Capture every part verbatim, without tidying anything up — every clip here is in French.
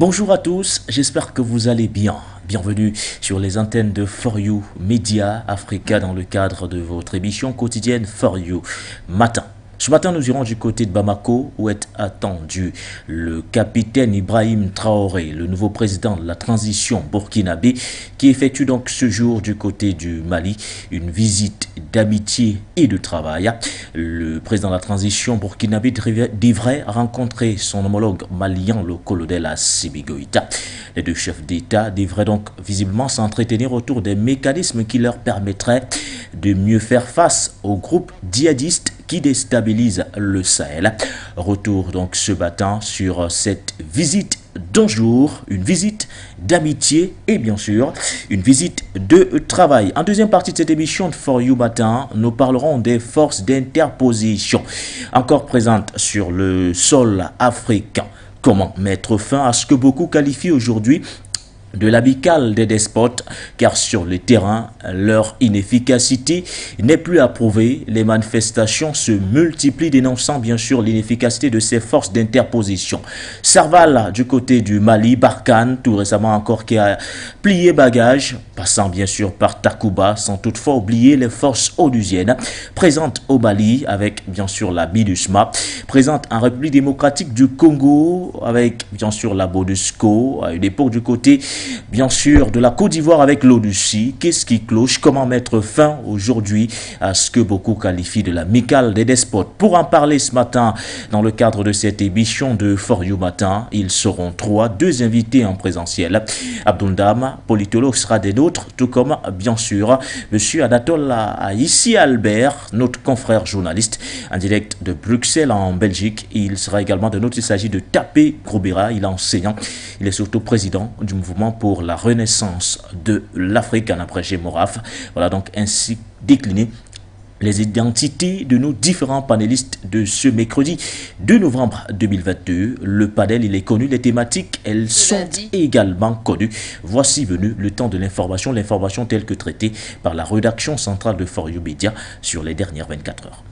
Bonjour à tous, j'espère que vous allez bien. Bienvenue sur les antennes de For You Media Africa dans le cadre de votre émission quotidienne For You Matin. Ce matin, nous irons du côté de Bamako où est attendu le capitaine Ibrahim Traoré, le nouveau président de la transition burkinabé, qui effectue donc ce jour du côté du Mali une visite d'amitié et de travail. Le président de la transition burkinabé devrait rencontrer son homologue malien, le colonel Assimi Goïta. Les deux chefs d'État devraient donc visiblement s'entretenir autour des mécanismes qui leur permettraient de mieux faire face aux groupes djihadistes qui déstabilisent le Sahel. Retour donc ce matin sur cette visite d'un jour, une visite d'amitié et bien sûr une visite de travail. En deuxième partie de cette émission de For You Matin, nous parlerons des forces d'interposition encore présentes sur le sol africain. Comment mettre fin à ce que beaucoup qualifient aujourd'hui de l'amicale des despotes, car sur le terrain, leur inefficacité n'est plus à prouver. Les manifestations se multiplient, dénonçant bien sûr l'inefficacité de ces forces d'interposition. Serval du côté du Mali, Barkhane, tout récemment encore, qui a plié bagage, passant bien sûr par Takuba, sans toutefois oublier les forces onusiennes, présentes au Mali, avec bien sûr la MINUSMA, présente en République démocratique du Congo, avec bien sûr la MONUSCO, à une époque du côté bien sûr de la Côte d'Ivoire avec l'ONUCI. Qu'est-ce qui cloche? Comment mettre fin aujourd'hui à ce que beaucoup qualifient de l'amicale des despotes? Pour en parler ce matin, dans le cadre de cette émission de For You Matin, ils seront trois, deux invités en présentiel. Abdoul Dam, politologue, sera des nôtres, tout comme bien sûr Monsieur Anatole Aïssi Albert, notre confrère journaliste en direct de Bruxelles en Belgique. Il sera également de nôtres. Il s'agit de Tapé Grobera, il est enseignant, il est surtout président du mouvement pour la renaissance de l'Afrique en après Moraf. Voilà donc ainsi décliné les identités de nos différents panélistes de ce mercredi deux novembre deux mille vingt-deux. Le panel, il est connu, les thématiques, elles sont également connues. Voici venu le temps de l'information, l'information telle que traitée par la rédaction centrale de For You Media sur les dernières vingt-quatre heures.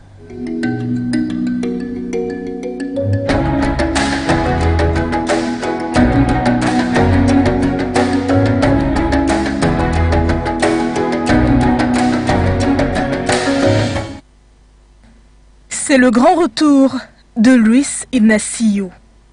C'est le grand retour de Luis Inacio.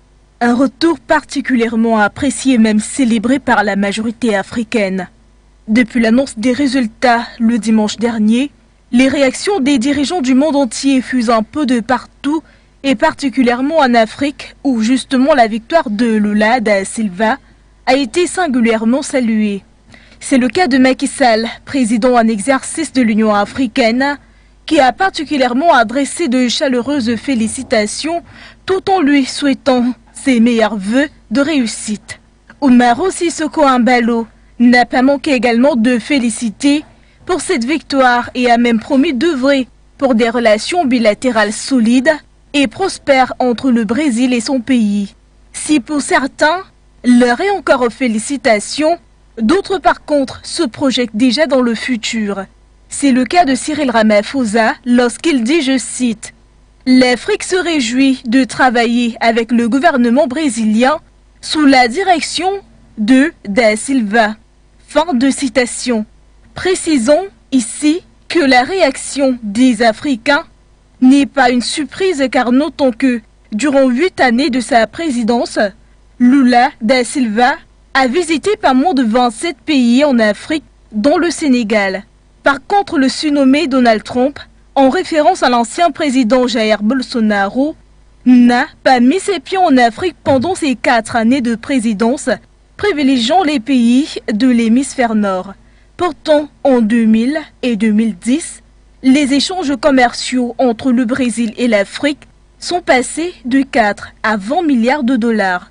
Un retour particulièrement apprécié et même célébré par la majorité africaine. Depuis l'annonce des résultats le dimanche dernier, les réactions des dirigeants du monde entier fusent un peu de partout et particulièrement en Afrique où justement la victoire de Lula da Silva a été singulièrement saluée. C'est le cas de Macky Sall, président en exercice de l'Union africaine, qui a particulièrement adressé de chaleureuses félicitations tout en lui souhaitant ses meilleurs vœux de réussite. Umaro Sissoko Embalo n'a pas manqué également de féliciter pour cette victoire et a même promis d'œuvrer pour des relations bilatérales solides et prospères entre le Brésil et son pays. Si pour certains, leur est encore félicitations, d'autres par contre se projettent déjà dans le futur. C'est le cas de Cyril Ramaphosa lorsqu'il dit, je cite, « L'Afrique se réjouit de travailler avec le gouvernement brésilien sous la direction de Da Silva. » Fin de citation. Précisons ici que la réaction des Africains n'est pas une surprise car notons que, durant huit années de sa présidence, Lula da Silva a visité pas moins de vingt-sept pays en Afrique, dont le Sénégal. Par contre, le surnommé Donald Trump, en référence à l'ancien président Jair Bolsonaro, n'a pas mis ses pieds en Afrique pendant ses quatre années de présidence, privilégiant les pays de l'hémisphère nord. Pourtant, en deux mille et deux mille dix, les échanges commerciaux entre le Brésil et l'Afrique sont passés de quatre à vingt milliards de dollars.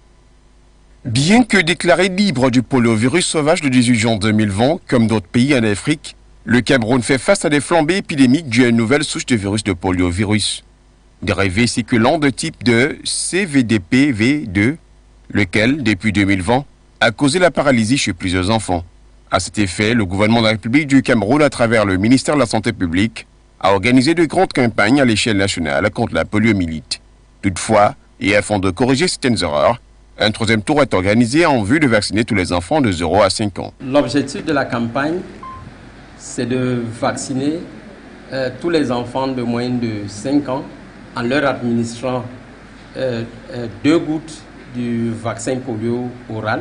Bien que déclaré libre du poliovirus sauvage le dix-huit juin deux mille vingt, comme d'autres pays en Afrique, le Cameroun fait face à des flambées épidémiques dues à une nouvelle souche de virus de poliovirus. Dérivé circulant de type de C V D P V deux, lequel, depuis deux mille vingt, a causé la paralysie chez plusieurs enfants. À cet effet, le gouvernement de la République du Cameroun, à travers le ministère de la Santé publique, a organisé de grandes campagnes à l'échelle nationale contre la poliomyélite. Toutefois, et afin de corriger certaines erreurs, Un troisième tour est organisé en vue de vacciner tous les enfants de zéro à cinq ans. L'objectif de la campagne, c'est de vacciner euh, tous les enfants de moins de cinq ans en leur administrant euh, euh, deux gouttes du vaccin polio oral.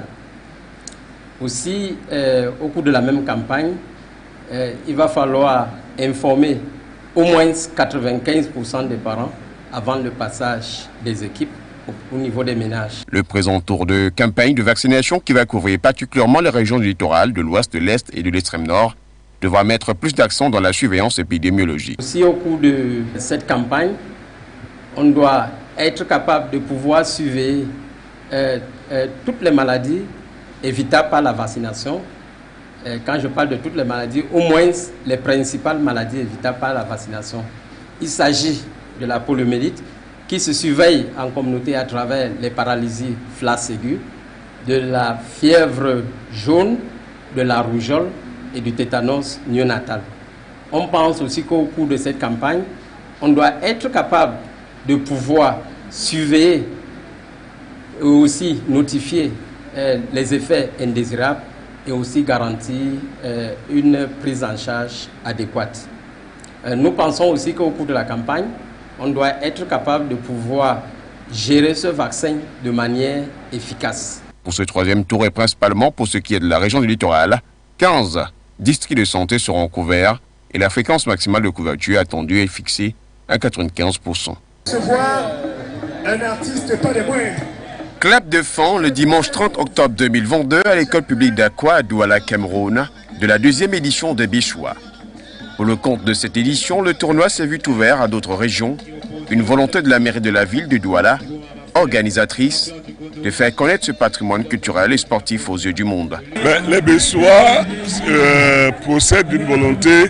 Aussi, euh, au cours de la même campagne, euh, il va falloir informer au moins quatre-vingt-quinze pour cent des parents avant le passage des équipes au niveau des ménages. Le présent tour de campagne de vaccination, qui va couvrir particulièrement les régions du littoral, de l'ouest, de l'est et de l'extrême nord, devra mettre plus d'accent dans la surveillance épidémiologique. Aussi, au cours de cette campagne, on doit être capable de pouvoir surveiller euh, euh, toutes les maladies évitables par la vaccination. Euh, quand je parle de toutes les maladies, au moins les principales maladies évitables par la vaccination. Il s'agit de la poliomyélite, qui se surveille en communauté à travers les paralysies flasques aiguës, de la fièvre jaune, de la rougeole et du tétanos néonatal. On pense aussi qu'au cours de cette campagne, on doit être capable de pouvoir surveiller et aussi notifier euh, les effets indésirables et aussi garantir euh, une prise en charge adéquate. Euh, nous pensons aussi qu'au cours de la campagne, on doit être capable de pouvoir gérer ce vaccin de manière efficace. Pour ce troisième tour et principalement pour ce qui est de la région du littoral, quinze districts de santé seront couverts et la fréquence maximale de couverture attendue est fixée à quatre-vingt-quinze pour cent. Se voir un artiste pas des moindres. Clap de fin le dimanche trente octobre deux mille vingt-deux à l'école publique d'Akwa à Douala, Cameroun, de la deuxième édition de Bichoua. Pour le compte de cette édition, le tournoi s'est vu ouvert à d'autres régions. Une volonté de la mairie de la ville de Douala, organisatrice, de faire connaître ce patrimoine culturel et sportif aux yeux du monde. Ben, les Bichoua euh, procèdent d'une volonté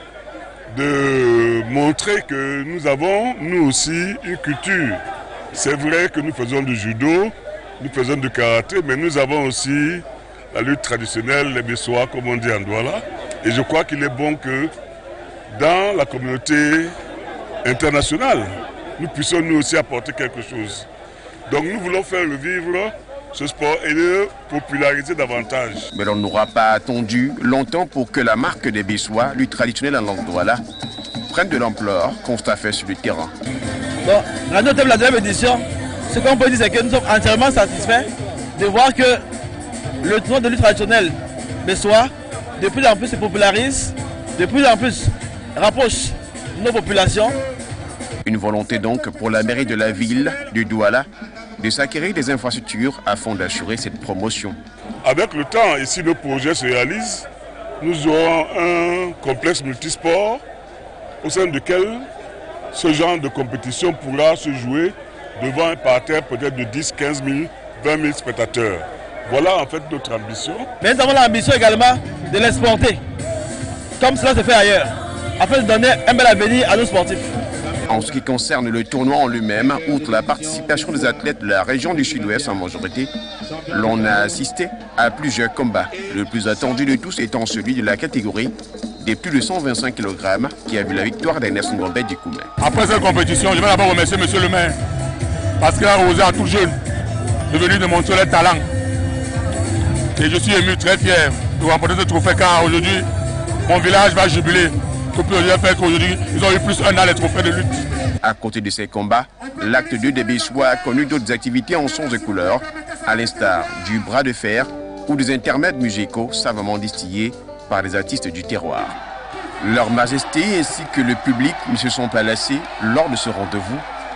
de montrer que nous avons, nous aussi, une culture. C'est vrai que nous faisons du judo, nous faisons du karaté, mais nous avons aussi la lutte traditionnelle, les Bichoua, comme on dit en Douala. Et je crois qu'il est bon que dans la communauté internationale, nous puissions nous aussi apporter quelque chose. Donc nous voulons faire le vivre, ce sport, et le populariser davantage. Mais on n'aura pas attendu longtemps pour que la marque des Bichoua, lutte traditionnelle en langue Douala, prenne de l'ampleur, constat fait sur le terrain. Bon, la note de la deuxième édition, ce qu'on peut dire, c'est que nous sommes entièrement satisfaits de voir que le tournoi de lutte traditionnelle Bichoua de plus en plus se popularise, de plus en plus rapproche nos populations. Une volonté donc pour la mairie de la ville de Douala de s'acquérir des infrastructures afin d'assurer cette promotion. Avec le temps, et si le projet se réalise, nous aurons un complexe multisport au sein duquel ce genre de compétition pourra se jouer devant un parterre peut-être de dix, quinze mille, vingt mille spectateurs. Voilà en fait notre ambition. Mais nous avons l'ambition également de l'exporter, comme cela se fait ailleurs, afin de donner un bel avenir à nos sportifs. En ce qui concerne le tournoi en lui-même, outre la participation des athlètes de la région du Sud-Ouest en majorité, l'on a assisté à plusieurs combats. Le plus attendu de tous étant celui de la catégorie des plus de cent vingt-cinq kilogrammes qui a vu la victoire d'Ernest Ngombe Dikoumé. Après cette compétition, je vais d'abord remercier monsieur le maire parce qu'il a osé à tout jeune de venir démontrer leur talent. Et je suis ému, très fier de remporter ce trophée car aujourd'hui, mon village va jubiler. Tout peut faire qu'aujourd'hui, ils ont eu plus un an les trophées de lutte. À côté de ces combats, l'acte deux des Bichoua a connu d'autres activités en sons et couleurs, à l'instar du bras de fer ou des intermèdes musicaux savamment distillés par les artistes du terroir. Leur Majesté ainsi que le public ne se sont pas lassés lors de ce rendez-vous,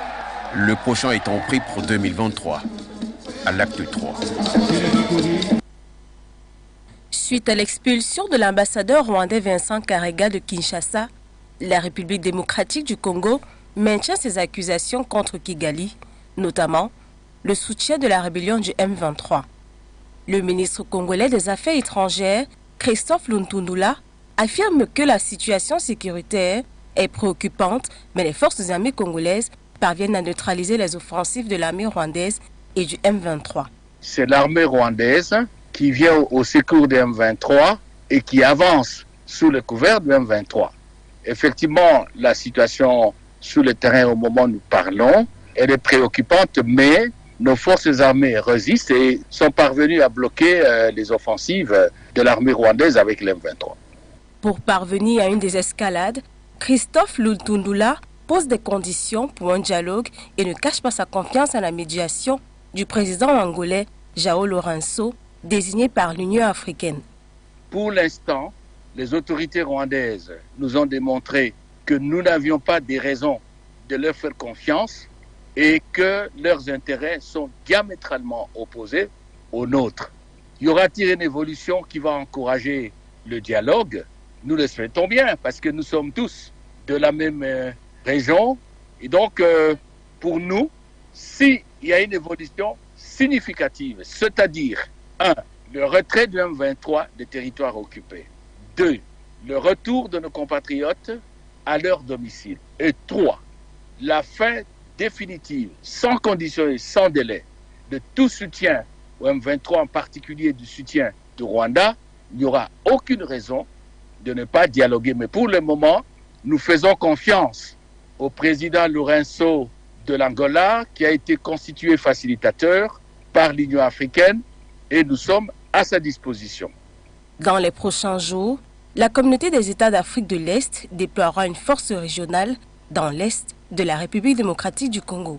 le prochain étant pris pour deux mille vingt-trois, à l'acte trois. Suite à l'expulsion de l'ambassadeur rwandais Vincent Karega de Kinshasa, la République démocratique du Congo maintient ses accusations contre Kigali, notamment le soutien de la rébellion du M vingt-trois. Le ministre congolais des Affaires étrangères, Christophe Luntundula, affirme que la situation sécuritaire est préoccupante, mais les forces armées congolaises parviennent à neutraliser les offensives de l'armée rwandaise et du M vingt-trois. C'est l'armée rwandaise qui vient au secours du M vingt-trois et qui avance sous le couvert du M vingt-trois. Effectivement, la situation sur le terrain au moment où nous parlons, elle est préoccupante, mais nos forces armées résistent et sont parvenues à bloquer euh, les offensives de l'armée rwandaise avec l'M vingt-trois. Pour parvenir à une désescalade, Christophe Lutundula pose des conditions pour un dialogue et ne cache pas sa confiance à la médiation du président angolais João Lourenço, désigné par l'Union africaine. Pour l'instant, les autorités rwandaises nous ont démontré que nous n'avions pas des raisons de leur faire confiance et que leurs intérêts sont diamétralement opposés aux nôtres. Y aura-t-il une évolution qui va encourager le dialogue? Nous le souhaitons bien parce que nous sommes tous de la même euh, région. Et donc, euh, pour nous, s'il y a une évolution significative, c'est-à-dire, un, le retrait du M vingt-trois des territoires occupés, deux, le retour de nos compatriotes à leur domicile, et trois, la fin définitive, sans condition et sans délai, de tout soutien au M vingt-trois, en particulier du soutien du Rwanda, il n'y aura aucune raison de ne pas dialoguer. Mais pour le moment, nous faisons confiance au président Lourenço de l'Angola, qui a été constitué facilitateur par l'Union africaine, et nous sommes à sa disposition. Dans les prochains jours, la communauté des États d'Afrique de l'Est déploiera une force régionale dans l'Est de la République démocratique du Congo.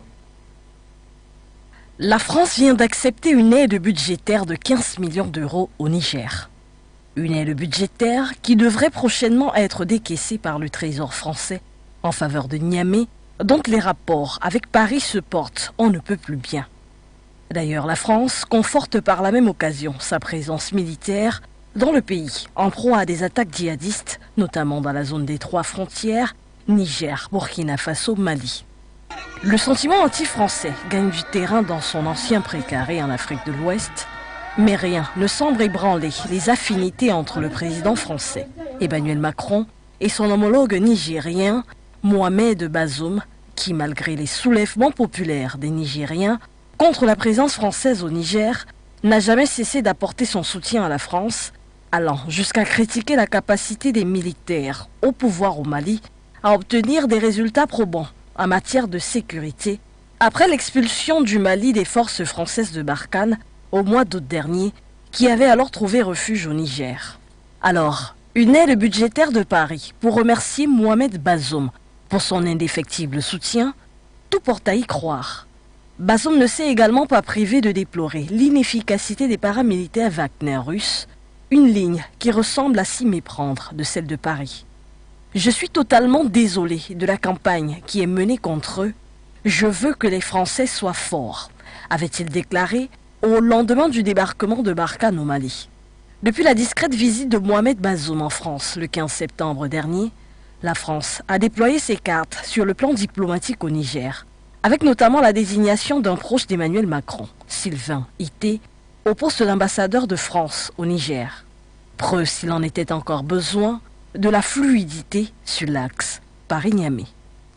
La France vient d'accepter une aide budgétaire de quinze millions d'euros au Niger. Une aide budgétaire qui devrait prochainement être décaissée par le Trésor français en faveur de Niamey, dont les rapports avec Paris se portent on ne peut plus bien. D'ailleurs, la France conforte par la même occasion sa présence militaire dans le pays, en proie à des attaques djihadistes, notamment dans la zone des trois frontières, Niger, Burkina Faso, Mali. Le sentiment anti-français gagne du terrain dans son ancien précaré en Afrique de l'Ouest, mais rien ne semble ébranler les affinités entre le président français, Emmanuel Macron, et son homologue nigérien, Mohamed Bazoum, qui, malgré les soulèvements populaires des Nigériens contre la présence française au Niger, n'a jamais cessé d'apporter son soutien à la France, allant jusqu'à critiquer la capacité des militaires au pouvoir au Mali à obtenir des résultats probants en matière de sécurité après l'expulsion du Mali des forces françaises de Barkhane au mois d'août dernier, qui avaient alors trouvé refuge au Niger. Alors, une aide budgétaire de Paris pour remercier Mohamed Bazoum pour son indéfectible soutien, tout porte à y croire. Bazoum ne s'est également pas privé de déplorer l'inefficacité des paramilitaires Wagner russes, une ligne qui ressemble à s'y méprendre de celle de Paris. Je suis totalement désolé de la campagne qui est menée contre eux. Je veux que les Français soient forts, avait-il déclaré au lendemain du débarquement de Barkhane au Mali. Depuis la discrète visite de Mohamed Bazoum en France le quinze septembre dernier, la France a déployé ses cartes sur le plan diplomatique au Niger, avec notamment la désignation d'un proche d'Emmanuel Macron, Sylvain Ité, au poste d'ambassadeur de France au Niger. Preuve, s'il en était encore besoin, de la fluidité sur l'axe Paris-Niamey.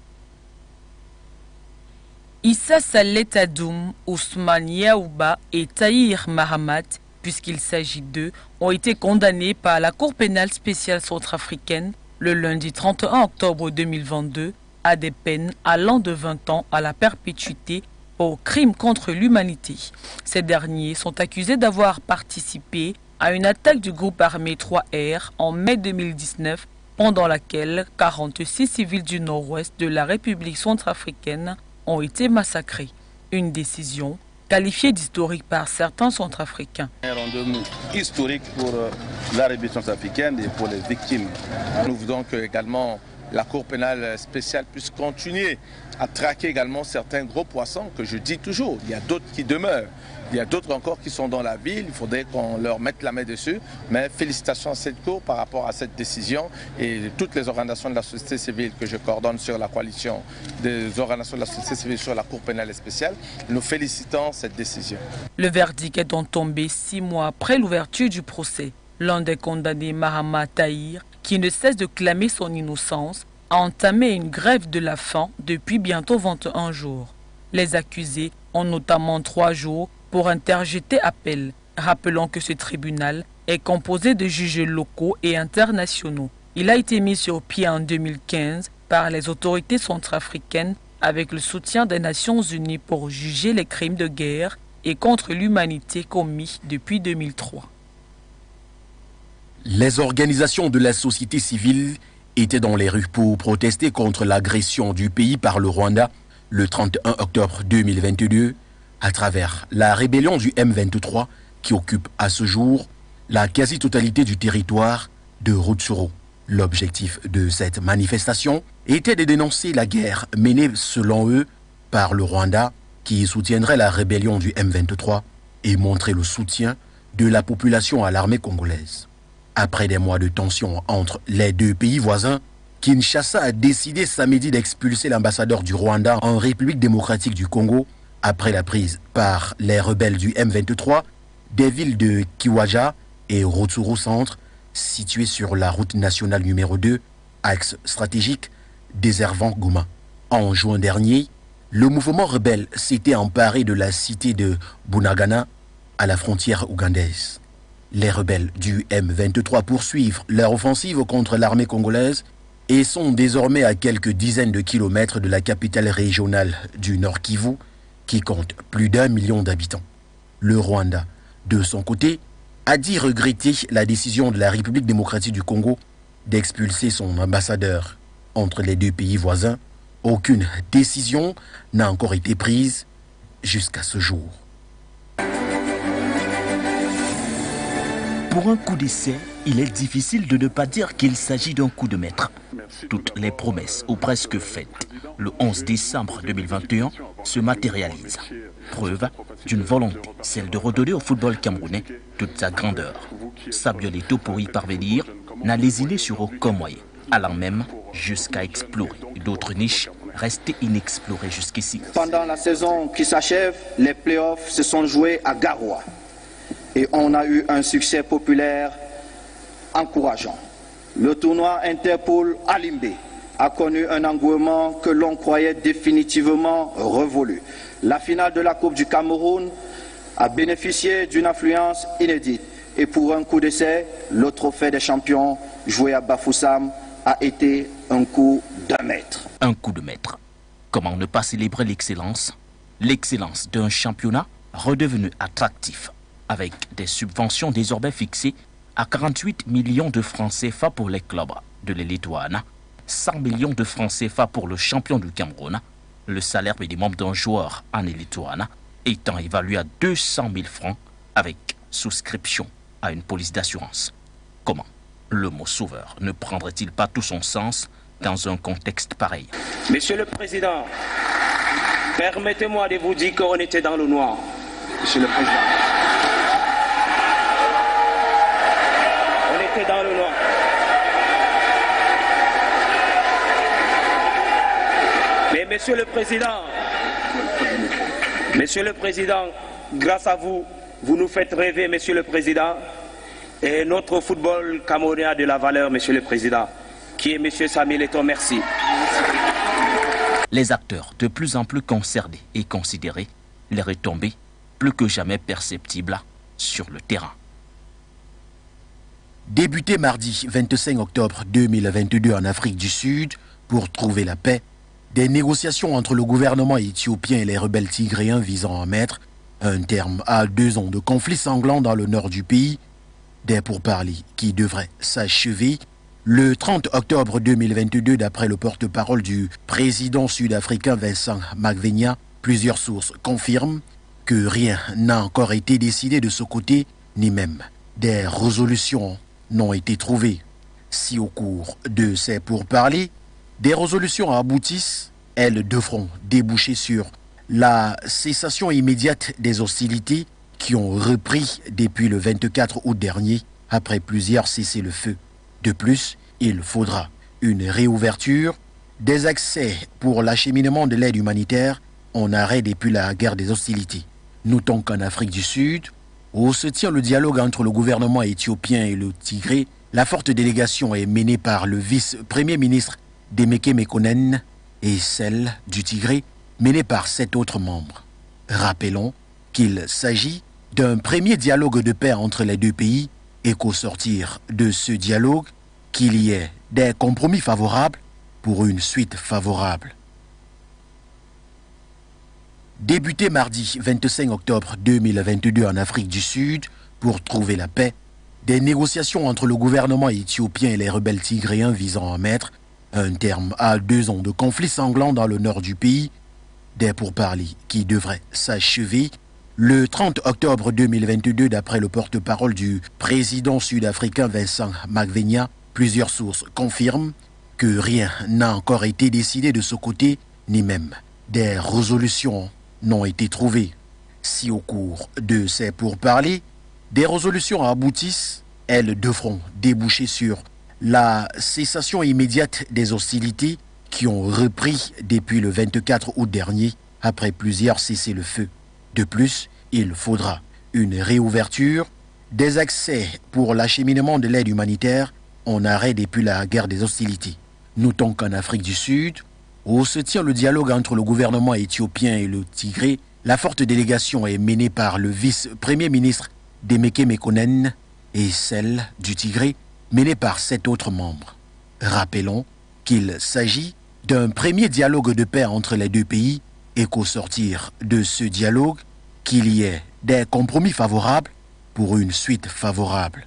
Issa Saleh Tadoum, Ousmane Yaouba et Tahir Mahamat, puisqu'il s'agit d'eux, ont été condamnés par la Cour pénale spéciale centrafricaine le lundi trente et un octobre deux mille vingt-deux à des peines allant de vingt ans à la perpétuité pour crimes contre l'humanité. Ces derniers sont accusés d'avoir participé à une attaque du groupe armé trois R en mai deux mille dix-neuf, pendant laquelle quarante-six civils du nord-ouest de la République centrafricaine ont été massacrés. Une décision qualifiée d'historique par certains centrafricains. Un rendez-vous historique pour la République centrafricaine et pour les victimes. Nous voulons que également la Cour pénale spéciale puisse continuer à traquer également certains gros poissons que je dis toujours. Il y a d'autres qui demeurent. Il y a d'autres encore qui sont dans la ville, il faudrait qu'on leur mette la main dessus. Mais félicitations à cette Cour par rapport à cette décision et toutes les organisations de la société civile que je coordonne sur la coalition des organisations de la société civile sur la Cour pénale spéciale. Nous félicitons cette décision. Le verdict est donc tombé six mois après l'ouverture du procès. L'un des condamnés, Mahama Tahir, qui ne cesse de clamer son innocence, a entamé une grève de la faim depuis bientôt vingt et un jours. Les accusés ont notamment trois jours pour interjeter appel, rappelant que ce tribunal est composé de juges locaux et internationaux. Il a été mis sur pied en deux mille quinze par les autorités centrafricaines avec le soutien des Nations Unies pour juger les crimes de guerre et contre l'humanité commis depuis deux mille trois. Les organisations de la société civile étaient dans les rues pour protester contre l'agression du pays par le Rwanda le trente et un octobre deux mille vingt-deux à travers la rébellion du M vingt-trois qui occupe à ce jour la quasi-totalité du territoire de Rutshuru. L'objectif de cette manifestation était de dénoncer la guerre menée selon eux par le Rwanda qui soutiendrait la rébellion du M vingt-trois et montrer le soutien de la population à l'armée congolaise. Après des mois de tension entre les deux pays voisins, Kinshasa a décidé samedi d'expulser l'ambassadeur du Rwanda en République démocratique du Congo après la prise par les rebelles du M vingt-trois des villes de Kiwanja et Rutshuru Centre, situées sur la route nationale numéro deux, axe stratégique desservant Goma. En juin dernier, le mouvement rebelle s'était emparé de la cité de Bunagana à la frontière ougandaise. Les rebelles du M vingt-trois poursuivent leur offensive contre l'armée congolaise et sont désormais à quelques dizaines de kilomètres de la capitale régionale du Nord Kivu, qui compte plus d'un million d'habitants. Le Rwanda, de son côté, a dit regretter la décision de la République démocratique du Congo d'expulser son ambassadeur. Entre les deux pays voisins, aucune décision n'a encore été prise jusqu'à ce jour. Pour un coup d'essai, il est difficile de ne pas dire qu'il s'agit d'un coup de maître. Toutes les promesses, ou presque faites, le onze décembre deux mille vingt et un, se matérialisent. Preuve d'une volonté, celle de redonner au football camerounais toute sa grandeur. Samuel Eto'o, pour y parvenir, n'a lésiné sur aucun moyen, allant même jusqu'à explorer d'autres niches restées inexplorées jusqu'ici. Pendant la saison qui s'achève, les playoffs se sont joués à Garoua. Et on a eu un succès populaire encourageant. Le tournoi Interpol à Limbé a connu un engouement que l'on croyait définitivement révolu. La finale de la Coupe du Cameroun a bénéficié d'une affluence inédite. Et pour un coup d'essai, le trophée des champions joué à Bafoussam a été un coup d'un maître. Un coup de maître. Comment ne pas célébrer l'excellence? L'excellence d'un championnat redevenu attractif, avec des subventions désormais fixées à quarante-huit millions de francs C F A pour les clubs de l'élite Douane, cent millions de francs C F A pour le champion du Cameroun, le salaire minimum d'un joueur en élite Douane étant évalué à deux cent mille francs avec souscription à une police d'assurance. Comment le mot sauveur ne prendrait-il pas tout son sens dans un contexte pareil? Monsieur le Président, permettez-moi de vous dire qu'on était dans le noir. Monsieur le Président. On était dans le noir. Mais Monsieur le Président, Monsieur le Président, grâce à vous, vous nous faites rêver, Monsieur le Président, et notre football camerounais a de la valeur, Monsieur le Président, qui est Monsieur Samuel Eto'o. Merci. Les acteurs de plus en plus concernés et considérés, les retombées plus que jamais perceptibles sur le terrain. Débuté mardi vingt-cinq octobre deux mille vingt-deux en Afrique du Sud pour trouver la paix, des négociations entre le gouvernement éthiopien et les rebelles tigréens visant à mettre un terme à deux ans de conflits sanglants dans le nord du pays, des pourparlers qui devraient s'achever le trente octobre deux mille vingt-deux d'après le porte-parole du président sud-africain Vincent Magwenya. Plusieurs sources confirment que rien n'a encore été décidé de ce côté, ni même des résolutions n'ont été trouvées. Si au cours de ces pourparlers, des résolutions aboutissent, elles devront déboucher sur la cessation immédiate des hostilités qui ont repris depuis le vingt-quatre août dernier après plusieurs cessez-le-feu. De plus, il faudra une réouverture des accès pour l'acheminement de l'aide humanitaire en arrêt depuis la guerre des hostilités. Notons qu'en Afrique du Sud, où se tient le dialogue entre le gouvernement éthiopien et le Tigré, la forte délégation est menée par le vice-premier ministre Demeke Mekonnen et celle du Tigré menée par sept autres membres. Rappelons qu'il s'agit d'un premier dialogue de paix entre les deux pays et qu'au sortir de ce dialogue, qu'il y ait des compromis favorables pour une suite favorable. Débuté mardi vingt-cinq octobre deux mille vingt-deux en Afrique du Sud pour trouver la paix, des négociations entre le gouvernement éthiopien et les rebelles tigréens visant à mettre un terme à deux ans de conflits sanglants dans le nord du pays, des pourparlers qui devraient s'achever le trente octobre deux mille vingt-deux d'après le porte-parole du président sud-africain Vincent Magwenya. Plusieurs sources confirment que rien n'a encore été décidé de ce côté, ni même des résolutions n'ont été trouvées. Si au cours de ces pourparlers, des résolutions aboutissent, elles devront déboucher sur la cessation immédiate des hostilités qui ont repris depuis le vingt-quatre août dernier après plusieurs cessez-le-feu. De plus, il faudra une réouverture des accès pour l'acheminement de l'aide humanitaire en arrêt depuis la guerre des hostilités. Notons qu'en Afrique du Sud, où se tient le dialogue entre le gouvernement éthiopien et le Tigré, la forte délégation est menée par le vice-premier ministre Demeke Mekonnen et celle du Tigré menée par sept autres membres. Rappelons qu'il s'agit d'un premier dialogue de paix entre les deux pays et qu'au sortir de ce dialogue, qu'il y ait des compromis favorables pour une suite favorable.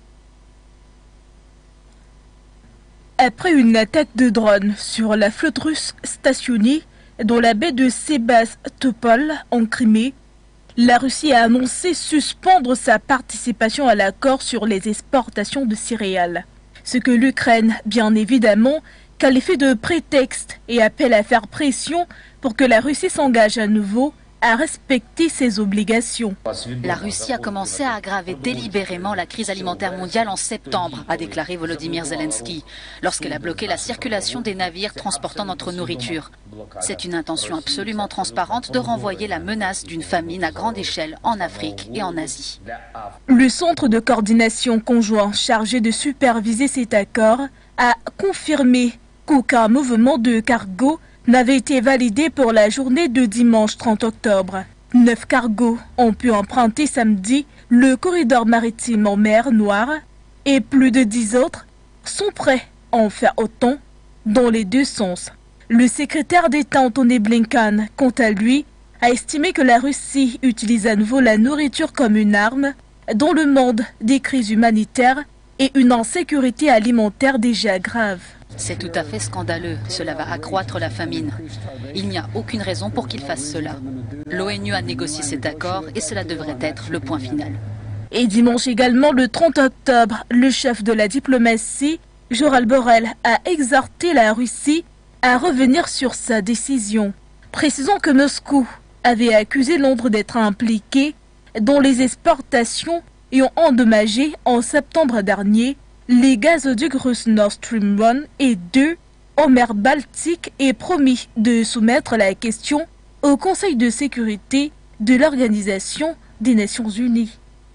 Après une attaque de drone sur la flotte russe stationnée dans la baie de Sébastopol en Crimée, la Russie a annoncé suspendre sa participation à l'accord sur les exportations de céréales. Ce que l'Ukraine, bien évidemment, qualifie de prétexte et appelle à faire pression pour que la Russie s'engage à nouveau à respecter ses obligations. La Russie a commencé à aggraver délibérément la crise alimentaire mondiale en septembre, a déclaré Volodymyr Zelensky, lorsqu'elle a bloqué la circulation des navires transportant notre nourriture. C'est une intention absolument transparente de renvoyer la menace d'une famine à grande échelle en Afrique et en Asie. Le centre de coordination conjoint chargé de superviser cet accord a confirmé qu'aucun mouvement de cargo n'avait été validé pour la journée de dimanche trente octobre. Neuf cargos ont pu emprunter samedi le corridor maritime en mer Noire et plus de dix autres sont prêts à en faire autant dans les deux sens. Le secrétaire d'État Antony Blinken, quant à lui, a estimé que la Russie utilise à nouveau la nourriture comme une arme dans le monde des crises humanitaires et une insécurité alimentaire déjà grave. C'est tout à fait scandaleux. Cela va accroître la famine. Il n'y a aucune raison pour qu'il fasse cela. L'ONU a négocié cet accord et cela devrait être le point final. Et dimanche également, le trente octobre, le chef de la diplomatie, Josep Borrell, a exhorté la Russie à revenir sur sa décision. Précisons que Moscou avait accusé Londres d'être impliqué dans les exportations et ont endommagé en septembre dernier les gazoducs russes Nord Stream un et deux en mer Baltique et promis de soumettre la question au Conseil de sécurité de l'Organisation des Nations Unies.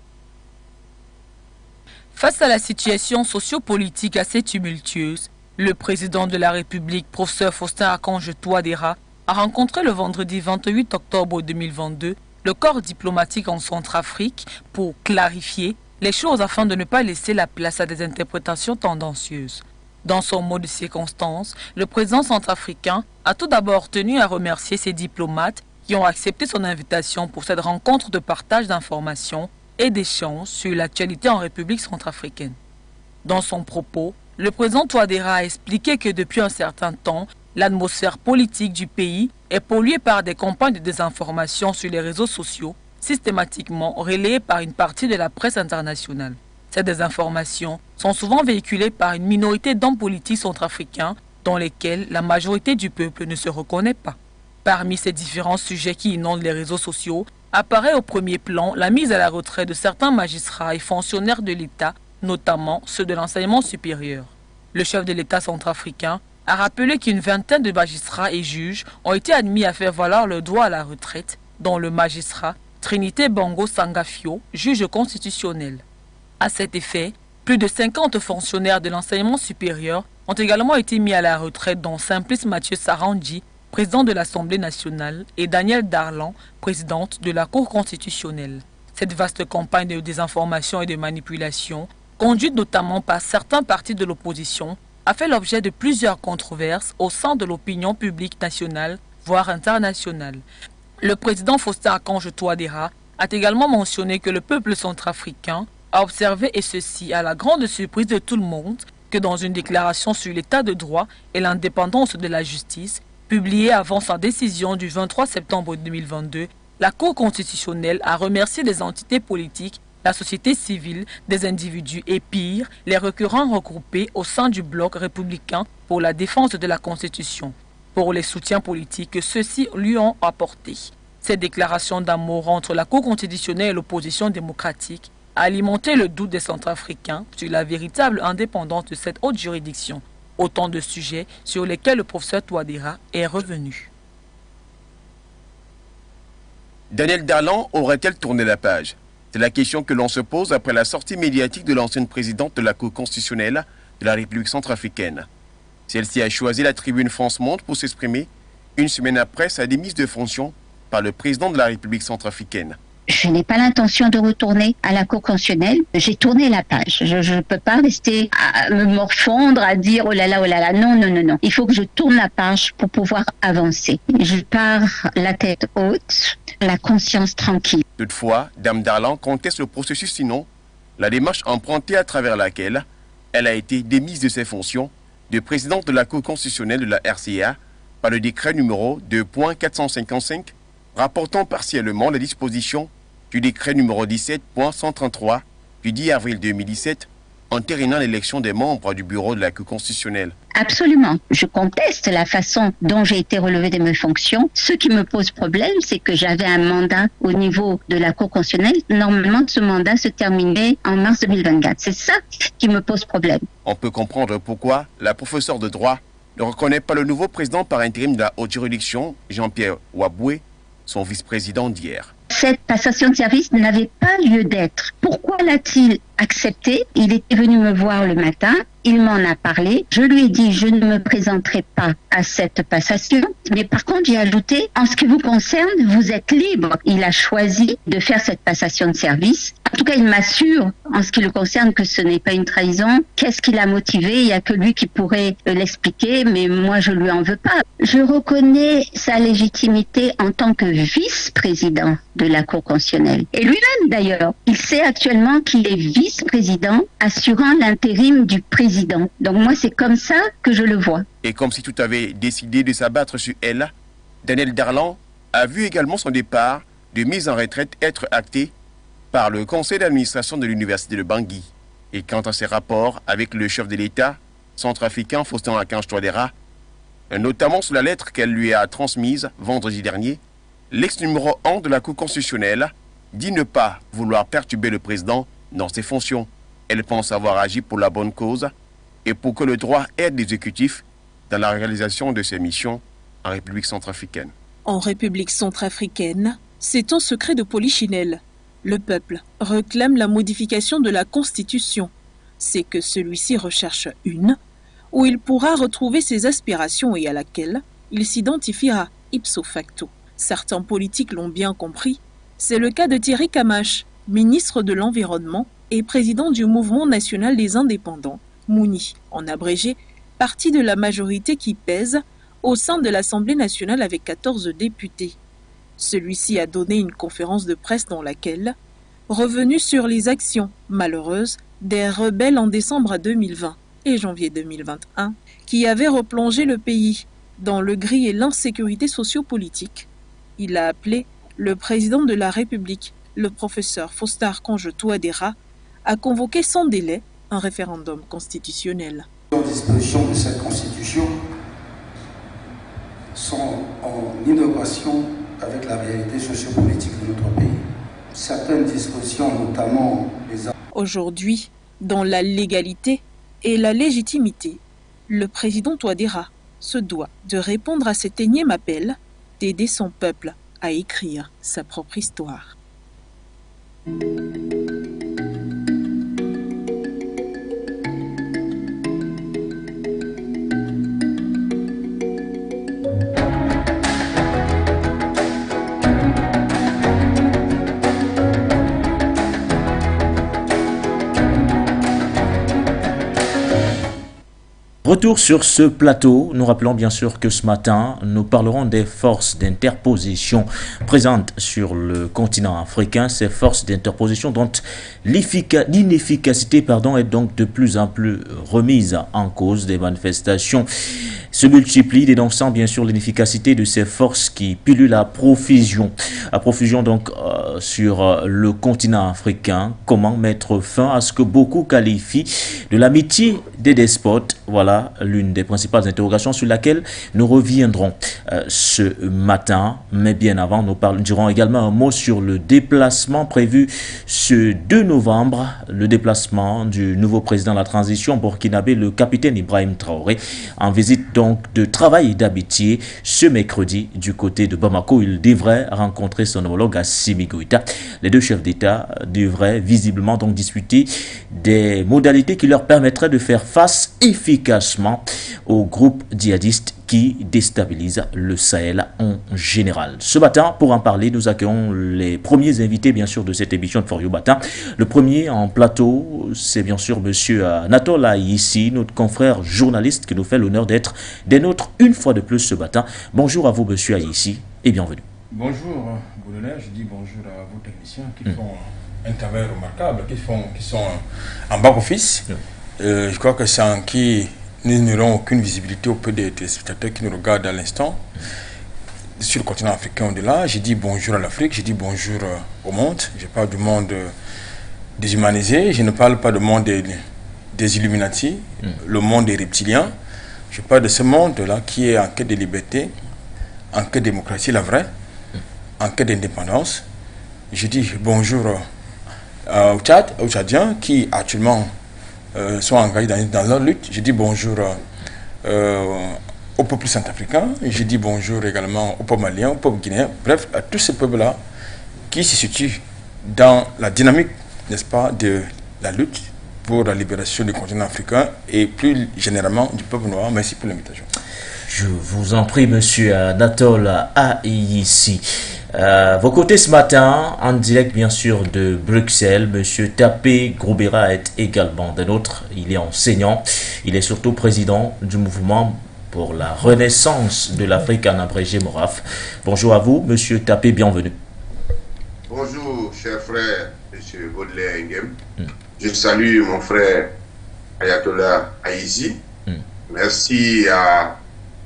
Face à la situation sociopolitique assez tumultueuse, le président de la République, professeur Faustin Archange Touadéra, a rencontré le vendredi vingt-huit octobre deux mille vingt-deux le corps diplomatique en Centrafrique pour clarifier les choses afin de ne pas laisser la place à des interprétations tendancieuses. Dans son mot de circonstance, le président centrafricain a tout d'abord tenu à remercier ses diplomates qui ont accepté son invitation pour cette rencontre de partage d'informations et d'échanges sur l'actualité en République centrafricaine. Dans son propos, le président Touadéra a expliqué que depuis un certain temps, l'atmosphère politique du pays est polluée par des campagnes de désinformation sur les réseaux sociaux, systématiquement relayées par une partie de la presse internationale. Ces désinformations sont souvent véhiculées par une minorité d'hommes politiques centrafricains dans lesquels la majorité du peuple ne se reconnaît pas. Parmi ces différents sujets qui inondent les réseaux sociaux, apparaît au premier plan la mise à la retraite de certains magistrats et fonctionnaires de l'État, notamment ceux de l'enseignement supérieur. Le chef de l'État centrafricain a rappelé qu'une vingtaine de magistrats et juges ont été admis à faire valoir leur droit à la retraite, dont le magistrat Trinité Bongo Sangafio, juge constitutionnel. À cet effet, plus de cinquante fonctionnaires de l'enseignement supérieur ont également été mis à la retraite, dont Simplice Mathieu Sarandji, président de l'Assemblée nationale, et Danielle Darlan, présidente de la Cour constitutionnelle. Cette vaste campagne de désinformation et de manipulation, conduite notamment par certains partis de l'opposition, a fait l'objet de plusieurs controverses au sein de l'opinion publique nationale, voire internationale. Le président Faustin Archange Touadéra a également mentionné que le peuple centrafricain a observé, et ceci à la grande surprise de tout le monde, que dans une déclaration sur l'état de droit et l'indépendance de la justice, publiée avant sa décision du vingt-trois septembre deux mille vingt-deux, la Cour constitutionnelle a remercié les entités politiques, la société civile, des individus et pire, les requérants regroupés au sein du bloc républicain pour la défense de la Constitution, pour les soutiens politiques que ceux-ci lui ont apportés. Cette déclaration d'amour entre la Cour constitutionnelle et l'opposition démocratique a alimenté le doute des Centrafricains sur la véritable indépendance de cette haute juridiction. Autant de sujets sur lesquels le professeur Touadéra est revenu. Daniel Darlan aurait-elle tourné la page? C'est la question que l'on se pose après la sortie médiatique de l'ancienne présidente de la Cour constitutionnelle de la République centrafricaine. Celle-ci a choisi la tribune France Monde pour s'exprimer une semaine après sa démise de fonction par le président de la République centrafricaine. Je n'ai pas l'intention de retourner à la Cour constitutionnelle. J'ai tourné la page. Je ne peux pas rester à me morfondre, à dire oh là là, oh là là. Non, non, non, non. Il faut que je tourne la page pour pouvoir avancer. Je pars la tête haute, la conscience tranquille. Toutefois, Dame Darlan conteste le processus, sinon la démarche empruntée à travers laquelle elle a été démise de ses fonctions de présidente de la Cour constitutionnelle de la R C A par le décret numéro deux point quatre cent cinquante-cinq rapportant partiellement les dispositions du décret numéro dix-sept point cent trente-trois du dix avril deux mille dix-sept entérinant l'élection des membres du bureau de la Cour constitutionnelle. Absolument. Je conteste la façon dont j'ai été relevé de mes fonctions. Ce qui me pose problème, c'est que j'avais un mandat au niveau de la Cour constitutionnelle. Normalement, ce mandat se terminait en mars deux mille vingt-quatre. C'est ça qui me pose problème. On peut comprendre pourquoi la professeure de droit ne reconnaît pas le nouveau président par intérim de la haute juridiction, Jean-Pierre Waboué, son vice-président d'hier. Cette passation de service n'avait pas lieu d'être. Pourquoi l'a-t-il accepté? Il était venu me voir le matin, il m'en a parlé. Je lui ai dit, je ne me présenterai pas à cette passation. Mais par contre, j'ai ajouté, en ce qui vous concerne, vous êtes libre. Il a choisi de faire cette passation de service. En tout cas, il m'assure, en ce qui le concerne, que ce n'est pas une trahison. Qu'est-ce qui l'a motivé? Il n'y a que lui qui pourrait l'expliquer, mais moi, je lui en veux pas. Je reconnais sa légitimité en tant que vice-président de la Cour constitutionnelle. Et lui-même, d'ailleurs, il sait actuellement qu'il est vice-président assurant l'intérim du président. Donc moi, c'est comme ça que je le vois. Et comme si tout avait décidé de s'abattre sur elle, Daniel Darlan a vu également son départ de mise en retraite être acté par le conseil d'administration de l'université de Bangui. Et quant à ses rapports avec le chef de l'État centrafricain Faustin Archange Touadéra, notamment sous la lettre qu'elle lui a transmise vendredi dernier, l'ex numéro un de la Cour constitutionnelle dit ne pas vouloir perturber le président dans ses fonctions. Elle pense avoir agi pour la bonne cause et pour que le droit aide l'exécutif dans la réalisation de ses missions en République centrafricaine. En République centrafricaine, c'est un secret de polichinelle. Le peuple réclame la modification de la Constitution. C'est que celui-ci recherche une, où il pourra retrouver ses aspirations et à laquelle il s'identifiera ipso facto. Certains politiques l'ont bien compris. C'est le cas de Thierry Camache, ministre de l'Environnement et président du Mouvement national des indépendants, Mouni, en abrégé, parti de la majorité qui pèse au sein de l'Assemblée nationale avec quatorze députés. Celui-ci a donné une conférence de presse dans laquelle, revenu sur les actions malheureuses des rebelles en décembre deux mille vingt et janvier deux mille vingt et un, qui avaient replongé le pays dans le gris et l'insécurité sociopolitique, il a appelé le président de la République, le professeur Faustin Archange Touadéra, à convoquer sans délai un référendum constitutionnel. Les dispositions de cette constitution sont en innovation avec la réalité sociopolitique de notre pays. Certaines dispositions, notamment les... Aujourd'hui, dans la légalité et la légitimité, le président Touadéra se doit de répondre à cet énième appel d'aider son peuple à écrire sa propre histoire. Retour sur ce plateau, nous rappelons bien sûr que ce matin, nous parlerons des forces d'interposition présentes sur le continent africain. Ces forces d'interposition dont l'inefficacité pardon, est donc de plus en plus remise en cause. Des manifestations se multiplient, dénonçant bien sûr l'inefficacité de ces forces qui pullulent à profusion. À profusion donc euh, sur le continent africain. Comment mettre fin à ce que beaucoup qualifient de l'amitié des despotes? Voilà l'une des principales interrogations sur laquelle nous reviendrons euh, ce matin. Mais bien avant, nous dirons également un mot sur le déplacement prévu ce deux novembre, le déplacement du nouveau président de la transition burkinabé, le capitaine Ibrahim Traoré, en visite donc de travail et d'amitié ce mercredi du côté de Bamako. Il devrait rencontrer son homologue Assimi Goïta. Les deux chefs d'État devraient visiblement donc discuter des modalités qui leur permettraient de faire face efficacement au groupe djihadiste qui déstabilise le Sahel en général. Ce matin, pour en parler, nous accueillons les premiers invités, bien sûr, de cette émission de For You Matin. Le premier en plateau, c'est bien sûr M. Anatole Aïssi, notre confrère journaliste qui nous fait l'honneur d'être des nôtres une fois de plus ce matin. Bonjour à vous, M. Aïssi, et bienvenue. Bonjour, Boulonnet. Je dis bonjour à vos techniciens qui mmh. font un travail remarquable, qui, font, qui sont en back-office. Mmh. Euh, je crois que c'est en qui nous n'aurons aucune visibilité auprès des téléspectateurs qui nous regardent à l'instant. Sur le continent africain au-delà, j'ai dit bonjour à l'Afrique, j'ai dit bonjour au monde. Je parle du monde déshumanisé, je ne parle pas du monde des, des Illuminati, mm. le monde des reptiliens. Je parle de ce monde-là qui est en quête de liberté, en quête de démocratie, la vraie, mm. en quête d'indépendance. Je dis bonjour euh, au Tchad, aux Tchadiens qui actuellement Euh, sont engagés dans, dans leur lutte. Je dis bonjour euh, au peuple centrafricain, je dis bonjour également au peuple malien, au peuple guinéen, bref, à tous ces peuples-là qui se situent dans la dynamique, n'est-ce pas, de la lutte pour la libération du continent africain et plus généralement du peuple noir. Merci pour l'invitation. Je vous en prie, monsieur Anatole Aïssi. Euh, vos côtés ce matin, en direct bien sûr de Bruxelles, monsieur Tapé Groubera est également d'un autre. Il est enseignant, il est surtout président du mouvement pour la renaissance de l'Afrique, en abrégé MORAF. Bonjour à vous, monsieur Tapé, bienvenue. Bonjour, cher frère, monsieur Baudelaire Nguem. Mm. Je salue mon frère Ayatollah Aïssi. Mm. Merci à,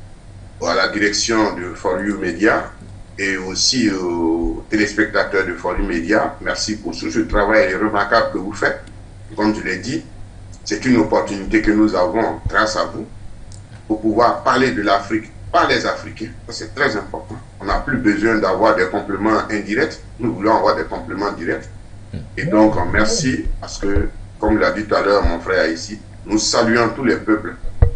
à la direction de For You Media et aussi aux téléspectateurs de For You Media. Merci pour tout ce travail remarquable que vous faites. Comme je l'ai dit, c'est une opportunité que nous avons grâce à vous pour pouvoir parler de l'Afrique par les Africains. C'est très important. On n'a plus besoin d'avoir des compléments indirects. Nous voulons avoir des compléments directs. Et donc, merci parce que, comme l'a dit tout à l'heure mon frère ici, nous saluons tous les peuples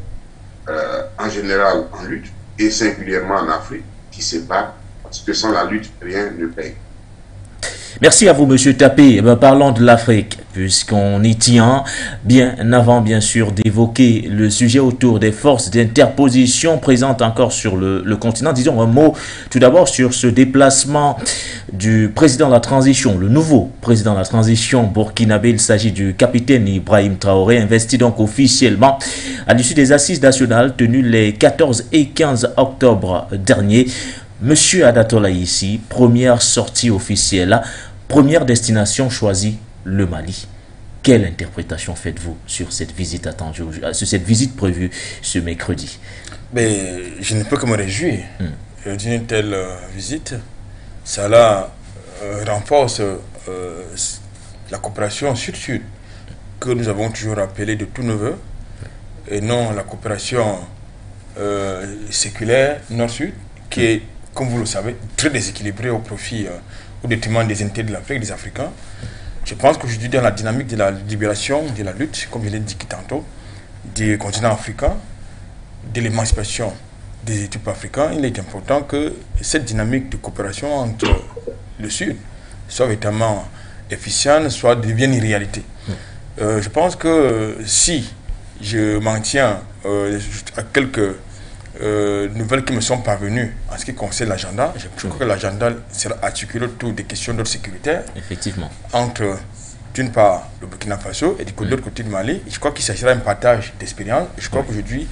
euh, en général en lutte et singulièrement en Afrique qui se battent parce que sans la lutte, rien ne paye. Merci à vous, monsieur Tapé. Eh bien, parlons de l'Afrique, puisqu'on y tient, bien avant, bien sûr, d'évoquer le sujet autour des forces d'interposition présentes encore sur le, le continent. Disons un mot, tout d'abord, sur ce déplacement du président de la transition, le nouveau président de la transition burkinabé. Il s'agit du capitaine Ibrahim Traoré, investi donc officiellement à l'issue des assises nationales tenues les quatorze et quinze octobre dernier. Monsieur Anatole Aïssi, première sortie officielle, première destination choisie, le Mali. Quelle interprétation faites-vous sur cette visite attendue, sur cette visite prévue ce mercredi? Mais je ne peux que me réjouir hmm. d'une telle euh, visite. Cela euh, renforce euh, la coopération sud-sud que nous avons toujours appelée de tous nos voeux, et non la coopération euh, séculaire nord-sud qui est, comme vous le savez, très déséquilibré au profit, euh, au détriment des intérêts de l'Afrique, des Africains. Je pense qu'aujourd'hui, dans la dynamique de la libération, de la lutte, comme je l'ai dit tantôt, du continent africain, de l'émancipation des États africains, il est important que cette dynamique de coopération entre le Sud soit véritablement efficiente, soit devienne une réalité. Euh, je pense que si je m'en tiens euh, à quelques Euh, nouvelles qui me sont parvenues en ce qui concerne l'agenda, je, je crois que l'agenda sera articulé autour des questions d'ordre sécuritaire. Effectivement. Entre d'une part le Burkina Faso et de l'autre côté du Mali. Je crois qu'il s'agira d'un partage d'expérience. Je crois qu'aujourd'hui,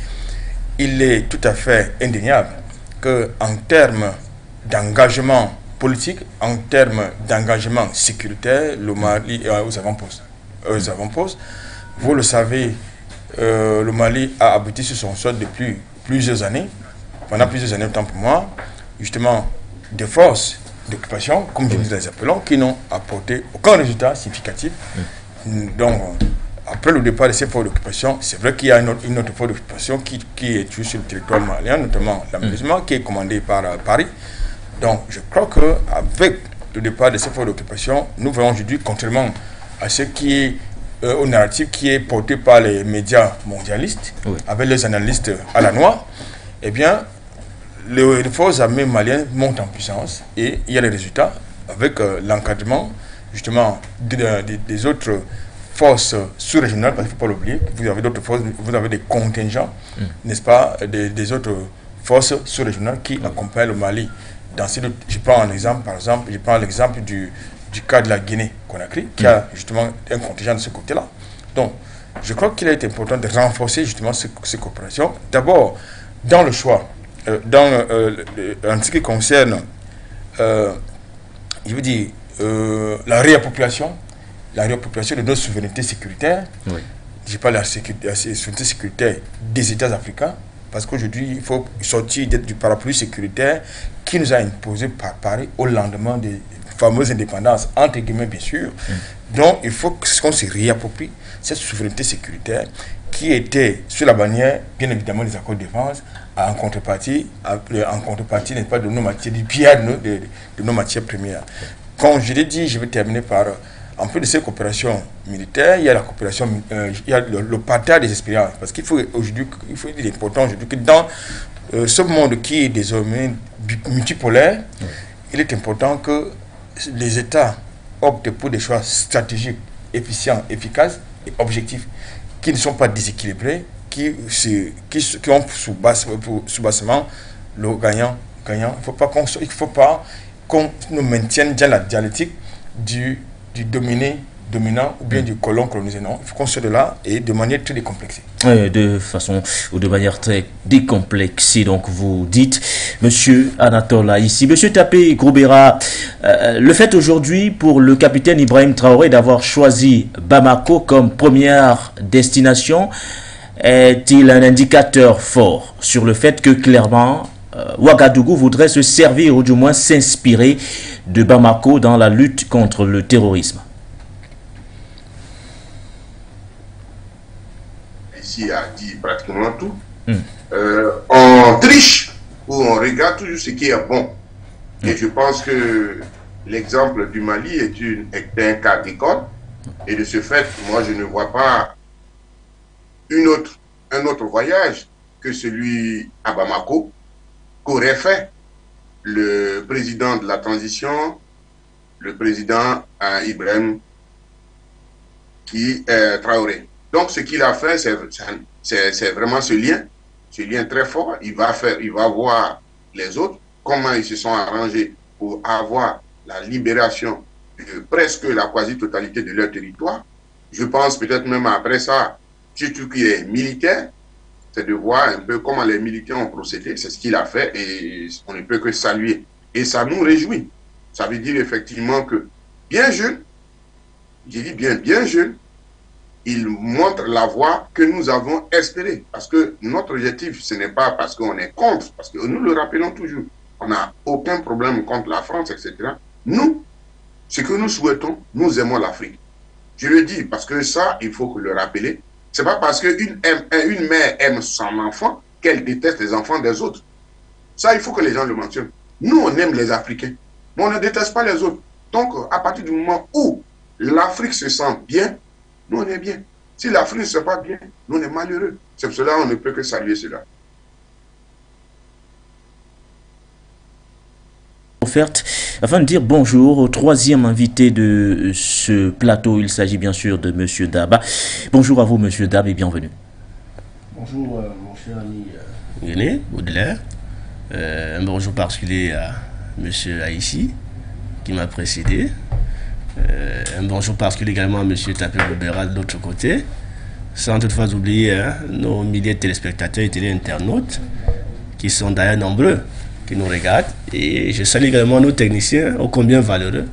il est tout à fait indéniable qu'en termes d'engagement politique, en termes d'engagement sécuritaire, le Mali est aux avant-postes. Aux avant-postes. Vous le savez, euh, le Mali a abouti sur son sol depuis plusieurs années, pendant plusieurs années, autant pour moi, justement, des forces d'occupation, comme nous les appelons, qui n'ont apporté aucun résultat significatif. Mm. Donc, après le départ de ces forces d'occupation, c'est vrai qu'il y a une autre, une autre force d'occupation qui, qui est tuée sur le territoire malien, notamment l'aménagement, mm. qui est commandé par euh, Paris. Donc, je crois qu'avec le départ de ces forces d'occupation, nous voyons aujourd'hui, contrairement à ce qui est euh, au narratif qui est porté par les médias mondialistes, oui. avec les analystes à la noix, eh bien, les forces armées maliennes montent en puissance et il y a les résultats avec euh, l'encadrement justement de, de, des autres forces sous-régionales, parce qu'il ne faut pas l'oublier, vous avez d'autres forces, vous avez des contingents, mm. n'est-ce pas, des, des autres forces sous-régionales qui mm. accompagnent le Mali. Dans ces, je prends un exemple, par exemple, je prends l'exemple du, du cas de la Guinée-Conakry, qui mm. a justement un contingent de ce côté-là. Donc, je crois qu'il est important de renforcer justement ces, ces coopérations. D'abord, dans le choix, Euh, dans euh, en ce qui concerne, euh, je veux dire, euh, la réappropriation, la réappropriation de nos souverainetés sécuritaires, oui. je parle de la, sécurité, la souveraineté sécuritaire des États africains, parce qu'aujourd'hui, il faut sortir du parapluie sécuritaire qui nous a imposé par Paris au lendemain des fameuses indépendances, entre guillemets bien sûr. Mm. Donc, il faut qu'on se réapproprie cette souveraineté sécuritaire qui était sur la bannière, bien évidemment, des accords de défense, en contrepartie, en contrepartie, n'est-ce pas, de nos matières, du pillage de, de, de nos matières premières. Comme je l'ai dit, je vais terminer par, en plus de ces coopérations militaires, il y a la coopération, euh, il y a le, le partage des expériences, parce qu'il faut aujourd'hui, il faut dire important aujourd'hui que dans euh, ce monde qui est désormais multipolaire, oui. il est important que les États optent pour des choix stratégiques, efficients, efficaces et objectifs, qui ne sont pas déséquilibrés, qui, qui, qui ont sous bassement le gagnant. gagnant. Il ne faut pas qu'on il faut pas qu'on nous maintienne dans la dialectique du, du dominé dominant ou bien du colon colonisé. Non, il faut qu'on soit de là et de manière très décomplexée. Euh, de façon ou de manière très décomplexée. Donc vous dites, Monsieur Anatole ici, Monsieur Tapé Grobera, euh, le fait aujourd'hui pour le capitaine Ibrahim Traoré d'avoir choisi Bamako comme première destination est-il un indicateur fort sur le fait que clairement euh, Ouagadougou voudrait se servir ou du moins s'inspirer de Bamako dans la lutte contre le terrorisme? Ici a dit pratiquement tout. Mm. Euh, on triche ou on regarde toujours ce qui est bon. Mm. Et je pense que l'exemple du Mali est, une, est un cas d'école. Et de ce fait, moi je ne vois pas une autre, un autre voyage que celui à Bamako qu'aurait fait le président de la transition, le président euh, Ibrahim qui est Traoré. Donc ce qu'il a fait, c'est vraiment ce lien, ce lien très fort. Il va faire, il va voir les autres, comment ils se sont arrangés pour avoir la libération de presque la quasi-totalité de leur territoire. Je pense peut-être même après ça, surtout qu'il est militaire, c'est de voir un peu comment les militaires ont procédé. C'est ce qu'il a fait et on ne peut que saluer. Et ça nous réjouit. Ça veut dire effectivement que bien jeune, j'ai dit bien, bien jeune, il montre la voie que nous avons espérée. Parce que notre objectif, ce n'est pas parce qu'on est contre, parce que nous le rappelons toujours, on n'a aucun problème contre la France, et cetera. Nous, ce que nous souhaitons, nous aimons l'Afrique. Je le dis parce que ça, il faut que le rappeler. C'est pas parce qu'une une mère aime son enfant qu'elle déteste les enfants des autres. Ça, il faut que les gens le mentionnent. Nous, on aime les Africains, mais on ne déteste pas les autres. Donc, à partir du moment où l'Afrique se sent bien, nous, on est bien. Si l'Afrique ne se sent pas bien, nous, on est malheureux. C'est pour cela qu'on ne peut que saluer cela. Offerte afin de dire bonjour au troisième invité de ce plateau. Il s'agit bien sûr de Monsieur Daba. Bonjour à vous, Monsieur Daba, et bienvenue. Bonjour, euh, mon cher ami euh, René Baudelaire. Euh, un bonjour particulier à Monsieur Aïssi, qui m'a précédé. Euh, un bonjour particulier également à M. Tapé Bobera de l'autre côté. Sans toutefois oublier hein, nos milliers de téléspectateurs et téléinternautes qui sont d'ailleurs nombreux, qui nous regardent. Et je salue également nos techniciens, ô combien valeureux,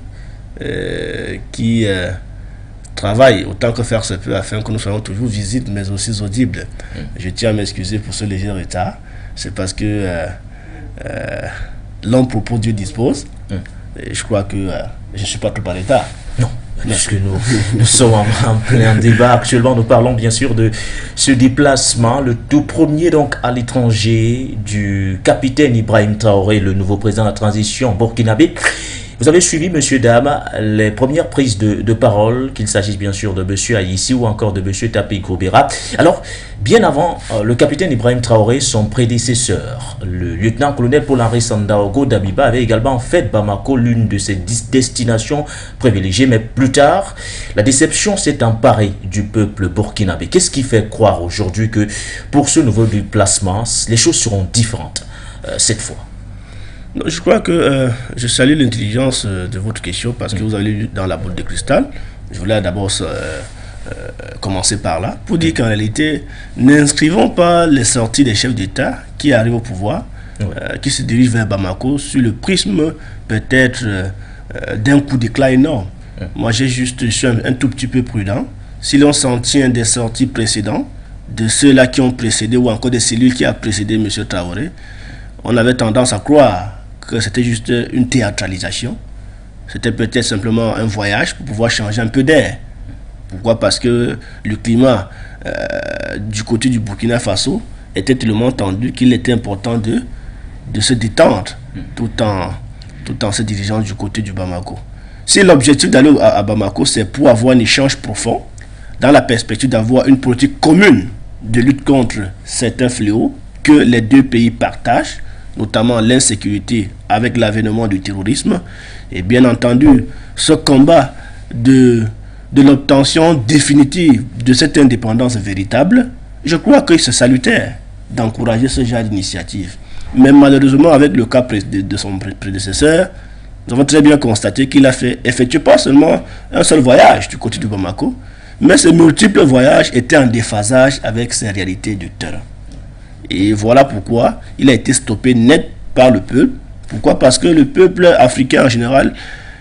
euh, qui euh, travaillent autant que faire se peut afin que nous soyons toujours visibles mais aussi audibles. Mm. Je tiens à m'excuser pour ce léger retard. C'est parce que euh, euh, l'homme propose, Dieu dispose. Mm. Et je crois que euh, je ne suis pas trop en retard. Non. Puisque nous, nous sommes en, en plein débat actuellement, nous parlons bien sûr de ce déplacement, le tout premier donc à l'étranger du capitaine Ibrahim Traoré, le nouveau président de la transition burkinabé. Vous avez suivi, monsieur, dame, les premières prises de, de parole, qu'il s'agisse bien sûr de monsieur Aïssi ou encore de monsieur Tapé Grobera. Alors, bien avant, euh, le capitaine Ibrahim Traoré, son prédécesseur, le lieutenant-colonel Paul-Henri Sandaogo Dabiba, avait également fait Bamako l'une de ses destinations privilégiées. Mais plus tard, la déception s'est emparée du peuple burkinabé. Qu'est-ce qui fait croire aujourd'hui que pour ce nouveau déplacement, les choses seront différentes euh, cette fois? Non, je crois que euh, je salue l'intelligence euh, de votre question parce que vous avez lu dans la boule de cristal. Je voulais d'abord euh, euh, commencer par là pour dire qu'en réalité, n'inscrivons pas les sorties des chefs d'État qui arrivent au pouvoir, euh, qui se dirigent vers Bamako sur le prisme peut-être euh, d'un coup d'éclat énorme. Moi, j'ai juste, je suis un, un tout petit peu prudent. Si l'on s'en tient des sorties précédentes, de ceux-là qui ont précédé ou encore des cellules qui ont précédé M. Traoré, on avait tendance à croire que c'était juste une théâtralisation. C'était peut-être simplement un voyage pour pouvoir changer un peu d'air. Pourquoi? Parce que le climat euh, du côté du Burkina Faso était tellement tendu qu'il était important de, de se détendre tout en, tout en se dirigeant du côté du Bamako. Si l'objectif d'aller à, à Bamako, c'est pour avoir un échange profond, dans la perspective d'avoir une politique commune de lutte contre certains fléaux que les deux pays partagent, notamment l'insécurité avec l'avènement du terrorisme, et bien entendu ce combat de, de l'obtention définitive de cette indépendance véritable, je crois que c'est salutaire d'encourager ce genre d'initiative. Mais malheureusement, avec le cas de, de son prédécesseur, nous avons très bien constaté qu'il a fait effectuer pas seulement un seul voyage du côté du Bamako, mais ces multiples voyages étaient en déphasage avec ces réalités du terrain. Et voilà pourquoi il a été stoppé net par le peuple. Pourquoi? Parce que le peuple africain en général,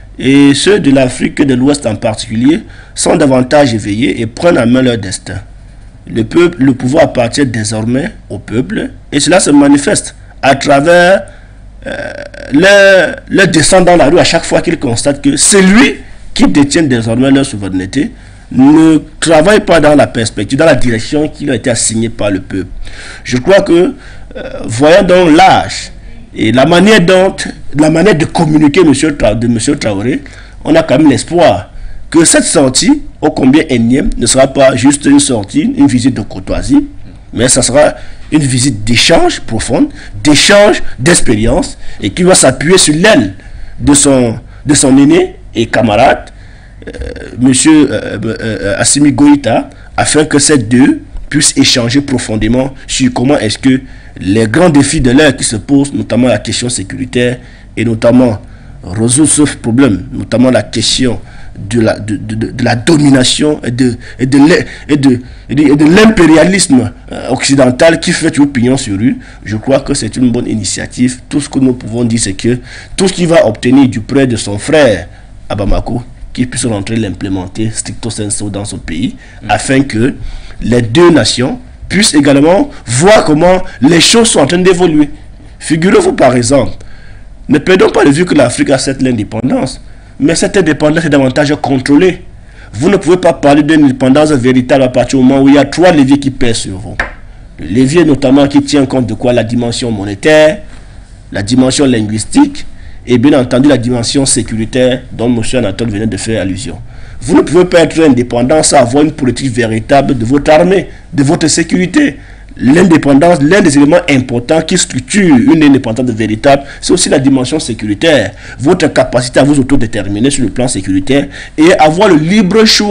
et ceux de l'Afrique de l'Ouest en particulier, sont davantage éveillés et prennent en main leur destin. Le peuple, le pouvoir appartient désormais au peuple, et cela se manifeste à travers euh, leur, leur descente dans la rue à chaque fois qu'ils constatent que c'est lui qui détient désormais leur souveraineté, ne travaille pas dans la perspective, dans la direction qui a été assignée par le peuple. Je crois que, euh, voyant donc l'âge et la manière dont, la manière de communiquer monsieur Tra, de M. Traoré, on a quand même l'espoir que cette sortie, ô combien énième, ne sera pas juste une sortie, une visite de courtoisie, mais ça sera une visite d'échange profonde, d'échange d'expérience, et qui va s'appuyer sur l'aile de son, de son aîné et camarade, Euh, monsieur euh, euh, Assimi Goïta, afin que ces deux puissent échanger profondément sur comment est-ce que les grands défis de l'heure qui se posent, notamment la question sécuritaire et notamment résoudre ce problème, notamment la question de la, de, de, de la domination et de, et de, et de, et de l'impérialisme occidental qui fait toujours pignon sur rue. Je crois que c'est une bonne initiative. Tout ce que nous pouvons dire, c'est que tout ce qu'il va obtenir du près de son frère à Bamako, qu'il puisse rentrer l'implémenter stricto sensu dans son pays, mmh. afin que les deux nations puissent également voir comment les choses sont en train d'évoluer. Figurez-vous par exemple, ne perdons pas de vue que l'Afrique a cette indépendance, mais cette indépendance est davantage contrôlée. Vous ne pouvez pas parler d'une indépendance véritable à partir du moment où il y a trois leviers qui pèsent sur vous. Le levier notamment qui tient compte de quoi? La dimension monétaire, la dimension linguistique, et bien entendu la dimension sécuritaire dont M. Anatole venait de faire allusion. Vous ne pouvez pas être indépendant sans avoir une politique véritable de votre armée, de votre sécurité. L'indépendance, l'un des éléments importants qui structure une indépendance véritable, c'est aussi la dimension sécuritaire. Votre capacité à vous autodéterminer sur le plan sécuritaire et avoir le libre choix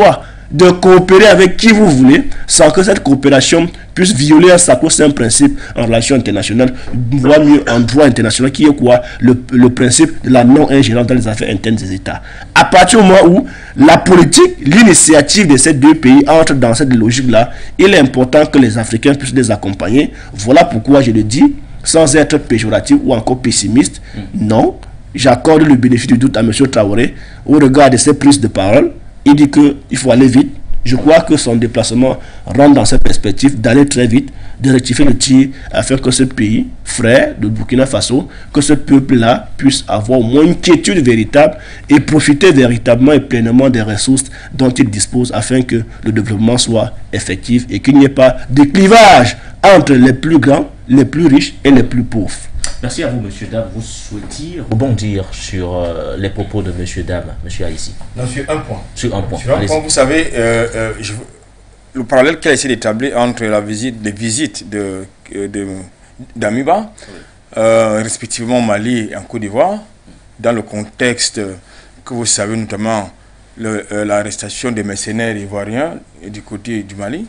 de coopérer avec qui vous voulez sans que cette coopération puisse violer un sacro-saint principe en relation internationale, voire mieux en droit international, qui est quoi? Le, le principe de la non-ingérence dans les affaires internes des États. À partir du moment où la politique, l'initiative de ces deux pays entre dans cette logique-là, il est important que les Africains puissent les accompagner. Voilà pourquoi je le dis, sans être péjoratif ou encore pessimiste, non, j'accorde le bénéfice du doute à M. Traoré au regard de ses prises de parole. Il dit qu'il faut aller vite. Je crois que son déplacement rentre dans cette perspective d'aller très vite, de rectifier le tir afin que ce pays, frère de Burkina Faso, que ce peuple-là puisse avoir au moins une quiétude véritable et profiter véritablement et pleinement des ressources dont il dispose afin que le développement soit effectif et qu'il n'y ait pas de clivage entre les plus grands, les plus riches et les plus pauvres. Merci à vous, Monsieur Dame. Vous souhaitiez rebondir sur euh, les propos de Monsieur Dame, Monsieur Haïssi? Non, sur un point. Sur un point. Sur un point, vous savez, euh, euh, je, le parallèle qu'il a essayé d'établir entre la visite, les visites de, de, d'Amiba, euh, respectivement au Mali et en Côte d'Ivoire, dans le contexte que vous savez, notamment euh, l'arrestation des mercenaires ivoiriens du côté du Mali,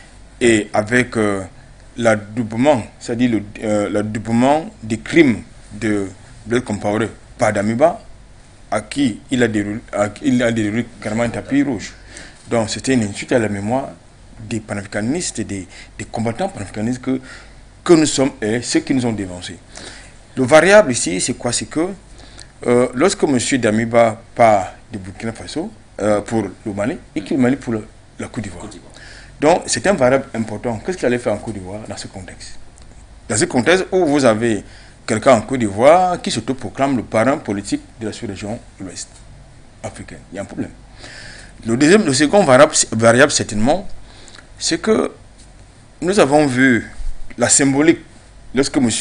et avec euh, l'adoubement, c'est-à-dire le euh, l'adoubement des crimes de Blaise Compaoré par Damiba, à qui il a déroulé, à qui il a déroulé carrément un tapis rouge. Donc c'était une insulte à la mémoire des panafricanistes, des, des combattants panafricanistes que, que nous sommes et ceux qui nous ont dévancés. Le variable ici, c'est quoi? C'est que euh, lorsque M. Damiba part de Burkina Faso euh, pour le Mali, et qu'il Mali pour le, la Côte d'Ivoire. Donc, c'est un variable important. Qu'est-ce qu'il allait faire en Côte d'Ivoire dans ce contexte? Dans ce contexte où vous avez quelqu'un en Côte d'Ivoire qui s'autoproclame le parrain politique de la sous-région de l'Ouest africaine. Il y a un problème. Le, deuxième, le second variable, variable certainement, c'est que nous avons vu la symbolique. Lorsque M.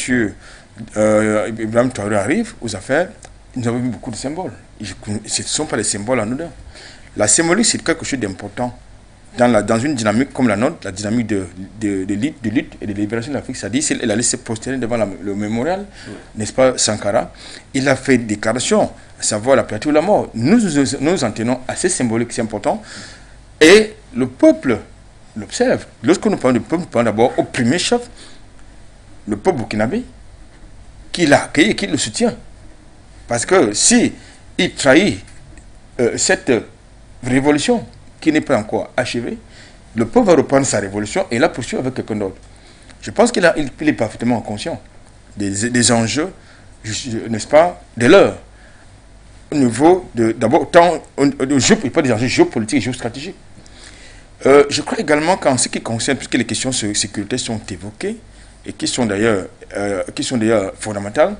Euh, Ibrahim Traoré arrive aux affaires, nous avons vu beaucoup de symboles. Ce ne sont pas des symboles anodins. La symbolique, c'est quelque chose d'important. Dans, la, dans une dynamique comme la nôtre, la dynamique de, de, de, lutte, de lutte et de libération de l'Afrique, c'est-à-dire qu'elle allait se poster devant la, le mémorial, oui. N'est-ce pas, Sankara, il a fait une déclaration, à savoir la plateau ou la mort. Nous nous, nous en tenons à ces symboliques, c'est important. Et le peuple l'observe. Lorsque nous parlons du peuple, nous parlons d'abord au premier chef, le peuple burkinabé, qui l'a accueilli et qui le soutient. Parce que si il trahit euh, cette révolution, qui n'est pas encore achevé, le peuple va reprendre sa révolution et la poursuivre avec quelqu'un d'autre. Je pense qu'il il, il est parfaitement conscient des, des enjeux, n'est-ce pas, de l'heure, au niveau de, d'abord, tant, pas des enjeux géopolitiques et géostratégiques. Euh, je crois également qu'en ce qui concerne, puisque les questions de sécurité sont évoquées, et qui sont d'ailleurs, euh, qui sont d'ailleurs fondamentales,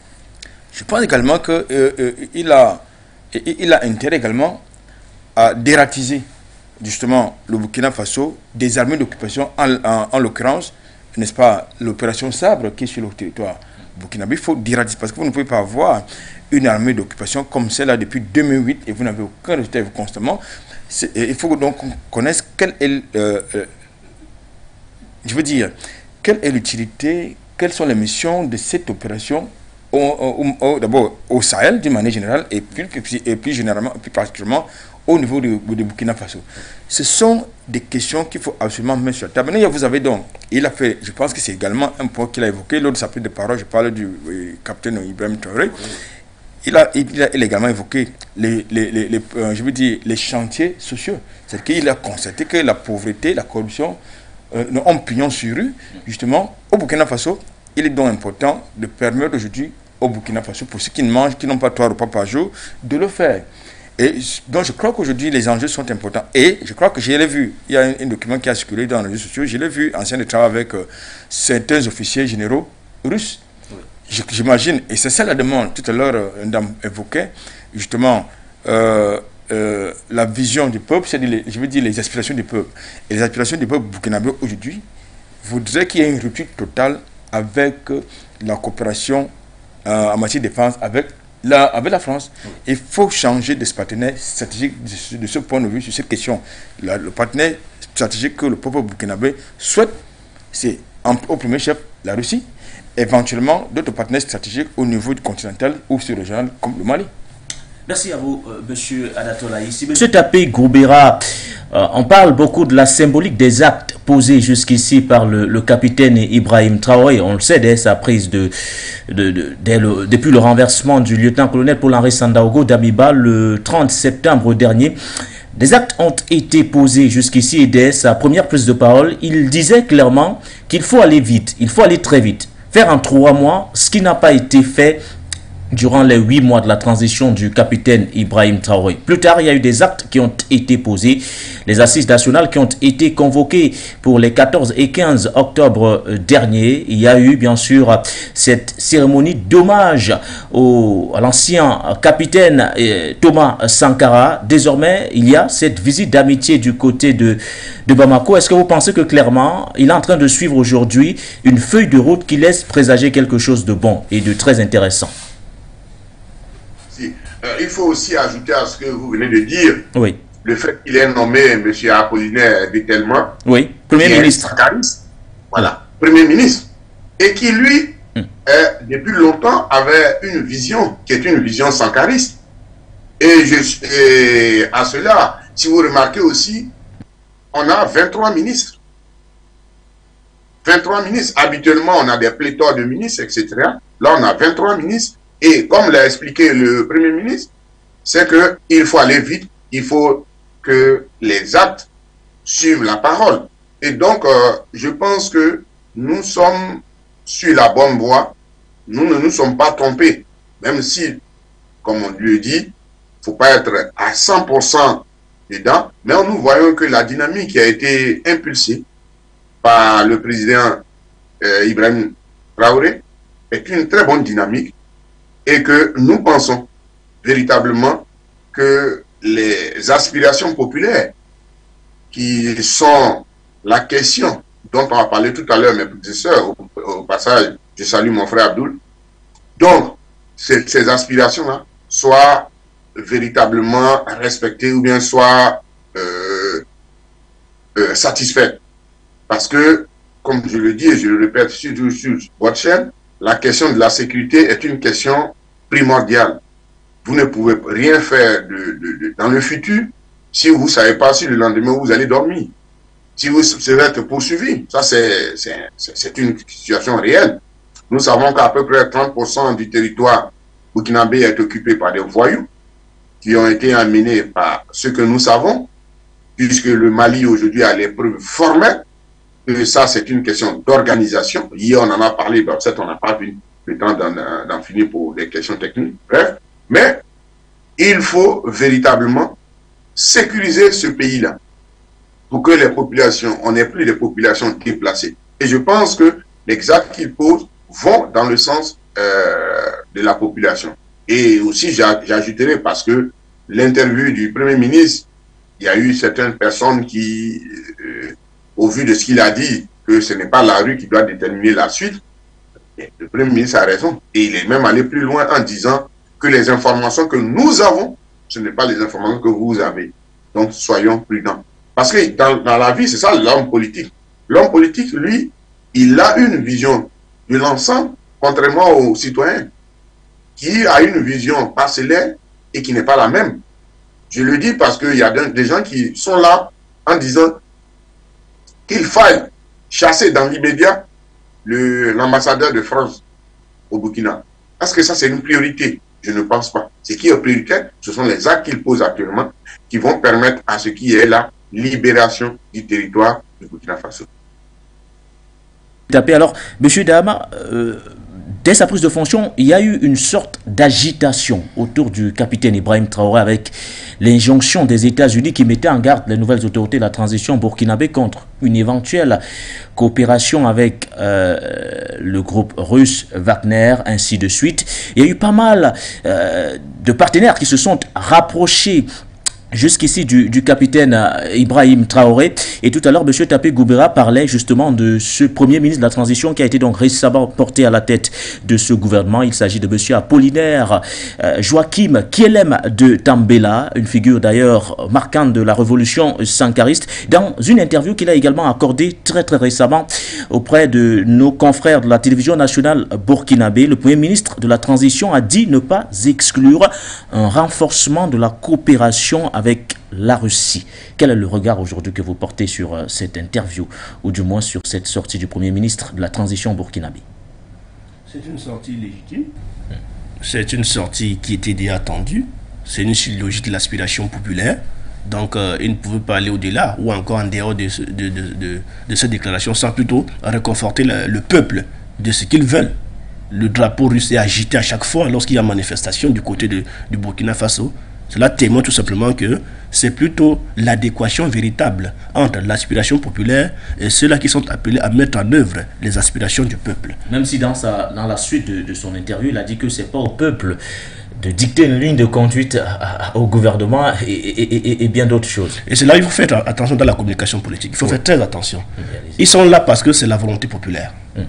je pense également qu'il euh, euh, a, il a intérêt également à dératiser justement le Burkina Faso des armées d'occupation, en, en, en l'occurrence, n'est-ce pas, l'opération Sabre qui est sur le territoire burkinabé. Il faut dératiser parce que vous ne pouvez pas avoir une armée d'occupation comme celle-là depuis deux mille huit et vous n'avez aucun résultat constamment. Il faut donc qu'on connaisse quelle est, euh, euh, je veux dire, quelle est l'utilité, quelles sont les missions de cette opération d'abord au Sahel d'une manière générale et plus, et plus généralement, plus particulièrement au niveau de, de Burkina Faso. Ce sont des questions qu'il faut absolument mettre sur la table. Maintenant, vous avez donc, il a fait, je pense que c'est également un point qu'il a évoqué lors de sa prise de parole, je parle du euh, capitaine Ibrahim Traoré. Il a, il, a, il a également évoqué les, les, les, les, euh, je veux dire, les chantiers sociaux. C'est qu'il a constaté que la pauvreté, la corruption euh, ont pignon sur rue. Justement, au Burkina Faso, il est donc important de permettre aujourd'hui au Burkina Faso, pour ceux qui ne mangent, qui n'ont pas trois repas par jour, de le faire. Et donc je crois qu'aujourd'hui les enjeux sont importants. Et je crois que je l'ai vu, il y a un, un document qui a circulé dans les réseaux sociaux, je l'ai vu, ancien de travail avec euh, certains officiers généraux russes. Oui. J'imagine, et c'est ça la demande, tout à l'heure, euh, une dame évoquait, justement, euh, euh, la vision du peuple, c'est-à-dire, je veux dire, les aspirations du peuple. Et les aspirations du peuple burkinabé aujourd'hui voudraient qu'il y ait une rupture totale avec euh, la coopération euh, en matière de défense avec La, avec la France, oui. Il faut changer de ce partenaire stratégique de, de ce point de vue sur cette question. La, le partenaire stratégique que le peuple burkinabé souhaite, c'est au premier chef la Russie, éventuellement d'autres partenaires stratégiques au niveau du continental ou sur le régional comme le Mali. Merci à vous, euh, monsieur Anatola. Ici, monsieur Tapé Goubera, euh, on parle beaucoup de la symbolique des actes posés jusqu'ici par le, le capitaine Ibrahim Traoré. On le sait dès sa prise de, de, de, dès le, depuis le renversement du lieutenant-colonel Paul-Henri Sandaogo d'Amiba le trente septembre dernier. Des actes ont été posés jusqu'ici et dès sa première prise de parole, il disait clairement qu'il faut aller vite, il faut aller très vite. Faire en trois mois ce qui n'a pas été fait durant les huit mois de la transition du capitaine Ibrahim Traoré. Plus tard, il y a eu des actes qui ont été posés. Les assises nationales qui ont été convoquées pour les quatorze et quinze octobre dernier. Il y a eu bien sûr cette cérémonie d'hommage à l'ancien capitaine Thomas Sankara. Désormais, il y a cette visite d'amitié du côté de, de Bamako. Est-ce que vous pensez que clairement, il est en train de suivre aujourd'hui une feuille de route qui laisse présager quelque chose de bon et de très intéressant? Euh, il faut aussi ajouter à ce que vous venez de dire, oui, le fait qu'il ait nommé M. Apollinaire Détellement, oui, Premier ministre. Voilà, Premier ministre. Et qui, lui, mm. euh, depuis longtemps, avait une vision qui est une vision sankariste. Et, je, et à cela, si vous remarquez aussi, on a vingt-trois ministres. vingt-trois ministres. Habituellement, on a des pléthores de ministres, et cetera. Là, on a vingt-trois ministres. Et comme l'a expliqué le Premier ministre, c'est qu'il faut aller vite, il faut que les actes suivent la parole. Et donc, euh, je pense que nous sommes sur la bonne voie, nous ne nous sommes pas trompés, même si, comme on lui dit, il ne faut pas être à cent pour cent dedans, mais nous voyons que la dynamique qui a été impulsée par le président euh, Ibrahim Traoré est une très bonne dynamique. Et que nous pensons véritablement que les aspirations populaires, qui sont la question dont on a parlé tout à l'heure, mes professeurs, au, au passage, je salue mon frère Abdoul, donc ces, ces aspirations-là soient véritablement respectées ou bien soient euh, euh, satisfaites. Parce que, comme je le dis et je le répète sur, sur votre chaîne, la question de la sécurité est une question primordiale. Vous ne pouvez rien faire de, de, de, dans le futur si vous ne savez pas si le lendemain vous allez dormir. Si vous serez poursuivi, ça c'est une situation réelle. Nous savons qu'à peu près trente pour cent du territoire burkinabé est occupé par des voyous qui ont été amenés par ce que nous savons, puisque le Mali aujourd'hui a les preuves formelles. Et ça, c'est une question d'organisation. Hier, on en a parlé, dans cette, on n'a pas vu le temps d'en finir pour des questions techniques. Bref, mais il faut véritablement sécuriser ce pays-là pour que les populations, on n'ait plus de populations déplacées. Et je pense que les actes qu'ils posent vont dans le sens euh, de la population. Et aussi, j'ajouterai, parce que l'interview du Premier ministre, il y a eu certaines personnes qui... Euh, au vu de ce qu'il a dit, que ce n'est pas la rue qui doit déterminer la suite, le Premier ministre a raison. Et il est même allé plus loin en disant que les informations que nous avons, ce n'est pas les informations que vous avez. Donc, soyons prudents. Parce que dans, dans la vie, c'est ça l'homme politique. L'homme politique, lui, il a une vision de l'ensemble, contrairement aux citoyens, qui a une vision parcellaire et qui n'est pas la même. Je le dis parce qu'il y a des gens qui sont là en disant qu'il faille chasser dans l'immédiat l'ambassadeur de France au Burkina. Est-ce que ça, c'est une priorité? Je ne pense pas. Ce qui est prioritaire, ce sont les actes qu'il pose actuellement qui vont permettre à ce qui est la libération du territoire du Burkina Faso. Alors, M. Dahama, euh, dès sa prise de fonction, il y a eu une sorte d'agitation autour du capitaine Ibrahim Traoré avec l'injonction des États-Unis qui mettait en garde les nouvelles autorités de la transition burkinabé contre une éventuelle coopération avec euh, le groupe russe Wagner, ainsi de suite. Il y a eu pas mal euh, de partenaires qui se sont rapprochés jusqu'ici du, du capitaine euh, Ibrahim Traoré. Et tout à l'heure, M. Tapé Goubera parlait justement de ce premier ministre de la transition qui a été donc récemment porté à la tête de ce gouvernement. Il s'agit de M. Apollinaire euh, Joachim Kielem de Tambela, une figure d'ailleurs marquante de la révolution sankariste. Dans une interview qu'il a également accordée très très récemment auprès de nos confrères de la télévision nationale burkinabé, le premier ministre de la transition a dit ne pas exclure un renforcement de la coopération avec la Russie. Quel est le regard aujourd'hui que vous portez sur euh, cette interview, ou du moins sur cette sortie du Premier ministre de la transition burkinabé? C'est une sortie légitime. C'est une sortie qui était déjà attendue. C'est une suite logique de l'aspiration populaire. Donc, euh, il ne pouvait pas aller au-delà ou encore en dehors de, ce, de, de, de, de cette déclaration sans plutôt réconforter le, le peuple de ce qu'ils veulent. Le drapeau russe est agité à chaque fois lorsqu'il y a manifestation du côté de, du Burkina Faso. Cela témoigne tout simplement que c'est plutôt l'adéquation véritable entre l'aspiration populaire et ceux-là qui sont appelés à mettre en œuvre les aspirations du peuple. Même si dans, sa, dans la suite de, de son interview, il a dit que ce n'est pas au peuple de dicter une ligne de conduite à, à, au gouvernement et, et, et, et bien d'autres choses. Et c'est là qu'il faut faire attention dans la communication politique. Il faut oui. faire très attention. Ils sont là parce que c'est la volonté populaire. Hum.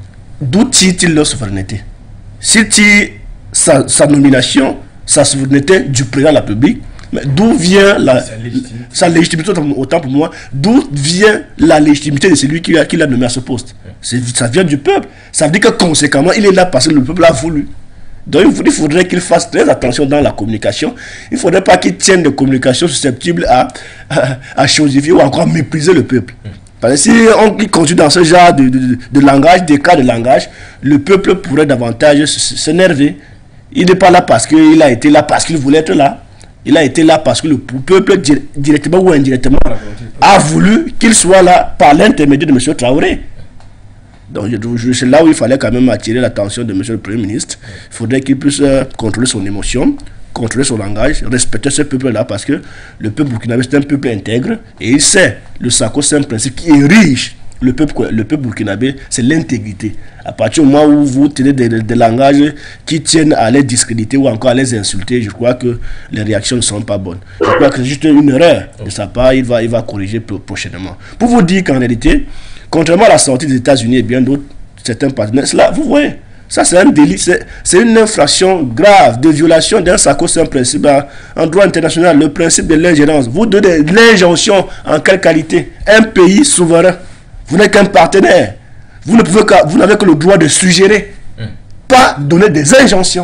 D'où tire-t-il leur souveraineté? S'il tire sa, sa nomination, sa souveraineté du président de la République, mais d'où vient la, sa légitimité, sa légitimité autant pour moi, d'où vient la légitimité de celui qui l'a qui nommé à ce poste? Ça vient du peuple. Ça veut dire que conséquemment, il est là parce que le peuple l'a voulu. Donc il faudrait qu'il fasse très attention dans la communication. Il ne faudrait pas qu'il tienne des communications susceptibles à, à, à chosifier ou encore mépriser le peuple. Parce que si on continue dans ce genre de, de, de langage, des cas de langage, le peuple pourrait davantage s'énerver. Il n'est pas là parce qu'il a été là parce qu'il voulait être là. Il a été là parce que le peuple, directement ou indirectement, a voulu qu'il soit là par l'intermédiaire de M. Traoré. Donc c'est là où il fallait quand même attirer l'attention de M. le Premier ministre. Il faudrait qu'il puisse euh, contrôler son émotion, contrôler son langage, respecter ce peuple-là, parce que le peuple burkinabé c'est un peuple intègre et il sait le sacro-saint principe qui érige le peuple, le peuple burkinabé, c'est l'intégrité. À partir du moment où vous tenez des, des, des langages qui tiennent à les discréditer ou encore à les insulter, je crois que les réactions ne sont pas bonnes. Je crois que c'est juste une erreur de sa part, il va, il va corriger prochainement. Pour vous dire qu'en réalité, contrairement à la sortie des États-Unis et bien d'autres, certains partenaires, là, vous voyez, ça c'est un délit, c'est une infraction grave de violation d'un sacro-saint principe en droit international, le principe de l'ingérence. Vous donnez l'injonction en quelle qualité? Un pays souverain. Vous n'êtes qu'un partenaire. Vous ne pouvez que, vous n'avez que le droit de suggérer, mm. pas donner des injonctions.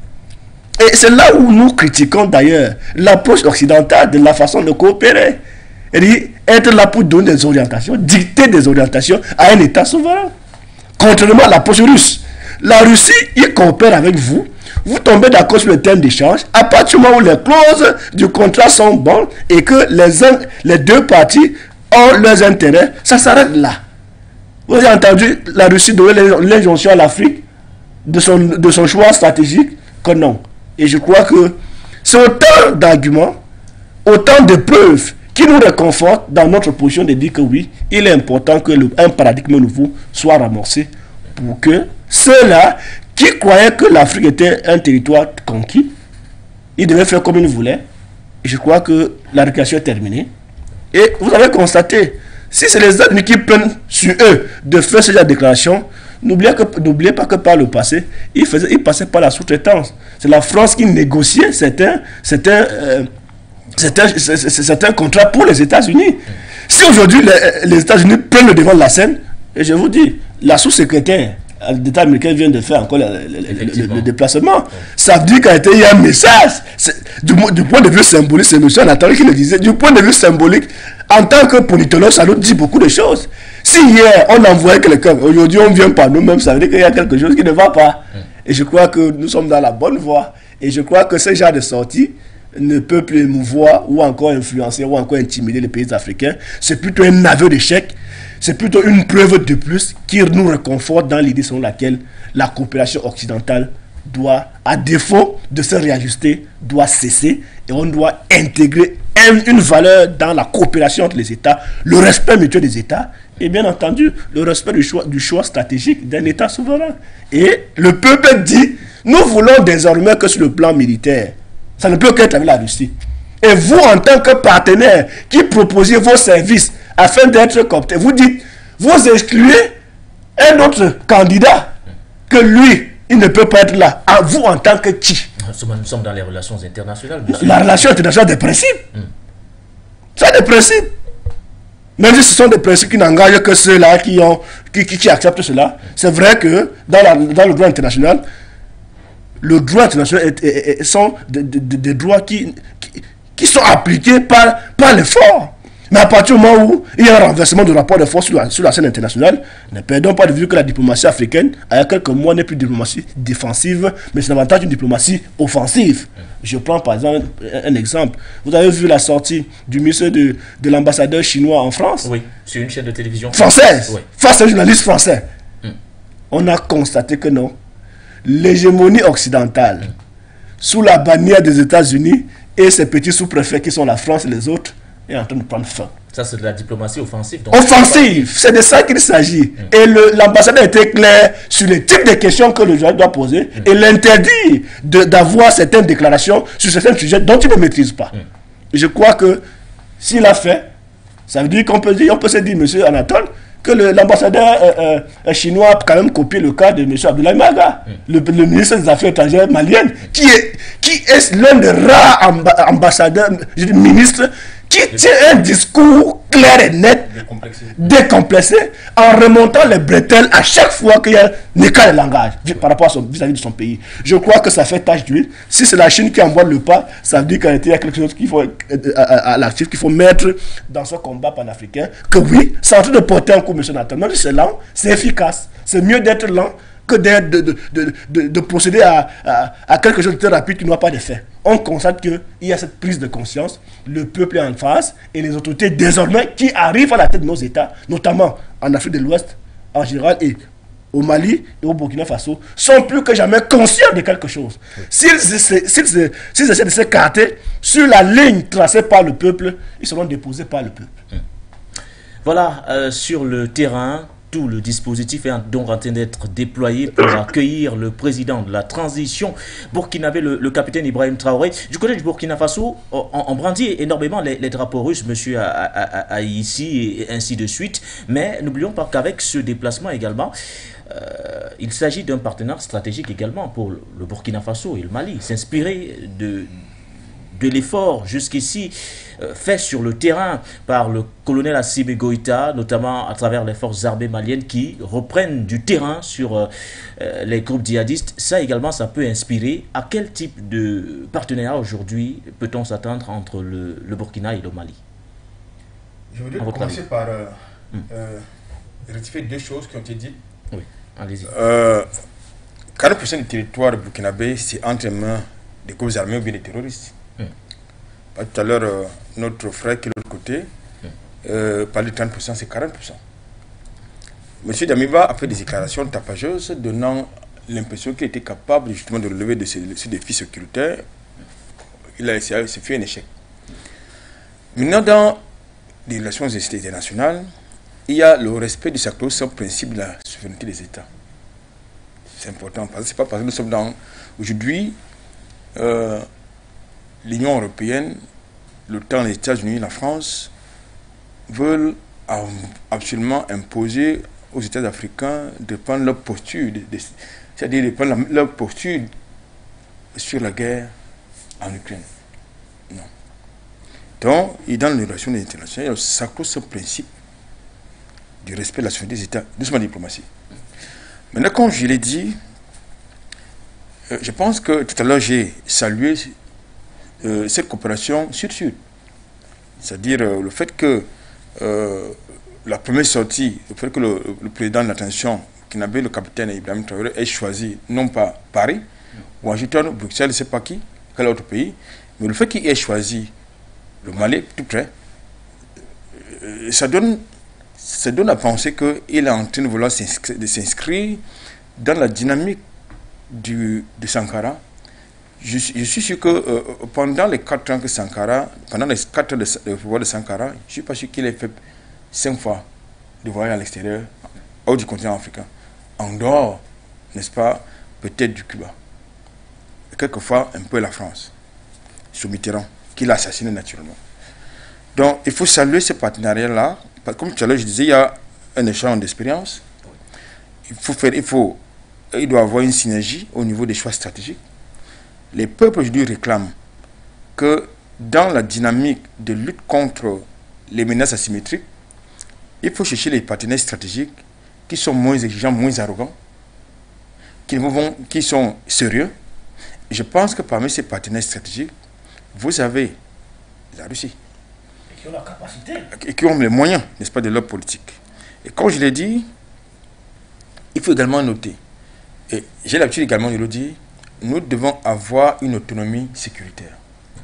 Et c'est là où nous critiquons d'ailleurs l'approche occidentale de la façon de coopérer. Et être là pour donner des orientations, dicter des orientations à un État souverain. Contrairement à l'approche russe. La Russie, il coopère avec vous. Vous tombez d'accord sur le terme d'échange. À partir du moment où les clauses du contrat sont bonnes et que les, un, les deux parties ont leurs intérêts, ça s'arrête là. Vous avez entendu la Russie donner l'injonction à l'Afrique de son, de son choix stratégique que non. Et je crois que c'est autant d'arguments, autant de preuves qui nous réconfortent dans notre position de dire que oui, il est important que le, un paradigme nouveau soit ramassé pour que ceux-là qui croyaient que l'Afrique était un territoire conquis, ils devaient faire comme ils voulaient. Et je crois que la récréation est terminée. Et vous avez constaté, si c'est les États-Unis qui prennent sur eux de faire ce genre de déclaration, n'oubliez pas que par le passé, ils, faisaient, ils passaient par la sous-traitance. C'est la France qui négociait certains, certains, euh, certains, certains contrats pour les États-Unis. Si aujourd'hui les, les États-Unis prennent le devant de la scène, et je vous dis, la sous-secrétaire d'État américain vient de faire encore le, le, le, le déplacement. Ça veut dire qu'il y a un message. Du, du point de vue symbolique, c'est M. Anatole qui le disait, du point de vue symbolique, en tant que politologue, ça nous dit beaucoup de choses. Si hier, on envoyait quelqu'un, aujourd'hui, on vient par nous-mêmes, ça veut dire qu'il y a quelque chose qui ne va pas. Et je crois que nous sommes dans la bonne voie. Et je crois que ce genre de sortie ne peut plus émouvoir ou encore influencer ou encore intimider les pays africains. C'est plutôt un aveu d'échec. C'est plutôt une preuve de plus qui nous réconforte dans l'idée selon laquelle la coopération occidentale doit, à défaut de se réajuster, doit cesser et on doit intégrer une valeur dans la coopération entre les États, le respect mutuel des États et bien entendu le respect du choix, du choix stratégique d'un État souverain. Et le peuple dit, nous voulons désormais que sur le plan militaire, ça ne peut qu'être avec la Russie. Et vous, en tant que partenaire qui proposez vos services afin d'être coopté, vous dites, vous excluez un autre candidat que lui, il ne peut pas être là. À vous, en tant que qui? Nous sommes dans les relations internationales. Monsieur. La relation internationale des principes. Mm. C'est des principes. Même si ce sont des principes qui n'engagent que ceux-là qui, ont, qui, qui, qui acceptent cela, mm. c'est vrai que dans, la, dans le droit international, le droit international est, est, est, sont des de, de, de droits qui, qui, qui sont appliqués par, par l'effort. Mais à partir du moment où il y a un renversement de rapport de force sur la, sur la scène internationale, ne perdons pas de vue que la diplomatie africaine, il y a quelques mois, n'est plus une diplomatie défensive, mais c'est davantage une diplomatie offensive. Je prends par exemple un exemple. Vous avez vu la sortie du ministre de, de l'ambassadeur chinois en France? Oui, sur une chaîne de télévision française, oui. Face à un journaliste français. Mm. On a constaté que non. L'hégémonie occidentale, mm. sous la bannière des États-Unis et ces petits sous-préfets qui sont la France et les autres, est en train de prendre fin. Ça, c'est de la diplomatie offensive. Donc offensive, c'est de ça qu'il s'agit. Mmh. Et l'ambassadeur était clair sur le type de questions que le journaliste doit poser mmh. et l'interdit d'avoir certaines déclarations sur certains sujets dont il ne maîtrise pas. Mmh. Je crois que s'il a fait, ça veut dire qu'on peut dire, on peut se dire, monsieur Anatole, que l'ambassadeur euh, euh, chinois a quand même copié le cas de monsieur Abdoulaye Maga, mmh. le, le ministre des Affaires étrangères maliennes, qui est, qui est l'un des rares amba ambassadeurs, je dis ministres, qui tient un discours clair et net, décomplexé, décomplexé en remontant les bretelles à chaque fois qu'il y a un écart de langage par rapport à son, vis-à-vis de son pays. Je crois que ça fait tache d'huile. Si c'est la Chine qui envoie le pas, ça veut dire qu'il y a quelque chose qu'il faut, à, à, à l'actif qu'il faut mettre dans ce combat panafricain. Que oui, c'est en train de porter un coup, monsieur Nathan. Même si c'est lent, c'est efficace. C'est mieux d'être lent que de, de, de, de, de, de procéder à, à, à quelque chose de très rapide qui n'a pas d'effet. On constate qu'il y a cette prise de conscience, le peuple est en face, et les autorités désormais qui arrivent à la tête de nos États, notamment en Afrique de l'Ouest en général et au Mali et au Burkina Faso, sont plus que jamais conscients de quelque chose. Oui. S'ils essaient, s'ils, s'ils essaient de s'écarter sur la ligne tracée par le peuple, ils seront déposés par le peuple. Hum. Voilà, euh, sur le terrain, tout le dispositif est donc en train d'être déployé pour accueillir le président de la transition burkinabé, le, le capitaine Ibrahim Traoré. Du côté du Burkina Faso, on, on brandit énormément les, les drapeaux russes, monsieur Aïssi, et ainsi de suite. Mais n'oublions pas qu'avec ce déplacement également, euh, il s'agit d'un partenaire stratégique également pour le, le Burkina Faso et le Mali. S'inspirer de, de l'effort jusqu'ici euh, fait sur le terrain par le colonel Assimi Goïta, notamment à travers les forces armées maliennes qui reprennent du terrain sur euh, euh, les groupes djihadistes. Ça également, ça peut inspirer. À quel type de partenariat aujourd'hui peut-on s'attendre entre le, le Burkina et le Mali? Je voudrais commencer avis. par euh, hmm. euh, rectifier deux choses qui ont été dites. Oui, allez-y. Euh, quarante pour cent du territoire burkinabé, c'est entre les mains des groupes armés ou bien des terroristes. Hmm. Tout à l'heure, euh, notre frère qui est de l'autre côté hmm. euh, parlait de trente pour cent, c'est quarante pour cent. M. Damiba a fait des déclarations tapageuses donnant l'impression qu'il était capable justement de relever de ces, ces défis sécuritaires. Il a essayé, c'est fait un échec. Maintenant, dans les relations internationales, il y a le respect du sacro-saint principe de la souveraineté des États. C'est important, parce que c'est pas parce que nous sommes dans... Aujourd'hui, euh, l'Union européenne, l'OTAN, les États-Unis, la France veulent absolument imposer aux États africains de prendre leur posture, c'est-à-dire de prendre la, leur posture sur la guerre en Ukraine. Non. Donc, et dans les relations internationales, il y a le sacro-saint principe du respect de la souveraineté des États, doucement diplomatie. Maintenant, comme je l'ai dit, euh, je pense que tout à l'heure, j'ai salué euh, cette coopération sud-sud. C'est-à-dire euh, le fait que euh, la première sortie, le fait que le, le président de la transition, le capitaine Ibrahim Traoré, ait choisi non pas Paris, Washington, Bruxelles, je ne sais pas qui, quel autre pays, mais le fait qu'il ait choisi le Mali, tout près, euh, ça donne... ça donne à penser qu'il est en train de vouloir s'inscrire dans la dynamique du, de Sankara. Je, je suis sûr que euh, pendant les quatre ans que Sankara, pendant les quatre ans de, de pouvoir de Sankara, je ne suis pas sûr qu'il ait fait cinq fois de voyage à l'extérieur, hors du continent africain, en dehors, n'est-ce pas, peut-être du Cuba, et quelquefois un peu la France, sous Mitterrand. qu'il a assassiné naturellement. Donc, il faut saluer ce partenariat-là. Comme tout à l'heure, je disais, il y a un échange d'expérience. Il faut faire, il faut, il doit y avoir une synergie au niveau des choix stratégiques. Les peuples aujourd'hui réclament que dans la dynamique de lutte contre les menaces asymétriques, il faut chercher les partenaires stratégiques qui sont moins exigeants, moins arrogants, qui, vont, qui sont sérieux. Et je pense que parmi ces partenaires stratégiques, vous avez la Russie. Et qui ont la capacité. Et qui ont les moyens, n'est-ce pas, de leur politique. Et comme je l'ai dit, il faut également noter, et j'ai l'habitude également de le dire, nous devons avoir une autonomie sécuritaire.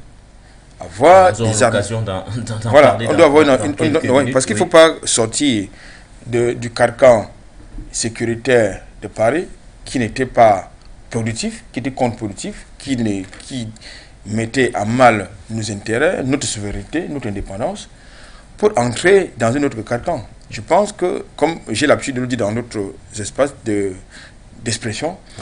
Avoir des armes. Dans, dans voilà, on doit avoir une, une, une, une ouais, parce qu'il ne faut pas sortir de, du carcan sécuritaire de Paris qui n'était pas productif, qui était contre-productif, qui, ne, qui mettait à mal nos intérêts, notre souveraineté, notre indépendance, pour entrer dans un autre carcan. Je pense que, comme j'ai l'habitude de le dire dans notre espace de, d'expression, oui.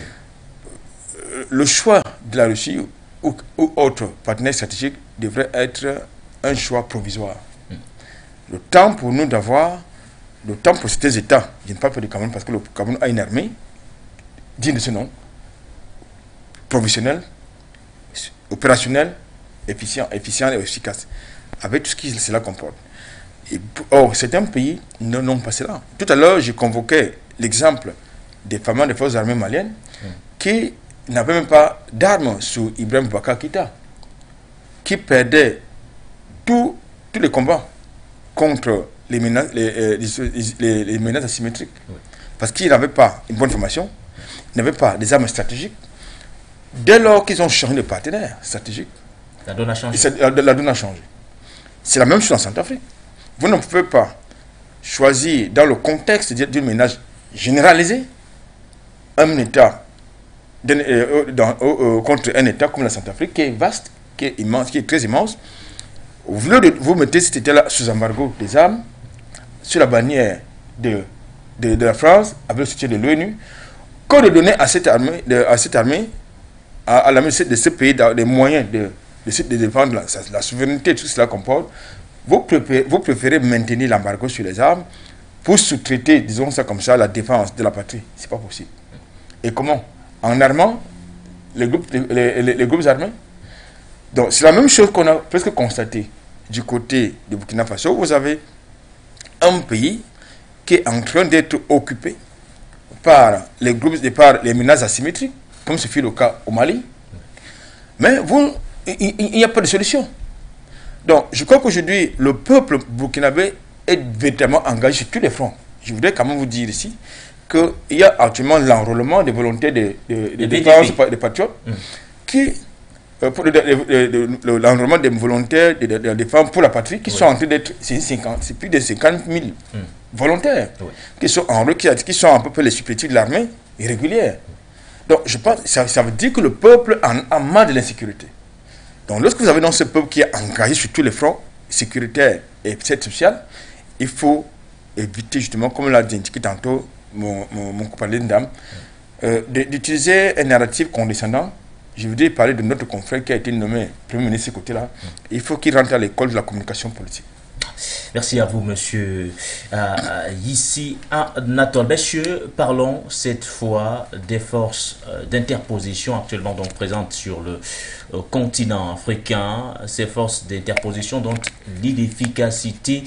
Le choix de la Russie ou, ou autre partenaire stratégique devrait être un choix provisoire. Mm. Le temps pour nous d'avoir, le temps pour ces États, je ne parle pas du Cameroun parce que le Cameroun a une armée digne de ce nom, professionnelle, opérationnelle, efficient, efficient et efficace, avec tout ce qui cela comporte. Et, or, certains pays n'ont pas cela. Tout à l'heure, j'ai convoqué l'exemple des femmes des forces armées maliennes mm. qui n'avait même pas d'armes sous Ibrahim Boubacar Keïta, qui perdait tous les combats contre les menaces, les, les, les, les menaces asymétriques. Oui. Parce qu'il n'avait pas une bonne formation, il n'avait pas des armes stratégiques. Dès lors qu'ils ont changé de partenaire stratégique, la donne a changé. La, la donne a changé. C'est la même chose en Centrafrique. Vous ne pouvez pas choisir, dans le contexte d'une menace généralisée, un État Dans, euh, contre un État comme la Centrafrique qui est vaste, qui est immense, qui est très immense. Au lieu de vous mettez cet État-là sous embargo des armes, sur la bannière de, de, de la France, avec le soutien de l'ONU, que de donner à cette armée, de, à cette armée, à, à l'armée de ce pays, des moyens de, de, de défendre la, la souveraineté, tout cela comporte, vous préférez, vous préférez maintenir l'embargo sur les armes pour sous-traiter, disons ça comme ça, la défense de la patrie. C'est pas possible. Et comment? En armant les groupes, les, les, les groupes armés. Donc c'est la même chose qu'on a presque constaté du côté de Burkina Faso. Vous avez un pays qui est en train d'être occupé par les groupes, par les menaces asymétriques, comme ce fut le cas au Mali. Mais vous, il n'y a pas de solution. Donc je crois qu'aujourd'hui, le peuple burkinabé est véritablement engagé sur tous les fronts. Je voudrais quand même vous dire ici qu'il y a actuellement l'enrôlement des volontaires de, de, de défense des patriotes mmh. qui, euh, pour l'enrôlement des volontaires de, de, de défense pour la patrie qui oui. sont en train d'être, c'est plus de cinquante mille mmh. volontaires oui. qui sont en qui, qui sont à peu près les supplétifs de l'armée irrégulière. Donc je pense que ça, ça veut dire que le peuple a, a marre de l'insécurité. Donc lorsque vous avez dans ce peuple qui est engagé sur tous les fronts, sécuritaire et social, il faut éviter justement, comme l'a dit tantôt, mon, mon, mon compagnon d'âme, euh, d'utiliser un narratif condescendant. Je voudrais parler de notre confrère qui a été nommé Premier ministre de ce côté-là. Il faut qu'il rentre à l'école de la communication politique. Merci à vous, monsieur euh, ici Anatole. Messieurs, parlons cette fois des forces euh, d'interposition actuellement donc présentes sur le euh, continent africain. Ces forces d'interposition dont l'inefficacité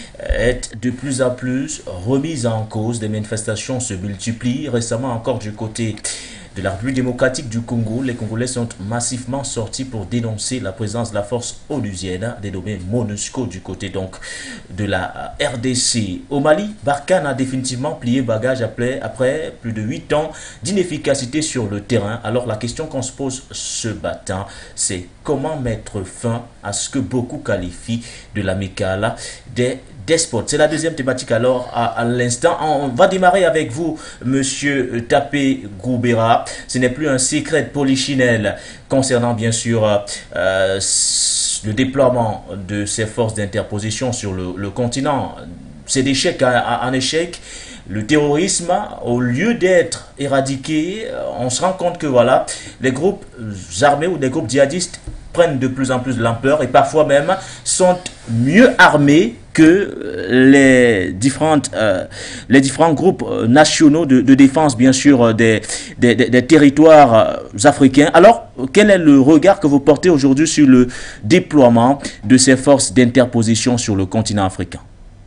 est de plus en plus remise en cause. Des manifestations se multiplient. Récemment encore du côté de la République démocratique du Congo, les Congolais sont massivement sortis pour dénoncer la présence de la force onusienne dénommée MONUSCO du côté donc de la R D C. Au Mali, Barkhane a définitivement plié bagage après, après plus de huit ans d'inefficacité sur le terrain. Alors la question qu'on se pose ce matin, c'est comment mettre fin à ce que beaucoup qualifient de la mécala des despotes. C'est la deuxième thématique alors à, à l'instant. On va démarrer avec vous, monsieur Tapé Goubera. Ce n'est plus un secret de polichinelle concernant bien sûr euh, le déploiement de ces forces d'interposition sur le, le continent. C'est d'échec en échec. Le terrorisme, au lieu d'être éradiqué, on se rend compte que voilà, les groupes armés ou des groupes djihadistes prennent de plus en plus de l'ampleur et parfois même sont mieux armés que les, différentes, euh, les différents groupes nationaux de, de défense, bien sûr, des, des, des territoires africains. Alors, quel est le regard que vous portez aujourd'hui sur le déploiement de ces forces d'interposition sur le continent africain?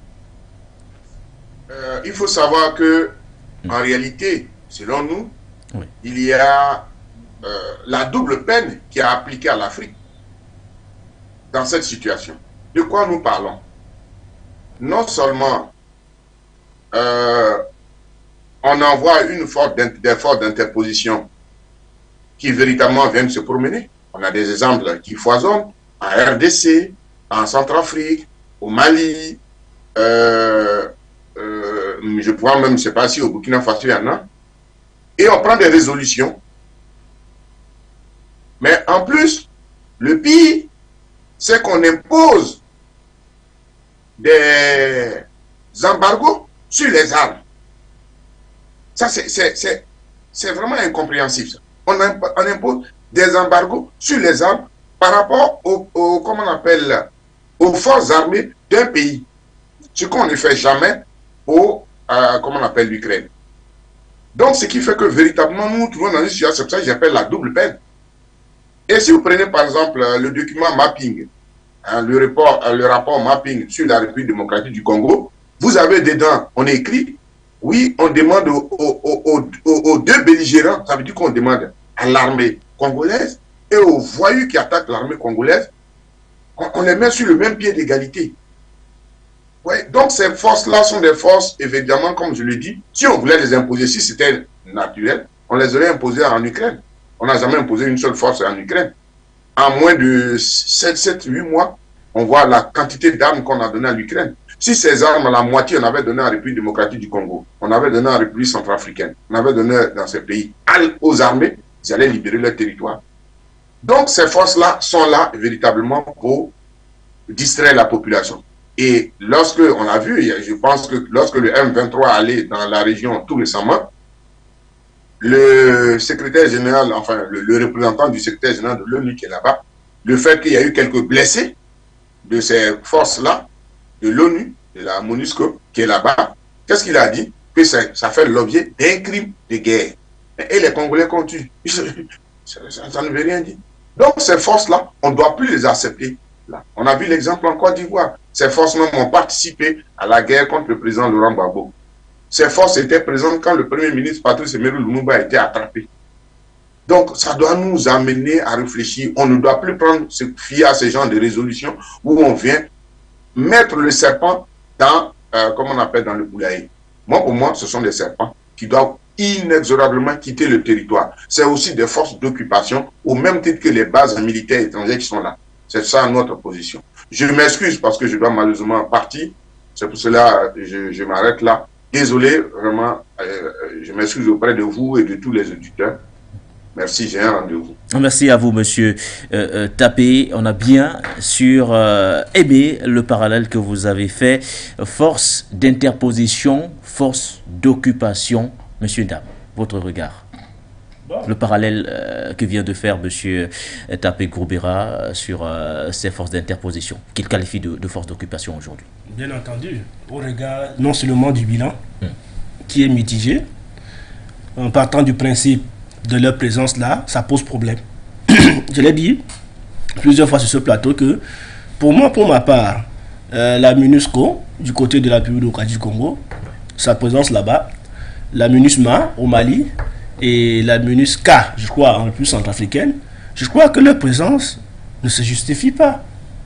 euh, Il faut savoir que, mmh. en réalité, selon nous, oui. il y a euh, la double peine qui a appliqué à l'Afrique dans cette situation. De quoi nous parlons? Non seulement euh, on envoie une force d'interposition qui véritablement viennent se promener. On a des exemples qui foisonnent en R D C, en Centrafrique, au Mali, euh, euh, je crois même, je ne sais pas si au Burkina Faso il y en a. Et on prend des résolutions. Mais en plus, le pire, c'est qu'on impose des embargos sur les armes. Ça, c'est vraiment incompréhensible. On, on impose des embargos sur les armes par rapport au, au, comment on appelle, aux forces armées d'un pays. Ce qu'on ne fait jamais au, euh, comment on appelle, l'Ukraine. Donc, ce qui fait que véritablement, nous nous trouvons dans une situation, c'est ça que j'appelle la double peine. Et si vous prenez par exemple le document mapping, hein, le, rapport, le rapport mapping sur la République démocratique du Congo, vous avez dedans, on écrit, oui, on demande aux, aux, aux, aux, aux deux belligérants, ça veut dire qu'on demande à l'armée congolaise et aux voyous qui attaquent l'armée congolaise, on, on les met sur le même pied d'égalité. Ouais, donc ces forces-là sont des forces, évidemment, comme je le dis, si on voulait les imposer, si c'était naturel, on les aurait imposées en Ukraine. On n'a jamais imposé une seule force en Ukraine. En moins de sept huit mois, on voit la quantité d'armes qu'on a données à l'Ukraine. Si ces armes, la moitié, on avait donné à la République démocratique du Congo, on avait donné à la République centrafricaine, on avait donné dans ces pays aux armées, ils allaient libérer leur territoire. Donc ces forces-là sont là véritablement pour distraire la population. Et lorsque, on a vu, je pense que lorsque le M vingt-trois allait dans la région tout récemment, le secrétaire général, enfin le, le représentant du secrétaire général de l'ONU qui est là-bas, le fait qu'il y a eu quelques blessés de ces forces-là, de l'ONU, de la MONUSCO, qui est là-bas, qu'est-ce qu'il a dit? Que ça, ça fait l'objet d'un crime de guerre. Et les Congolais continuent. Ça, ça, ça ne veut rien dire. Donc ces forces-là, on ne doit plus les accepter. Là. On a vu l'exemple en Côte d'Ivoire. Ces forces même ont participé à la guerre contre le président Laurent Gbagbo. Ces forces étaient présentes quand le premier ministre Patrice Emery Lumumba a été attrapé. Donc, ça doit nous amener à réfléchir. On ne doit plus prendre, se fier à ce genre de résolution où on vient mettre le serpent dans, euh, comme on appelle, dans le poulailler. Moi, pour moi, ce sont des serpents qui doivent inexorablement quitter le territoire. C'est aussi des forces d'occupation, au même titre que les bases militaires étrangères qui sont là. C'est ça notre position. Je m'excuse parce que je dois malheureusement partir. C'est pour cela que je, je m'arrête là. Désolé, vraiment, euh, je m'excuse auprès de vous et de tous les auditeurs. Merci, j'ai un rendez-vous. Merci à vous, monsieur euh, euh, Tapé. On a bien sûr euh, aimé le parallèle que vous avez fait. Force d'interposition, force d'occupation. Monsieur Dam, votre regard. Bon. Le parallèle euh, que vient de faire monsieur Tapé Gourbera sur euh, ces forces d'interposition, qu'il qualifie de, de force d'occupation aujourd'hui. Bien entendu, au regard non seulement du bilan, hmm. qui est mitigé, en partant du principe de leur présence là, ça pose problème. Je l'ai dit plusieurs fois sur ce plateau que, pour moi, pour ma part, euh, la MONUSCO, du côté de la République démocratique du Congo, sa présence là-bas, la MINUSMA au Mali et la MINUSCA, je crois, en plus centrafricaine, je crois que leur présence ne se justifie pas.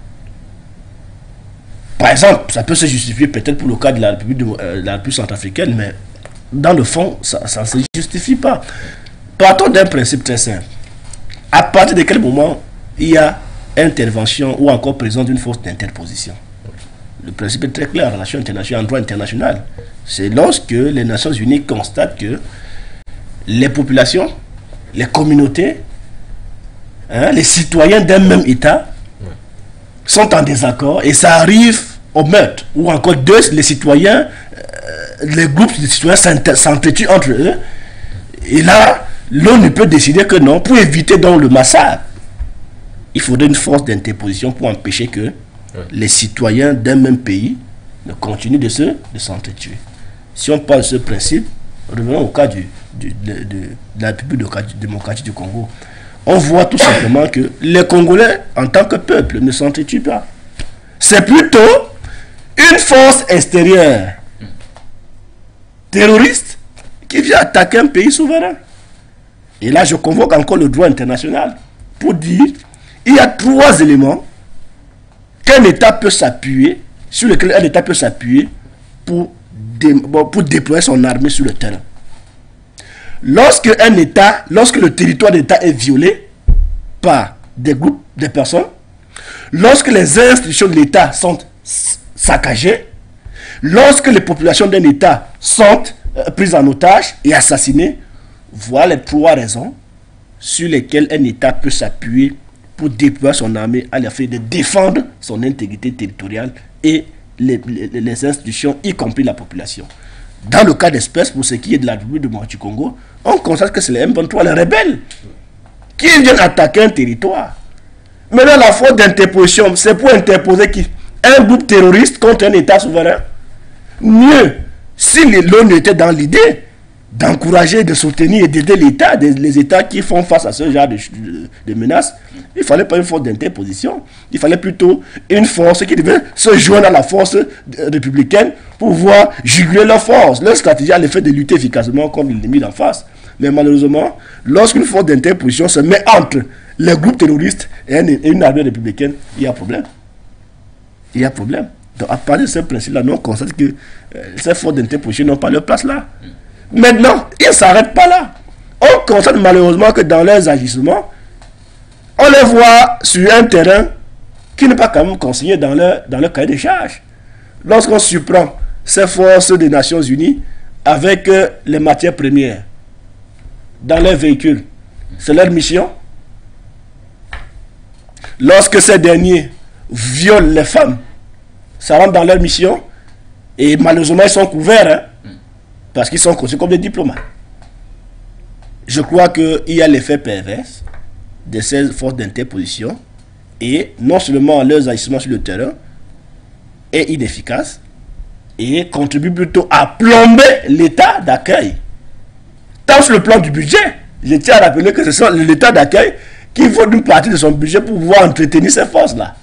Par exemple, ça peut se justifier peut-être pour le cas de la République, de, euh, la République centrafricaine, mais dans le fond, ça, ça ne se justifie pas. Partons d'un principe très simple. À partir de quel moment il y a intervention ou encore présence d'une force d'interposition? Le principe est très clair en relation internationale, en droit international. C'est lorsque les Nations Unies constatent que les populations, les communautés, hein, les citoyens d'un même État sont en désaccord et ça arrive au meurtre, ou encore deux, les citoyens, euh, les groupes de citoyens s'entretuent entre eux, et là, l'ONU peut décider que non, pour éviter donc le massacre, il faudrait une force d'interposition pour empêcher que oui. les citoyens d'un même pays ne continuent de se de s'entretuer. Si on parle de ce principe, revenons au cas du, du, de, de, de la République démocratique du Congo. On voit tout simplement que les Congolais, en tant que peuple, ne s'entretuent pas. C'est plutôt une force extérieure terroriste qui vient attaquer un pays souverain. Et là, je convoque encore le droit international pour dire il y a trois éléments qu'un État peut s'appuyer, sur lesquels un État peut s'appuyer pour, dé, pour déployer son armée sur le terrain. Lorsque un État, lorsque le territoire d'État est violé par des groupes, des personnes, lorsque les institutions de l'État sont saccagées, lorsque les populations d'un État sont euh, prises en otage et assassinées, voilà les trois raisons sur lesquelles un État peut s'appuyer pour déployer son armée à l'effet de défendre son intégrité territoriale et les, les, les institutions, y compris la population. Dans le cas d'espèce, pour ce qui est de la République démocratique du Congo, on constate que c'est les M vingt-trois, les rebelles, qui viennent attaquer un territoire. Maintenant, la faute d'interposition, c'est pour interposer qui? Un groupe terroriste contre un État souverain. Mieux, si l'ONU était dans l'idée d'encourager, de soutenir et d'aider l'État, les États qui font face à ce genre de, de, de menaces, il ne fallait pas une force d'interposition. Il fallait plutôt une force qui devait se joindre à la force républicaine pour pouvoir juguler leur force. Leur stratégie a l'effet de lutter efficacement contre l'ennemi d'en face. Mais malheureusement, lorsqu'une force d'interposition se met entre les groupes terroristes et une armée républicaine, il y a problème. Il y a problème. Donc à partir de ce principe-là, on constate que euh, ces forces d'interposition n'ont pas leur place là. Maintenant, ils ne s'arrêtent pas là. On constate malheureusement que dans leurs agissements, on les voit sur un terrain qui n'est pas quand même consigné dans leur, dans leur cahier de charge. Lorsqu'on surprend ces forces des Nations Unies avec euh, les matières premières dans leurs véhicules, c'est leur mission. Lorsque ces derniers violent les femmes, ça rentre dans leur mission et malheureusement ils sont couverts hein, parce qu'ils sont conçus comme des diplomates. Je crois qu'il y a l'effet pervers de ces forces d'interposition et non seulement leurs agissements sur le terrain est inefficace et contribue plutôt à plomber l'état d'accueil. Tant sur le plan du budget, je tiens à rappeler que ce sont l'état d'accueil qui faut une partie de son budget pour pouvoir entretenir ces forces-là.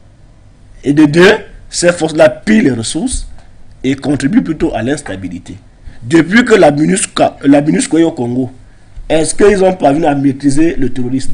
Et de deux, ces forces-là pillent les ressources et contribuent plutôt à l'instabilité. Depuis que la MINUSCA, la MINUSCA est au Congo, est-ce qu'ils ont parvenu à maîtriser le terrorisme?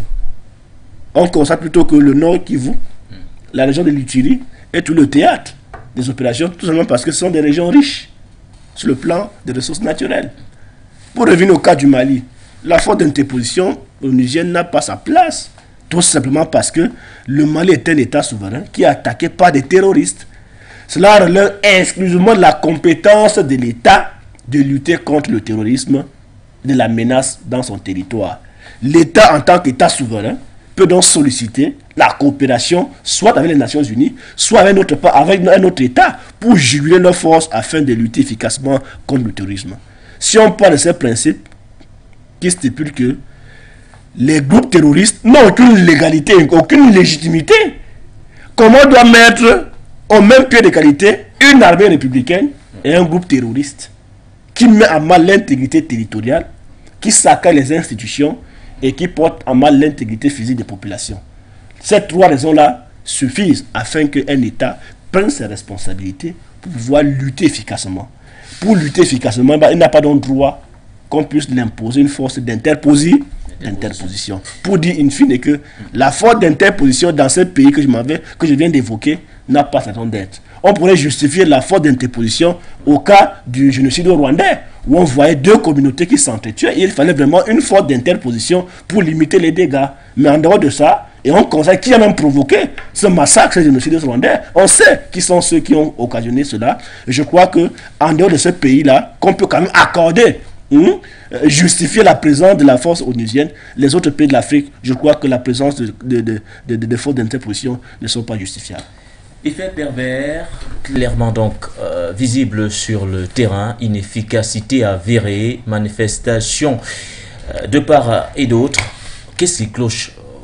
On constate plutôt que le Nord Kivu, la région de l'Ituri, est tout le théâtre des opérations, tout simplement parce que ce sont des régions riches sur le plan des ressources naturelles. Pour revenir au cas du Mali, la force d'interposition onusienne n'a pas sa place, tout simplement parce que le Mali est un État souverain qui est attaqué par des terroristes. Cela relève exclusivement de la compétence de l'État de lutter contre le terrorisme, de la menace dans son territoire. L'État, en tant qu'État souverain, peut donc solliciter la coopération, soit avec les Nations Unies, soit avec, notre, avec un autre État, pour juguler leurs forces afin de lutter efficacement contre le terrorisme. Si on parle de ces principes qui stipulent que les groupes terroristes n'ont aucune légalité, aucune légitimité, comment on doit mettre au même pied d'égalité une armée républicaine et un groupe terroriste qui met à mal l'intégrité territoriale, qui saccage les institutions et qui porte à mal l'intégrité physique des populations. Ces trois raisons-là suffisent afin qu'un État prenne ses responsabilités pour pouvoir lutter efficacement. Pour lutter efficacement, bah, il n'a pas donc droit qu'on puisse l'imposer une force d'interposition. d'interposition. Pour dire in fine que la force d'interposition dans ce pays que je, m'avais, que je viens d'évoquer n'a pas sa raison d'être. On pourrait justifier la force d'interposition au cas du génocide rwandais, où on voyait deux communautés qui s'entretuaient. Il fallait vraiment une force d'interposition pour limiter les dégâts. Mais en dehors de ça, et on constate qui a même provoqué ce massacre, ce génocide rwandais, on sait qui sont ceux qui ont occasionné cela. Je crois qu'en dehors de ce pays-là, qu'on peut quand même accorder, Mmh, justifier la présence de la force onusienne, les autres pays de l'Afrique, je crois que la présence de, de, de, de, de, de forces d'interposition ne sont pas justifiables. Effet pervers, clairement donc euh, visible sur le terrain, inefficacité avérée, manifestation euh, de part et d'autre. Qu'est-ce qui cloche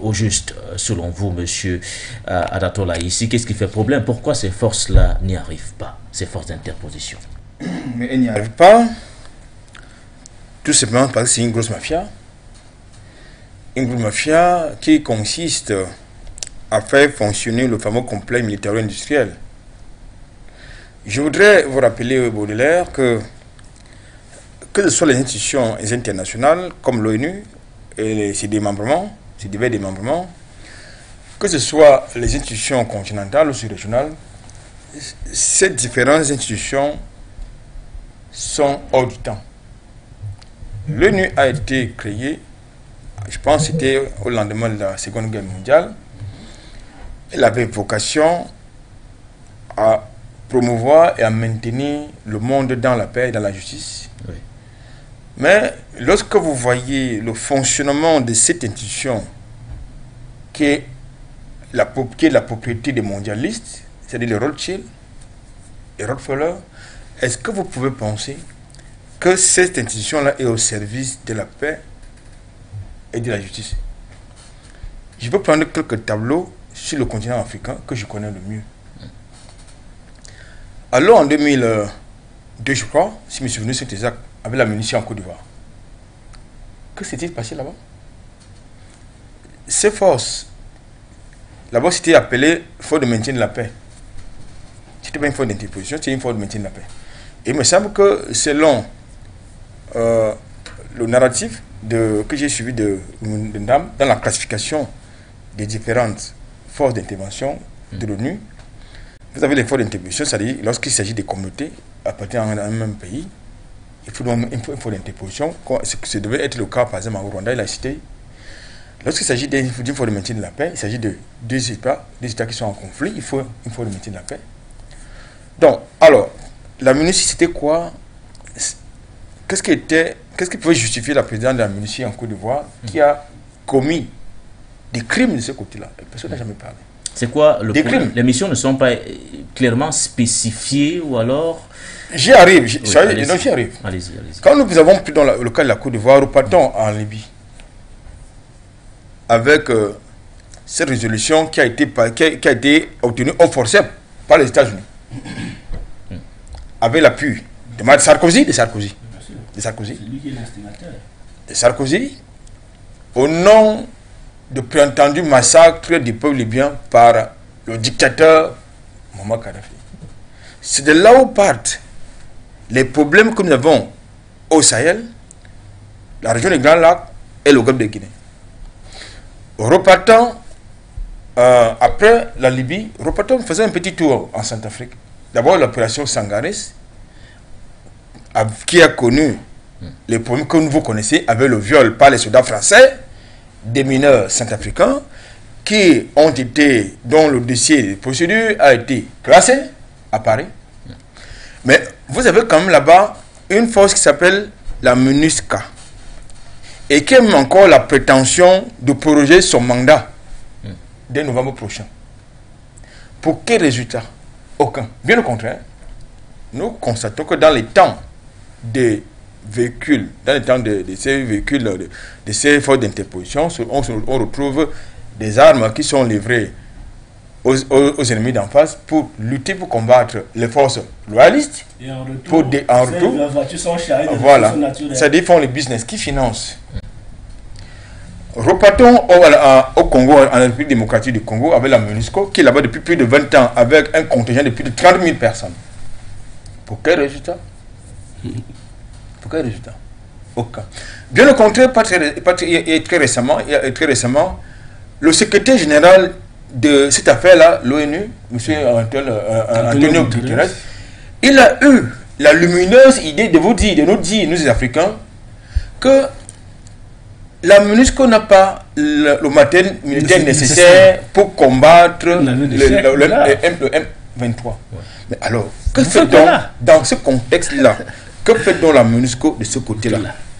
au juste, selon vous, monsieur euh, Adatola, ici, qu'est-ce qui fait problème? Pourquoi ces forces-là n'y arrivent pas, ces forces d'interposition? Mais elles n'y arrivent pas, tout simplement parce que c'est une grosse mafia. Une grosse mafia qui consiste à faire fonctionner le fameux complexe militaro-industriel. Je voudrais vous rappeler, Baudelaire, que que ce soit les institutions internationales comme l'ONU et ses démembrements, ses divers démembrements, que ce soit les institutions continentales ou sous-régionales, ces différentes institutions sont hors du temps. L'ONU a été créée, je pense que c'était au lendemain de la Seconde Guerre mondiale. Elle avait vocation à promouvoir et à maintenir le monde dans la paix et dans la justice. Oui. Mais lorsque vous voyez le fonctionnement de cette institution qui est la, qui est la propriété des mondialistes, c'est-à-dire les Rothschild et Rockefeller, est-ce que vous pouvez penser que cette institution-là est au service de la paix et de la justice? Je peux prendre quelques tableaux sur le continent africain que je connais le mieux. Alors en deux mille deux, je crois, si mes souvenirs sont exacts, avec la munition en Côte d'Ivoire. Que s'est-il passé là-bas? Ces forces, là-bas c'était appelé force de maintien de la paix. C'était pas une force d'interposition, c'était une force de maintien de la paix. Et il me semble que selon euh, le narratif de, que j'ai suivi de, de Ndam, dans la classification des différentes forces d'intervention de l'ONU, vous avez les forces d'intervention, c'est-à-dire lorsqu'il s'agit des communautés appartenant à un même pays, il faut donc une force d'interposition. Ce devait être le cas par exemple au Rwanda, il a cité. Lorsqu'il s'agit d'une force de maintien de la paix, il s'agit de deux États, deux États qui sont en conflit, il faut une force de maintien de la paix. Donc, alors, la MINUSI c'était quoi? Qu'est-ce qui était, qu'est-ce qui pouvait justifier la présidente de la MINUSI en Côte d'Ivoire qui a commis des crimes de ce côté-là? Personne n'a jamais parlé. C'est quoi le des problème? crimes. Les missions ne sont pas clairement spécifiées ou alors... J'y arrive, j'y oui, arrive. Allez allez allez Quand nous avons pris dans la, le cas de la Côte d'Ivoire, repartons en Libye. Avec euh, cette résolution qui a été, qui a, qui a été obtenue au forceps par les États-Unis. Avec l'appui de Sarkozy, de Sarkozy. De Sarkozy. C'est lui qui est l'instigateur. De Sarkozy, au nom de préentendu massacre du peuple libyen par le dictateur Muammar Kadhafi. C'est de là où partent les problèmes que nous avons au Sahel, la région des Grands Lacs et le Golfe de Guinée. Repartant, euh, après la Libye, repartons, faisons un petit tour en Centrafrique. D'abord l'opération Sangaris, qui a connu les problèmes que vous connaissez avec le viol par les soldats français des mineurs centrafricains qui ont été, dont le dossier de procédure a été classé à Paris. Mais vous avez quand même là-bas une force qui s'appelle la MINUSCA et qui a encore la prétention de proroger son mandat dès novembre prochain. Pour quel résultat? Aucun. Bien au contraire, nous constatons que dans les temps des véhicules, dans les temps de, de ces véhicules, de, de ces forces d'interposition, on, on retrouve des armes qui sont livrées aux, aux, aux ennemis d'en face pour lutter, pour combattre les forces loyalistes. Et en retour, pour des, en retour les voitures sont chargées de voilà, c'est-à-dire font les business qui financent. Repartons au, à, au Congo, en République démocratique du Congo, avec la MONUSCO, qui est là-bas depuis plus de vingt ans, avec un contingent de plus de trente mille personnes. Pour quel résultat? Pour quel résultat? Aucun. Bien au contraire, pas très, pas très, très, récemment, très récemment, le secrétaire général de cette affaire-là, l'ONU, M. Antonio Guterres, il a eu la lumineuse idée de vous dire, de nous dire, nous les Africains, que la MONUSCO n'a pas le, le matériel militaire nécessaire pour combattre le, le, le, le, le M vingt-trois. Ouais. Mais alors, que fait donc, dans ce contexte-là, que fait donc la MONUSCO de ce côté-là?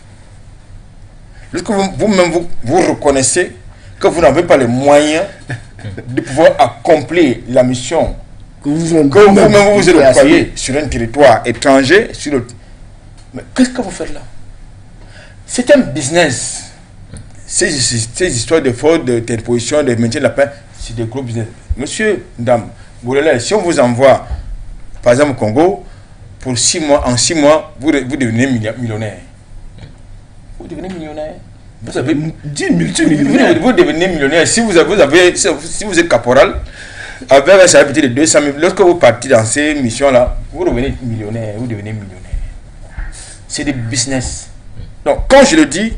Lorsque vous-même vous, vous, vous reconnaissez que vous n'avez pas les moyens de pouvoir accomplir la mission que vous-même vous, vous, vous, vous êtes déployé sur un territoire étranger, sur le... mais qu'est-ce que vous faites là? C'est un business. ces, ces histoires de faute, d'interposition, de maintien de la paix, c'est des gros business. Monsieur, dame, Boulala, si on vous envoie, par exemple au Congo, pour six mois, en six mois, vous, vous devenez millionnaire. Vous devenez millionnaire. Vous avez dix multimillionnaires. Vous, vous devenez millionnaire. Si vous avez, vous avez, si vous êtes caporal, avec un salaire petit de deux cent mille, lorsque vous partez dans ces missions-là, vous devenez millionnaire. Vous devenez millionnaire. C'est des business. Donc, quand je le dis,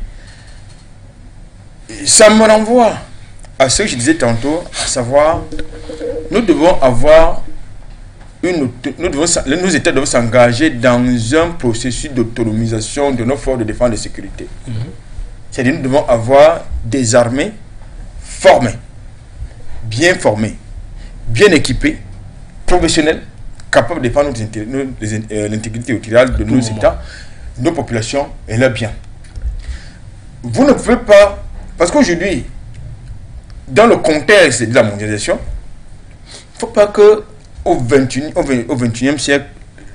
ça me renvoie à ce que je disais tantôt, à savoir, nous devons avoir une, nous devons, nos États doivent s'engager dans un processus d'autonomisation de nos forces de défense et de sécurité. Mm-hmm. C'est-à-dire, nous devons avoir des armées formées, bien formées, bien équipées, professionnelles, capables de défendre l'intégrité territoriale de nos États, nos populations et leurs biens. Vous ne pouvez pas, parce qu'aujourd'hui, dans le contexte de la mondialisation, il ne faut pas que au vingt et unième siècle,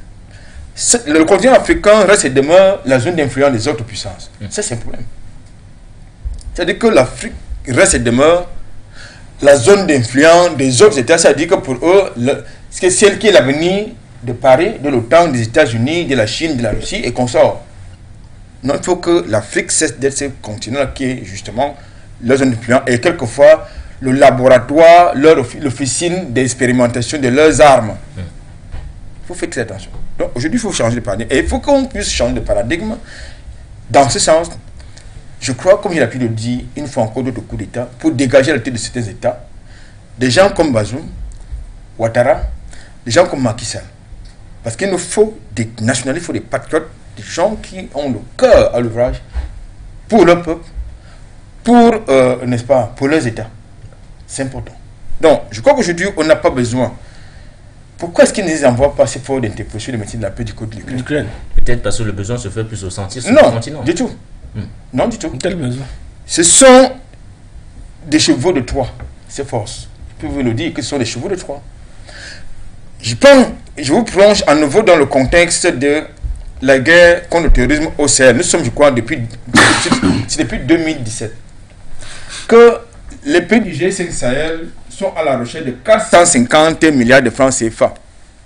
le continent africain reste et demeure la zone d'influence des autres puissances. Mm. Ça, c'est un problème. C'est-à-dire que l'Afrique reste et demeure la zone d'influence des autres États. C'est-à-dire que pour eux, c'est celle qui est l'avenir de Paris, de l'OTAN, des États-Unis, de la Chine, de la Russie et qu'on sort. Non, il faut que l'Afrique cesse d'être ce continent qui est justement la zone d'influence et quelquefois le laboratoire, leur l'officine d'expérimentation de leurs armes. Il faut faire très attention. Donc aujourd'hui, il faut changer de paradigme. Et il faut qu'on puisse changer de paradigme. Dans ce sens, je crois, comme j'ai l'habitude de le dire, une fois encore d'autres coups d'État, pour dégager la tête de certains États, des gens comme Bazoum, Ouattara, des gens comme Macky Sall. Parce qu'il nous faut des nationalistes, il faut des patriotes, des gens qui ont le cœur à l'ouvrage pour leur peuple, pour, euh, n'est-ce pas, pour leurs États. C'est important. Donc, je crois qu'aujourd'hui, on n'a pas besoin. Pourquoi est-ce qu'ils ne les envoient pas ces forces d'interposition de médecine de la paix du côté de l'Ukraine? Peut-être parce que le besoin se fait plus ressentir sur non, le continent. Du tout. Hmm. Non, du tout. Quel besoin? Ce sont des chevaux de Troie, ces forces. Je peux vous le dire que ce sont des chevaux de Troie. Je pense, je vous plonge à nouveau dans le contexte de la guerre contre le terrorisme au Sahel. Nous sommes, je crois, depuis, c'est depuis deux mille dix-sept que les pays du G cinq Sahel sont à la recherche de quatre cent cinquante milliards de francs C F A.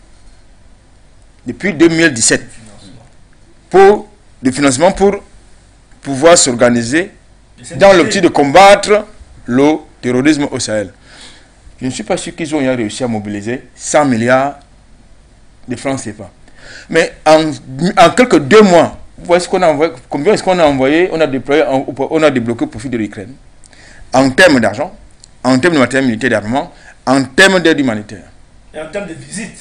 Depuis deux mille dix-sept. Pour le financement pour pouvoir s'organiser dans l'optique de combattre le terrorisme au Sahel. Je ne suis pas sûr qu'ils ont réussi à mobiliser cent milliards de francs C F A. Mais en, en quelques deux mois, vous voyez ce qu'on a envoyé, combien est-ce qu'on a envoyé, on a déployé, on a débloqué au profit de l'Ukraine. En termes d'argent, en termes de matériel militaire d'armement, en termes d'aide humanitaire. Et en termes de visite.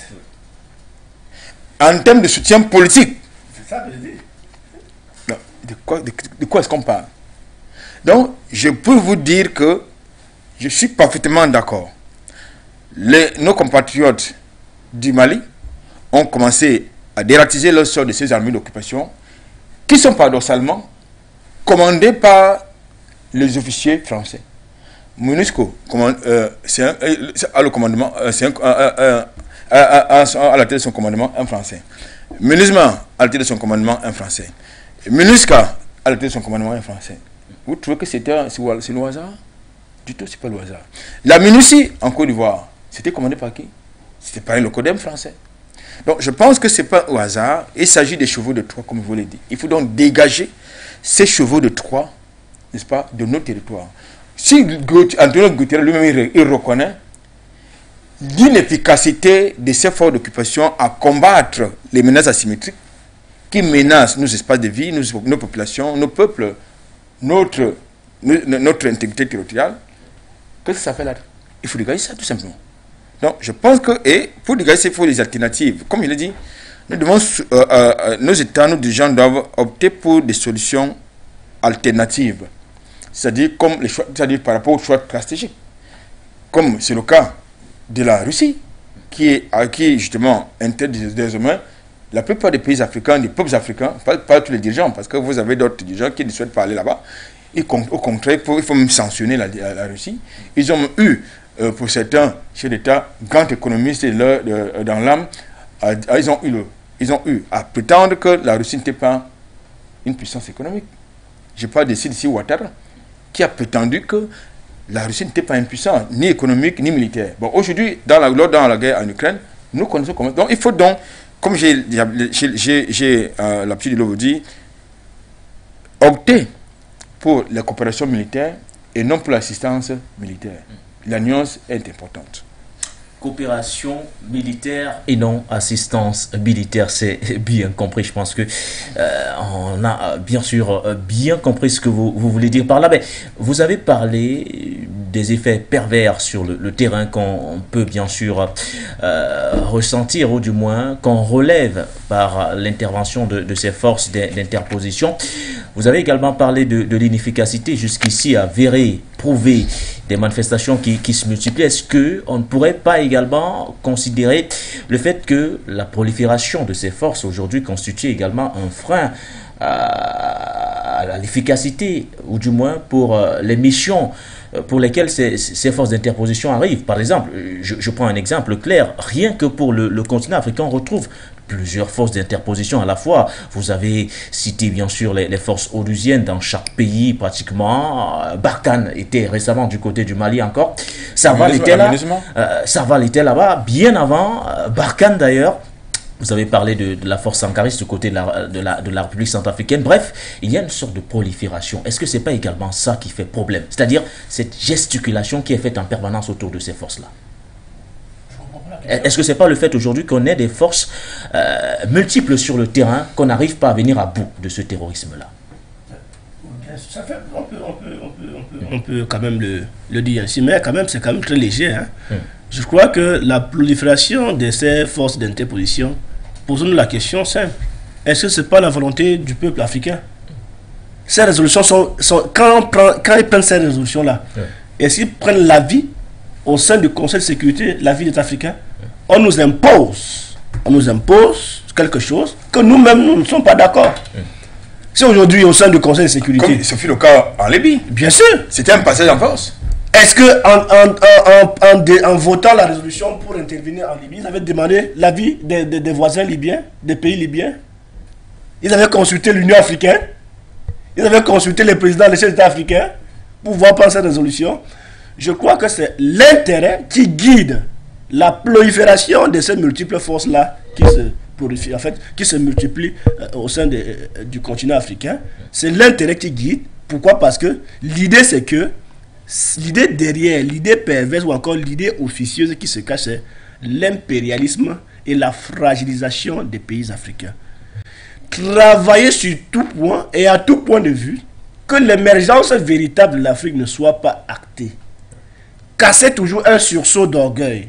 En termes de soutien politique. C'est ça que je dis. Non, de quoi, de, de quoi est-ce qu'on parle? Donc, je peux vous dire que je suis parfaitement d'accord. Les, nos compatriotes du Mali ont commencé à dératiser leur sort de ces armées d'occupation qui sont paradoxalement commandées par les officiers français. MONUSCO, euh, c'est à le commandement, euh, c'est à, à, à, à la tête de son commandement un français. MINUSMA à la tête de son commandement un français. MINUSCA à la tête de son commandement un français. Vous trouvez que c'était c'est le hasard? Du tout, c'est pas le hasard. La MINUSI en Côte d'Ivoire, c'était commandé par qui? C'était par le CODEM français. Donc je pense que c'est pas au hasard. Il s'agit des chevaux de Troie, comme je vous l'ai dit. Il faut donc dégager ces chevaux de Troie, n'est-ce pas, de nos territoires. Si Antonio Guterres lui-même il reconnaît l'inefficacité de ces forces d'occupation à combattre les menaces asymétriques qui menacent nos espaces de vie, nos, nos populations, nos peuples, notre, notre intégrité territoriale, qu'est-ce que ça fait là? Il faut dégager ça tout simplement. Donc je pense que, et pour dégager ça, il faut des alternatives. Comme je l'ai dit, nous devons, euh, euh, nos États, nos dirigeants doivent opter pour des solutions alternatives. C'est-à-dire comme les choix, c'est-à-dire par rapport aux choix stratégiques, comme c'est le cas de la Russie, qui est à qui justement interdit désormais la plupart des pays africains, des peuples africains, pas, pas tous les dirigeants, parce que vous avez d'autres dirigeants qui ne souhaitent pas aller là-bas. Et au contraire, pour, il faut même sanctionner la, la, la Russie. Ils ont eu, euh, pour certains chefs d'État, grands économistes leur, euh, dans l'âme, euh, ils ont eu le, ils ont eu à prétendre que la Russie n'était pas une puissance économique. Je parle de Sidi Ouattara, qui a prétendu que la Russie n'était pas impuissante, ni économique, ni militaire. Bon, aujourd'hui, dans la, dans la guerre en Ukraine, nous connaissons comment. Donc, il faut donc, comme j'ai euh, l'habitude de vous dire, opter pour la coopération militaire et non pour l'assistance militaire. La nuance est importante. Coopération militaire et non assistance militaire, c'est bien compris. Je pense que euh, on a bien sûr bien compris ce que vous, vous voulez dire par là. Mais vous avez parlé des effets pervers sur le, le terrain qu'on peut bien sûr euh, ressentir, ou du moins qu'on relève par l'intervention de, de ces forces d'interposition. Vous avez également parlé de, de l'inefficacité jusqu'ici avérée, prouvée, des manifestations qui, qui se multiplient. Est-ce qu'on ne pourrait pas également considérer le fait que la prolifération de ces forces aujourd'hui constitue également un frein à, à l'efficacité, ou du moins pour euh, les missions pour lesquelles ces, ces forces d'interposition arrivent? Par exemple, je, je prends un exemple clair, rien que pour le, le continent africain, on retrouve plusieurs forces d'interposition à la fois. Vous avez cité bien sûr les, les forces onusiennes dans chaque pays pratiquement. Barkhane était récemment du côté du Mali encore. Serval était là. Euh, Serval était là-bas bien avant. Euh, Barkhane d'ailleurs. Vous avez parlé de, de la force sankariste du côté de la, de, la, de la République centrafricaine. Bref, il y a une sorte de prolifération. Est-ce que ce n'est pas également ça qui fait problème? C'est-à-dire cette gesticulation qui est faite en permanence autour de ces forces-là. Est-ce que ce n'est pas le fait aujourd'hui qu'on ait des forces euh, multiples sur le terrain, qu'on n'arrive pas à venir à bout de ce terrorisme-là? Ça fait, on, peut, on, peut, on, peut, on, peut, on peut quand même le, le dire ainsi, mais quand même, c'est quand même très léger. Hein. Hum. Je crois que la prolifération de ces forces d'interposition, posons-nous la question simple. Est-ce que ce n'est pas la volonté du peuple africain? Ces résolutions sont... sont quand, on prend, quand ils prennent ces résolutions-là, hum. est-ce qu'ils prennent l'avis au sein du Conseil de sécurité, l'avis des Africains? On nous impose, on nous impose quelque chose que nous-mêmes, nous ne sommes pas d'accord. Mmh. Si aujourd'hui, au sein du Conseil de sécurité... Comme ce fut le cas en Libye. Bien sûr. C'était un passage en force. Est-ce qu'en en, en, en, en, en votant la résolution pour intervenir en Libye, ils avaient demandé l'avis des, des, des voisins libyens, des pays libyens? Ils avaient consulté l'Union africaine? Ils avaient consulté les présidents des chefs d'État africains pour voir prendre cette résolution? Je crois que c'est l'intérêt qui guide la prolifération de ces multiples forces-là qui se prolifèrent, en fait, qui se multiplient euh, au sein de, euh, du continent africain. C'est l'intérêt qui guide. Pourquoi? Parce que l'idée, c'est que l'idée derrière, l'idée perverse ou encore l'idée officieuse qui se cache, c'est l'impérialisme et la fragilisation des pays africains. Travailler sur tout point et à tout point de vue que l'émergence véritable de l'Afrique ne soit pas actée. Casser toujours un sursaut d'orgueil,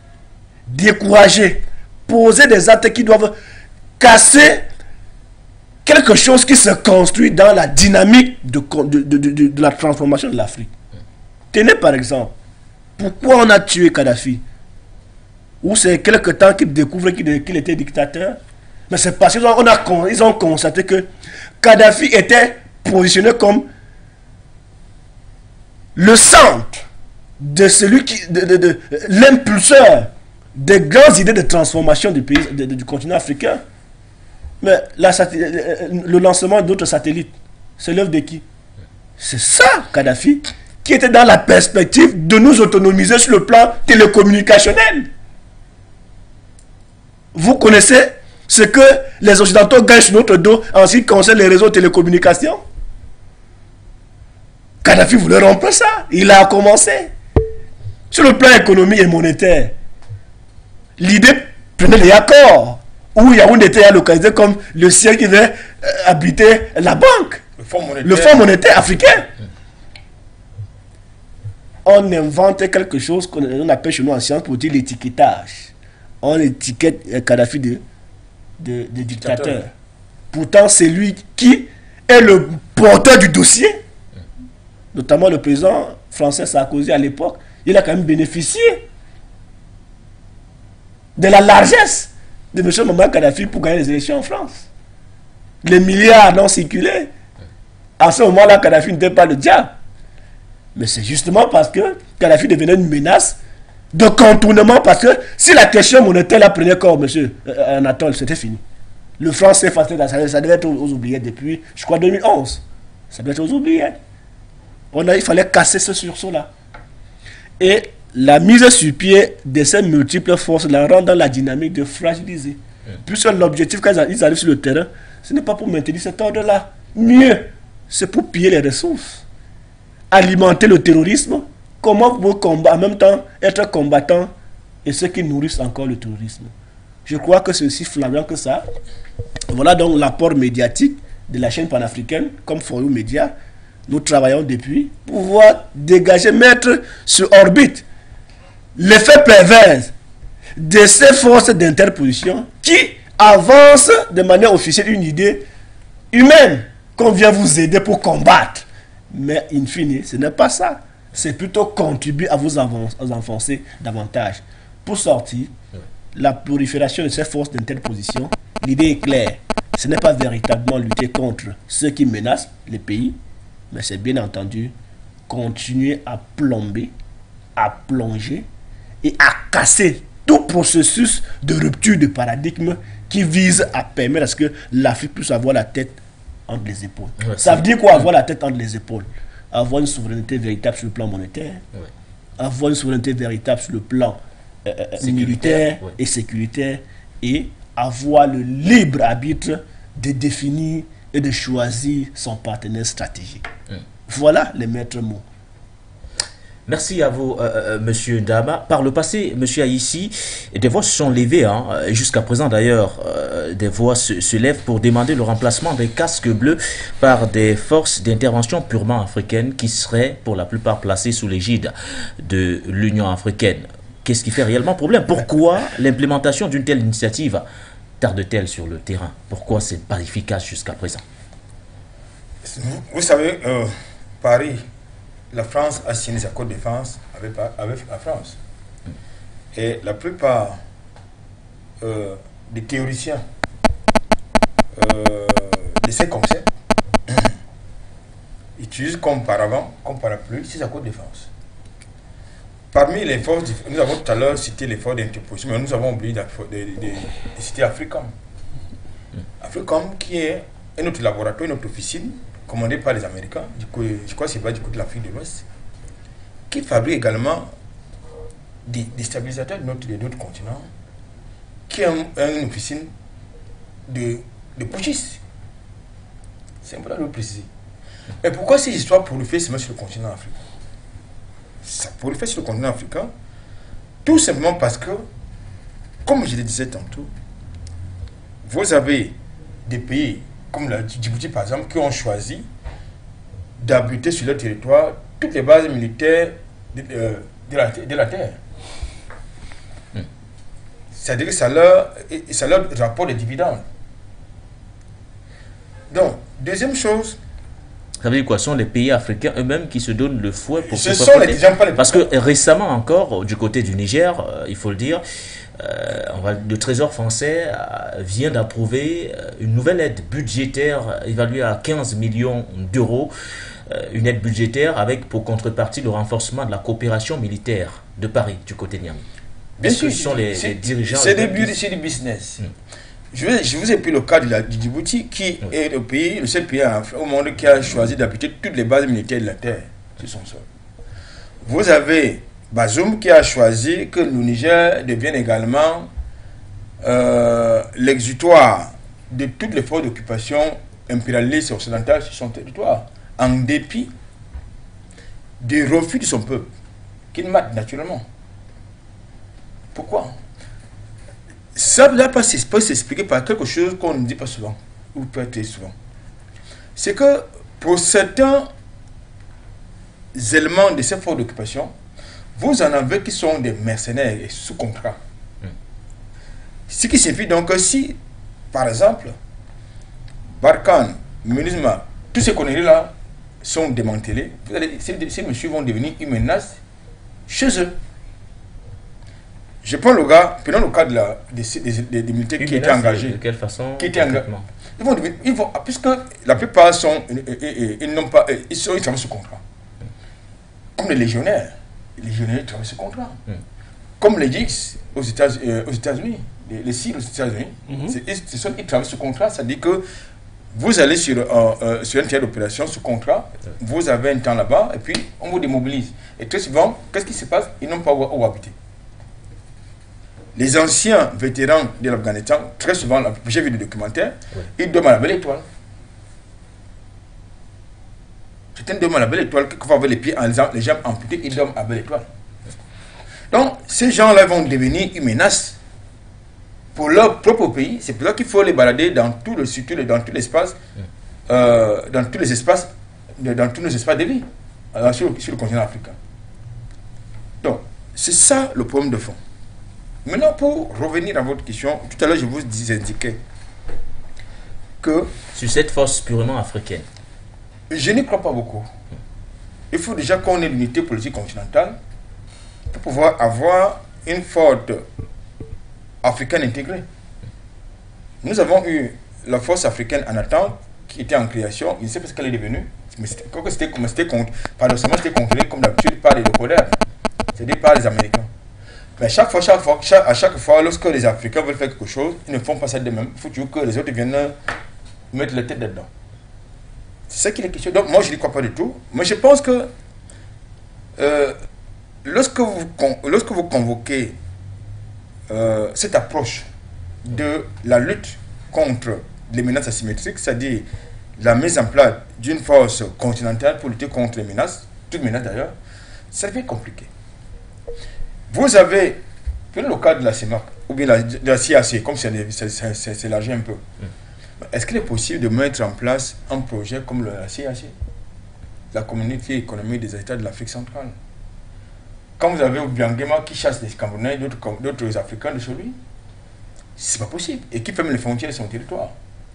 décourager, poser des actes qui doivent casser quelque chose qui se construit dans la dynamique de, de, de, de, de la transformation de l'Afrique. Tenez par exemple, pourquoi on a tué Kadhafi? Ou c'est quelque temps qu'ils découvrent qu'il était dictateur? Mais c'est parce qu'ils ont, ils ont constaté que Kadhafi était positionné comme le centre de celui qui, de, de, de, l'impulseur des grandes idées de transformation du pays, de, de, du continent africain. Mais la, le lancement d'autres satellites, c'est l'œuvre de qui? C'est ça, Kadhafi, qui était dans la perspective de nous autonomiser sur le plan télécommunicationnel. Vous connaissez ce que les Occidentaux gagnent sur notre dos en ce qui concerne les réseaux de télécommunications? Kadhafi voulait rompre ça. Il a commencé. Sur le plan économique et monétaire, l'idée prenait des accords où Yaoundé était localisé comme le ciel qui devait euh, habiter la banque, le fonds monétaire, le fonds monétaire africain. On invente quelque chose qu'on appelle chez nous en science pour dire l'étiquetage. On étiquette Kadhafi de, de, de dictateur. Pourtant, c'est lui qui est le porteur du dossier. Notamment le président français Sarkozy à l'époque, il a quand même bénéficié de la largesse de M. Mouammar Kadhafi pour gagner les élections en France. Les milliards n'ont circulé. À ce moment-là, Kadhafi n'était pas le diable. Mais c'est justement parce que Kadhafi devenait une menace de contournement, parce que si la question monétaire la prenait comme M. Anatole, c'était fini. Le franc C F A, ça devait être aux oubliettes depuis, je crois, deux mille onze. Ça devait être aux oubliettes. On a, il fallait casser ce sursaut-là. Et la mise sur pied de ces multiples forces-là rend dans la dynamique de fragiliser. Mmh. Puisque l'objectif, quand ils arrivent sur le terrain, ce n'est pas pour maintenir cet ordre-là. Mieux, c'est pour piller les ressources. Alimenter le terrorisme. Comment vous combattre, en même temps être combattant et ceux qui nourrissent encore le terrorisme. Je crois que c'est aussi flagrant que ça. Voilà donc l'apport médiatique de la chaîne panafricaine comme For You Media. Nous travaillons depuis pour pouvoir dégager, mettre sur orbite l'effet pervers de ces forces d'interposition qui avancent de manière officielle une idée humaine qu'on vient vous aider pour combattre. Mais in fine, ce n'est pas ça. C'est plutôt contribuer à vous enfoncer davantage. Pour sortir, la prolifération de ces forces d'interposition, l'idée est claire. Ce n'est pas véritablement lutter contre ceux qui menacent les pays, mais c'est bien entendu continuer à plomber, à plonger et à casser tout processus de rupture de paradigme qui vise à permettre à ce que l'Afrique puisse avoir la tête entre les épaules. Ouais, ça veut dire quoi, avoir la tête entre les épaules? Avoir une souveraineté véritable sur le plan monétaire, ouais. Avoir une souveraineté véritable sur le plan euh, militaire ouais. et sécuritaire, et avoir le libre arbitre de définir et de choisir son partenaire stratégique. Mmh. Voilà les maîtres mots. Merci à vous, euh, euh, Monsieur Ndama. Par le passé, Monsieur Aïssi, des voix se sont levées, hein, jusqu'à présent d'ailleurs, euh, des voix se, se lèvent pour demander le remplacement des casques bleus par des forces d'intervention purement africaines qui seraient pour la plupart placées sous l'égide de l'Union africaine. Qu'est-ce qui fait réellement problème? Pourquoi l'implémentation d'une telle initiative tarde-t-elle sur le terrain? Pourquoi c'est pas efficace jusqu'à présent? Vous, vous savez, euh, Paris, la France a signé sa code de défense avec, avec la France. Et la plupart euh, des théoriciens euh, de ces concepts utilisent comme paravent, comme parapluie, c'est sa code de défense. Parmi les forces, nous avons tout à l'heure cité les forces d'interposition, mais nous avons oublié de, de, de, de citer Africom. Africom qui est un autre laboratoire, une autre officine, commandé par les Américains, du coup, je crois que c'est pas du côté de l'Afrique de l'Ouest, qui fabrique également des, des stabilisateurs de notre, de notre continent, qui est un, une officine de, de putschistes. C'est important de le préciser. Et pourquoi ces histoires prolifèrent seulement sur le continent africain? Ça prolifère sur le continent africain, tout simplement parce que, comme je le disais tantôt, vous avez des pays comme la Djibouti par exemple, qui ont choisi d'habiter sur leur territoire toutes les bases militaires de, de, de, la, de la terre. Mm. C'est-à-dire que ça leur, ça leur rapporte des dividendes. Donc, deuxième chose... Ça veut dire quoi? Ce sont les pays africains eux-mêmes qui se donnent le fouet pour ce sont les, les Parce que récemment encore, du côté du Niger, euh, il faut le dire, Euh, on va, le Trésor français euh, vient d'approuver euh, une nouvelle aide budgétaire évaluée à quinze millions d'euros, euh, une aide budgétaire avec pour contrepartie le renforcement de la coopération militaire de Paris, du côté de Niamey. Bien sûr, ce sont les, les dirigeants... C'est des du business. Mm. Je, vais, je vous ai pris le cas de la, du Djibouti, qui mm. est le pays, le seul pays au monde qui a choisi d'habiter toutes les bases militaires de la terre sur son sol. Vous avez Bazoum qui a choisi que le Niger devienne également euh, l'exutoire de toutes les forces d'occupation impérialistes occidentales sur son territoire, en dépit des refus de son peuple, qu'il mate naturellement. Pourquoi? Ça peut s'expliquer par quelque chose qu'on ne dit pas souvent, ou peut-être souvent. C'est que pour certains éléments de ces forces d'occupation, vous en avez qui sont des mercenaires et sous contrat. Mm. Ce qui signifie donc que si, par exemple, Barkhane, MINUSMA, tous ces conneries-là sont démantelés, vous allez, ces, ces messieurs vont devenir une menace chez eux. Je prends le gars, prenons le cas de la, des, des, des, des militaires qui étaient engagés. De quelle façon? Qui étaient engagés. Ils vont devenir, ils vont, puisque la plupart sont, ils, ils n'ont pas, ils sont, ils travaillent sous contrat. Comme les légionnaires. Les légionnaires travaillent sous contrat. Mm. Comme les J X aux États-Unis, euh, aux États-Unis, les, les C I L aux États-Unis, mm -hmm. ils travaillent sous contrat, ça dit que vous allez sur, euh, euh, sur un théâtre d'opération sous contrat, vous avez un temps là-bas, et puis on vous démobilise. Et très souvent, qu'est-ce qui se passe? Ils n'ont pas où, où habiter. Les anciens vétérans de l'Afghanistan, très souvent, j'ai vu des documentaires, oui. Ils dorment à la Belle Étoile. Certains dorment à la Belle Étoile, quelquefois avec les pieds, en les jambes amputées, ils dorment à la Belle Étoile. Donc, ces gens-là vont devenir une menace pour leur propre pays. C'est pour ça qu'il faut les balader dans tout le sud, dans tout l'espace, euh, dans tous les espaces, dans tous nos espaces de vie, euh, sur, sur le continent africain. Donc, c'est ça le problème de fond. Maintenant, pour revenir à votre question, tout à l'heure, je vous indiquais que... Sur cette force purement africaine. Je n'y crois pas beaucoup. Il faut déjà qu'on ait l'unité politique continentale pour pouvoir avoir une force africaine intégrée. Nous avons eu la force africaine en attente qui était en création. Je ne sais pas ce qu'elle est devenue. Mais c'était contrôlé comme d'habitude par les locodères, c'est-à-dire par les Américains. Mais chaque fois, chaque fois, chaque, à chaque fois, lorsque les Africains veulent faire quelque chose, ils ne font pas ça de même. Il faut toujours que les autres viennent mettre la tête dedans. C'est ça qu'il est question. Donc moi, je n'y crois pas du tout. Mais je pense que euh, lorsque, vous, lorsque vous convoquez euh, cette approche de la lutte contre les menaces asymétriques, c'est-à-dire la mise en place d'une force continentale pour lutter contre les menaces, toutes menaces d'ailleurs, ça devient compliqué. Vous avez, prenez le cas de la C E M A C ou bien la, de la C A C, comme c'est élargi un peu. Mm. Est-ce qu'il est possible de mettre en place un projet comme la C A C, la Communauté économique des États de l'Afrique centrale? Quand vous avez Obiangema qui chasse les Camerounais, d'autres Africains de chez lui, c'est pas possible. Et qui ferme les frontières de son territoire.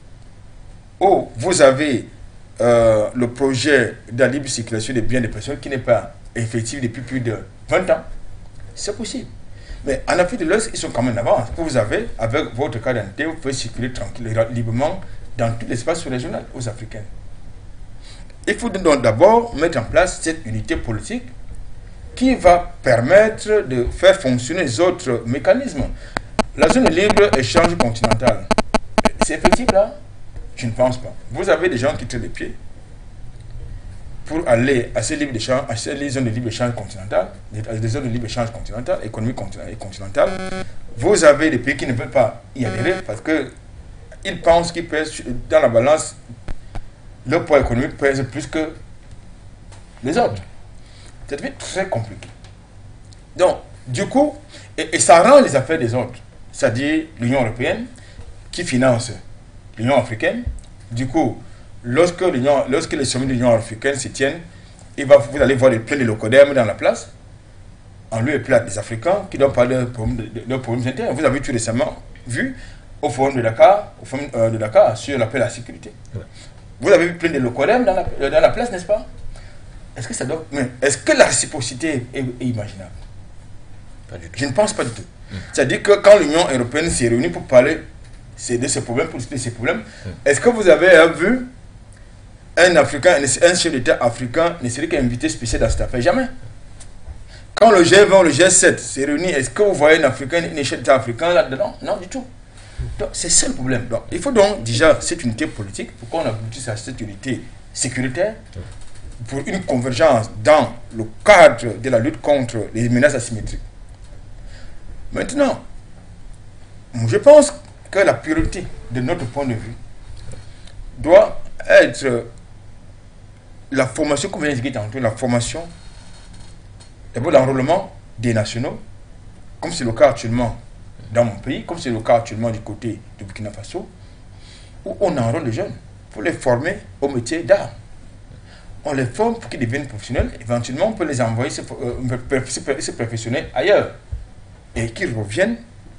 Oh, vous avez euh, le projet de la libre circulation des biens des personnes qui n'est pas effectif depuis plus de vingt ans. C'est possible. Mais en Afrique de l'Ouest, ils sont quand même en avance. Vous avez, avec votre carte d'identité, vous pouvez circuler tranquille, librement dans tout l'espace sous-régional aux Africains. Il faut donc d'abord mettre en place cette unité politique qui va permettre de faire fonctionner les autres mécanismes. La zone de libre-échange continentale, c'est effectif là? Je ne pense pas. Vous avez des gens qui tirent les pieds pour aller à ces, libres à ces zones de libre-échange continental, des zones de libre-échange continental, économique et continentale. Vous avez des pays qui ne veulent pas y adhérer parce qu'ils pensent qu'ils pèsent dans la balance, leur poids économique pèse plus que les autres. Ça devient très compliqué. Donc, du coup, et, et ça rend les affaires des autres, c'est-à-dire l'Union européenne qui finance l'Union africaine. Du coup, lorsque, lorsque les sommets de l'Union africaine se tiennent, il va, vous allez voir les plein de locodèmes dans la place, en lieu et place des Africains qui doivent parler de leurs problèmes, de, problèmes internes. Vous avez tout récemment vu au forum de Dakar, au forum euh, de Dakar sur l'appel à la sécurité. Ouais. Vous avez vu plein de locodèmes dans la, dans la place, n'est-ce pas? Est-ce que ça doit, mais est-ce que la réciprocité est, est imaginable? Pas du tout. Je ne pense pas du tout. Mmh. C'est-à-dire que quand l'Union européenne s'est réunie pour parler de ces problèmes, pour discuter de ces problèmes, mmh. Est-ce que vous avez euh, vu un Africain, un chef d'État africain ne serait qu'invité spécial dans cette affaire? Jamais. Quand le G vingt, le G sept s'est réuni, est-ce que vous voyez un Africain, un chef d'État africain là-dedans? Non, du tout. Donc, c'est ça le problème. Donc, il faut donc déjà cette unité politique pour qu'on aboutisse à cette unité sécuritaire, pour une convergence dans le cadre de la lutte contre les menaces asymétriques. Maintenant, je pense que la priorité de notre point de vue doit être la formation, comme je l'ai dit tantôt, la formation, d'abord l'enrôlement des nationaux, comme c'est le cas actuellement dans mon pays, comme c'est le cas actuellement du côté du Burkina Faso, où on enrôle les jeunes pour les former au métier d'art. On les forme pour qu'ils deviennent professionnels, éventuellement on peut les envoyer se, euh, se, se perfectionner ailleurs et qu'ils reviennent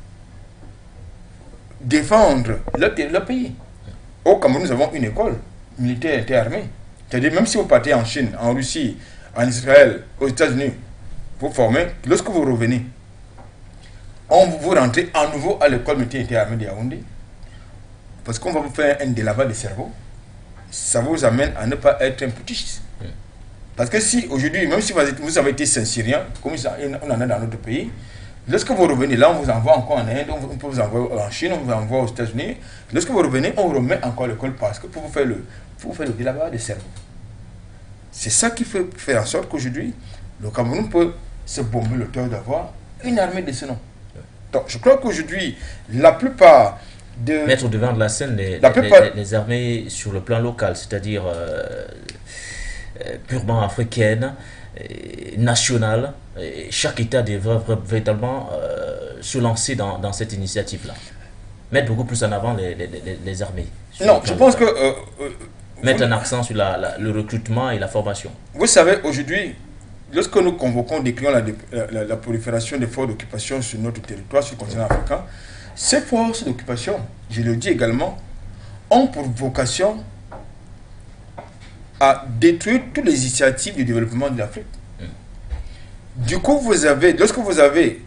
défendre leur, leur pays. Au Cameroun, nous avons une école militaire interarmée. C'est-à-dire, même si vous partez en Chine, en Russie, en Israël, aux États-Unis, vous formez, lorsque vous revenez, on vous rentrez à nouveau à l'école militaire interarmée de Yaoundé, parce qu'on va vous faire un délavage de cerveau. Ça vous amène à ne pas être un putschiste. Parce que si aujourd'hui, même si vous avez été Saint-Syrien, comme on en a dans notre pays, Lorsque vous revenez, là, on vous envoie encore en Inde, on peut vous envoyer en Chine, on vous envoie aux États-Unis. Lorsque vous revenez, on remet encore l'école parce que pour vous faire le, pour vous faire le délavage des cerveaux. C'est ça qui fait faire en sorte qu'aujourd'hui, le Cameroun peut se bomber le cœur d'avoir une armée de ce nom. Donc, je crois qu'aujourd'hui, la plupart de... Mettre au devant de la scène les, la les, plupart... les, les armées sur le plan local, c'est-à-dire euh, euh, purement africaines, nationales. Et chaque État devrait véritablement euh, se lancer dans, dans cette initiative-là. Mettre beaucoup plus en avant les, les, les, les armées. Non, je pense local. que... Euh, euh, Mettre un accent sur la, la, le recrutement et la formation. Vous savez, aujourd'hui, lorsque nous convoquons, décrions la, la, la prolifération des forces d'occupation sur notre territoire, sur le continent africain, ces forces d'occupation, je le dis également, ont pour vocation à détruire toutes les initiatives du développement de l'Afrique. Mm. Du coup, vous avez, lorsque vous avez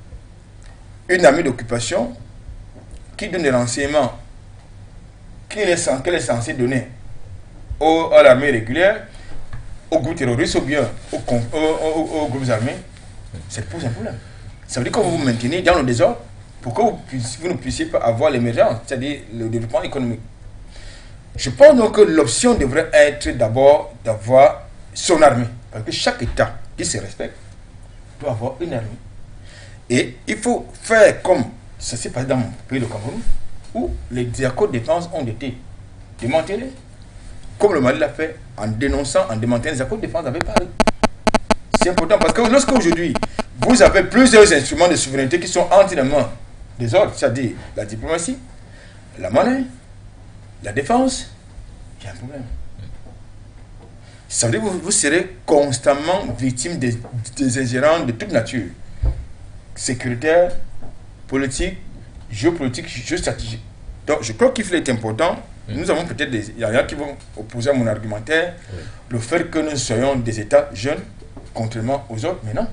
une armée d'occupation qui donne des renseignements qu'elle est, qu'elle est censée donner au, à l'armée régulière, aux groupes terroristes ou bien aux, aux, aux, aux groupes armés, ça pose un problème. Ça veut dire que vous vous maintenez dans le désordre pour que vous, vous ne puissiez pas avoir l'émergence, c'est-à-dire le développement économique. Je pense donc que l'option devrait être d'abord d'avoir son armée. Parce que chaque État qui se respecte doit avoir une armée. Et il faut faire comme ça s'est passé dans mon pays, le Cameroun, où les accords de défense ont été démantelés. Comme le Mali l'a fait en dénonçant, en démantelant les accords de défense avec Paris. C'est important parce que lorsqu'aujourd'hui, vous avez plusieurs instruments de souveraineté qui sont entre les mains des autres, c'est-à-dire la diplomatie, la monnaie, la défense, il y a un problème. Ça veut dire que vous, vous serez constamment victime des, des ingérents de toute nature, sécuritaire, politique, géopolitique, géostratégique. Donc je crois qu'il est important. Nous avons peut-être des... Il y en a qui vont opposer à mon argumentaire, oui. Le fait que nous soyons des États jeunes, contrairement aux autres, mais non.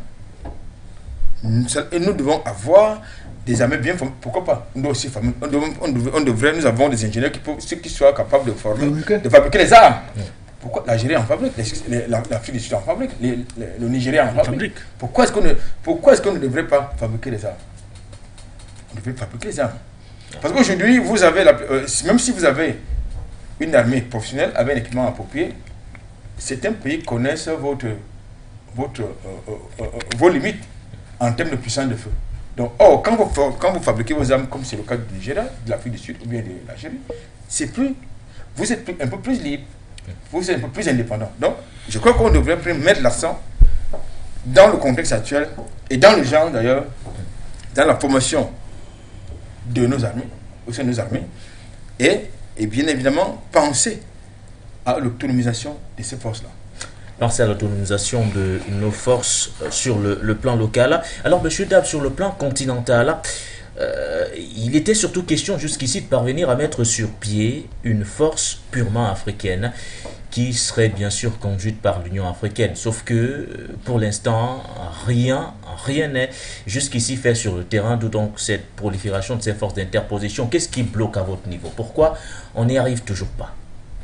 Nous, et nous devons avoir des armées bien formées. Pourquoi pas? Nous aussi former. On, devrait, on, devrait, on devrait, nous avons des ingénieurs qui, peuvent, ceux qui soient capables de former, de fabriquer les armes. Oui. Pourquoi l'Algérie en fabrique, l'Afrique du Sud en fabrique, les, les, le Nigeria en fabrique. fabrique. Pourquoi est-ce qu'on ne, pourquoi est-ce qu'on ne devrait pas fabriquer les armes? On devrait fabriquer les armes. Parce qu'aujourd'hui, vous avez, la, euh, même si vous avez une armée professionnelle avec un équipement approprié, certains pays connaissent votre, votre, euh, euh, euh, vos limites en termes de puissance de feu. Donc, or, quand vous, quand vous fabriquez vos armes, comme c'est le cas du Nigeria, de l'Afrique du Sud ou bien de l'Algérie, c'est plus, vous êtes plus, un peu plus libre, vous êtes un peu plus indépendant. Donc, je crois qu'on devrait mettre l'accent dans le contexte actuel et dans le genre d'ailleurs, dans la formation de nos armées, au sein de nos armées, et, et bien évidemment penser à l'autonomisation de ces forces-là. Penser à l'autonomisation de nos forces sur le, le plan local. Alors, M. Dab, sur le plan continental, euh, il était surtout question jusqu'ici de parvenir à mettre sur pied une force purement africaine qui serait bien sûr conduite par l'Union africaine. Sauf que, pour l'instant, rien rien n'est jusqu'ici fait sur le terrain, d'où donc cette prolifération de ces forces d'interposition. Qu'est-ce qui bloque à votre niveau? Pourquoi on n'y arrive toujours pas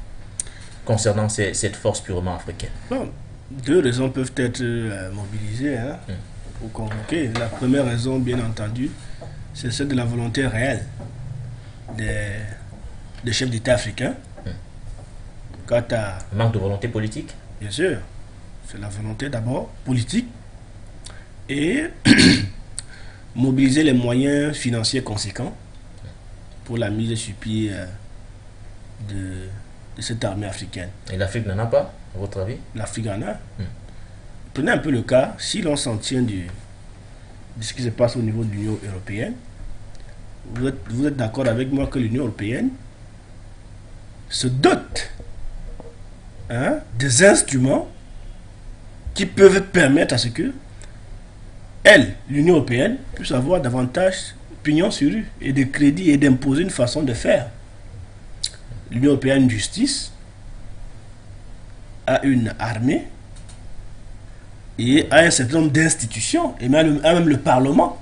concernant ces, cette force purement africaine? Non, deux raisons peuvent être euh, mobilisées hein, hum. pour convoquer. La première raison, bien entendu, c'est celle de la volonté réelle des, des chefs d'État africains. Quant à... Manque de volonté politique? Bien sûr. C'est la volonté d'abord politique et mobiliser les moyens financiers conséquents pour la mise sur pied euh, de, de cette armée africaine. Et l'Afrique n'en a pas, à votre avis? L'Afrique en a. Hmm. Prenez un peu le cas, si l'on s'en tient du, de ce qui se passe au niveau de l'Union européenne, vous êtes, vous êtes d'accord avec moi que l'Union européenne se dote hein, des instruments qui peuvent permettre à ce que elle, l'Union européenne, puisse avoir davantage pignon sur rue et de crédit et d'imposer une façon de faire. L'Union européenne de justice a une armée et a un certain nombre d'institutions et même, a même le Parlement.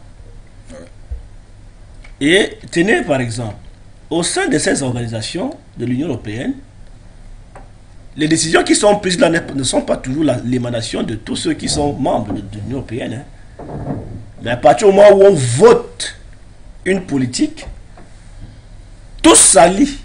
Et tenez par exemple, au sein de ces organisations de l'Union européenne, les décisions qui sont prises là ne sont pas toujours l'émanation de tous ceux qui sont membres de l'Union européenne. Hein. Mais à partir du moment où on vote une politique, tous s'allient.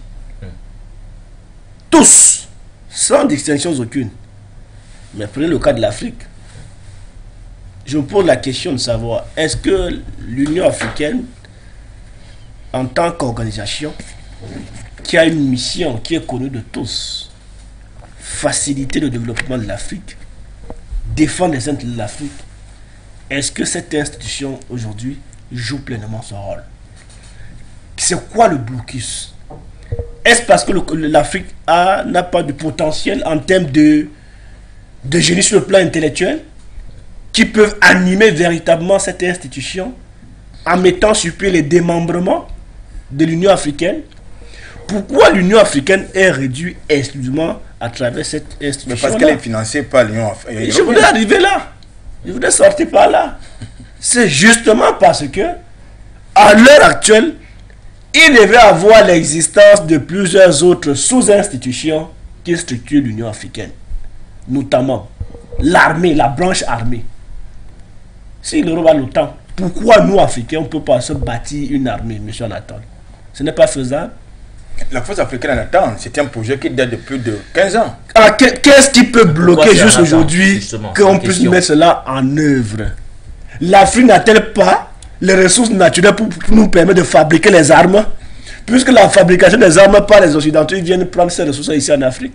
Tous, sans distinction aucune. Mais prenez le cas de l'Afrique. Je me pose la question de savoir, est-ce que l'Union africaine, en tant qu'organisation, qui a une mission qui est connue de tous, faciliter le développement de l'Afrique, défendre les intérêts de l'Afrique, est-ce que cette institution aujourd'hui joue pleinement son rôle? C'est quoi le blocus? Est-ce parce que l'Afrique n'a pas de potentiel en termes de, de génie sur le plan intellectuel qui peuvent animer véritablement cette institution en mettant sur pied les démembrements de l'Union africaine? Pourquoi l'Union africaine est réduite exclusivement à travers cette institution? Mais parce qu'elle est financée par l'Union africaine. Je voulais arriver là. Je voulais sortir par là. C'est justement parce que, à l'heure actuelle, il devait avoir l'existence de plusieurs autres sous-institutions qui structurent l'Union africaine. Notamment l'armée, la branche armée. Si l'Europe a l'OTAN, pourquoi nous, Africains, on ne peut pas se bâtir une armée, M. Anatole? Ce n'est pas faisable. La force africaine en attente, c'est un projet qui date de plus de quinze ans. Ah, qu'est-ce qui peut bloquer juste aujourd'hui qu'on puisse mettre cela en œuvre? L'Afrique n'a-t-elle pas les ressources naturelles pour, pour nous permettre de fabriquer les armes? Puisque la fabrication des armes par les Occidentaux, ils viennent prendre ces ressources ici en Afrique.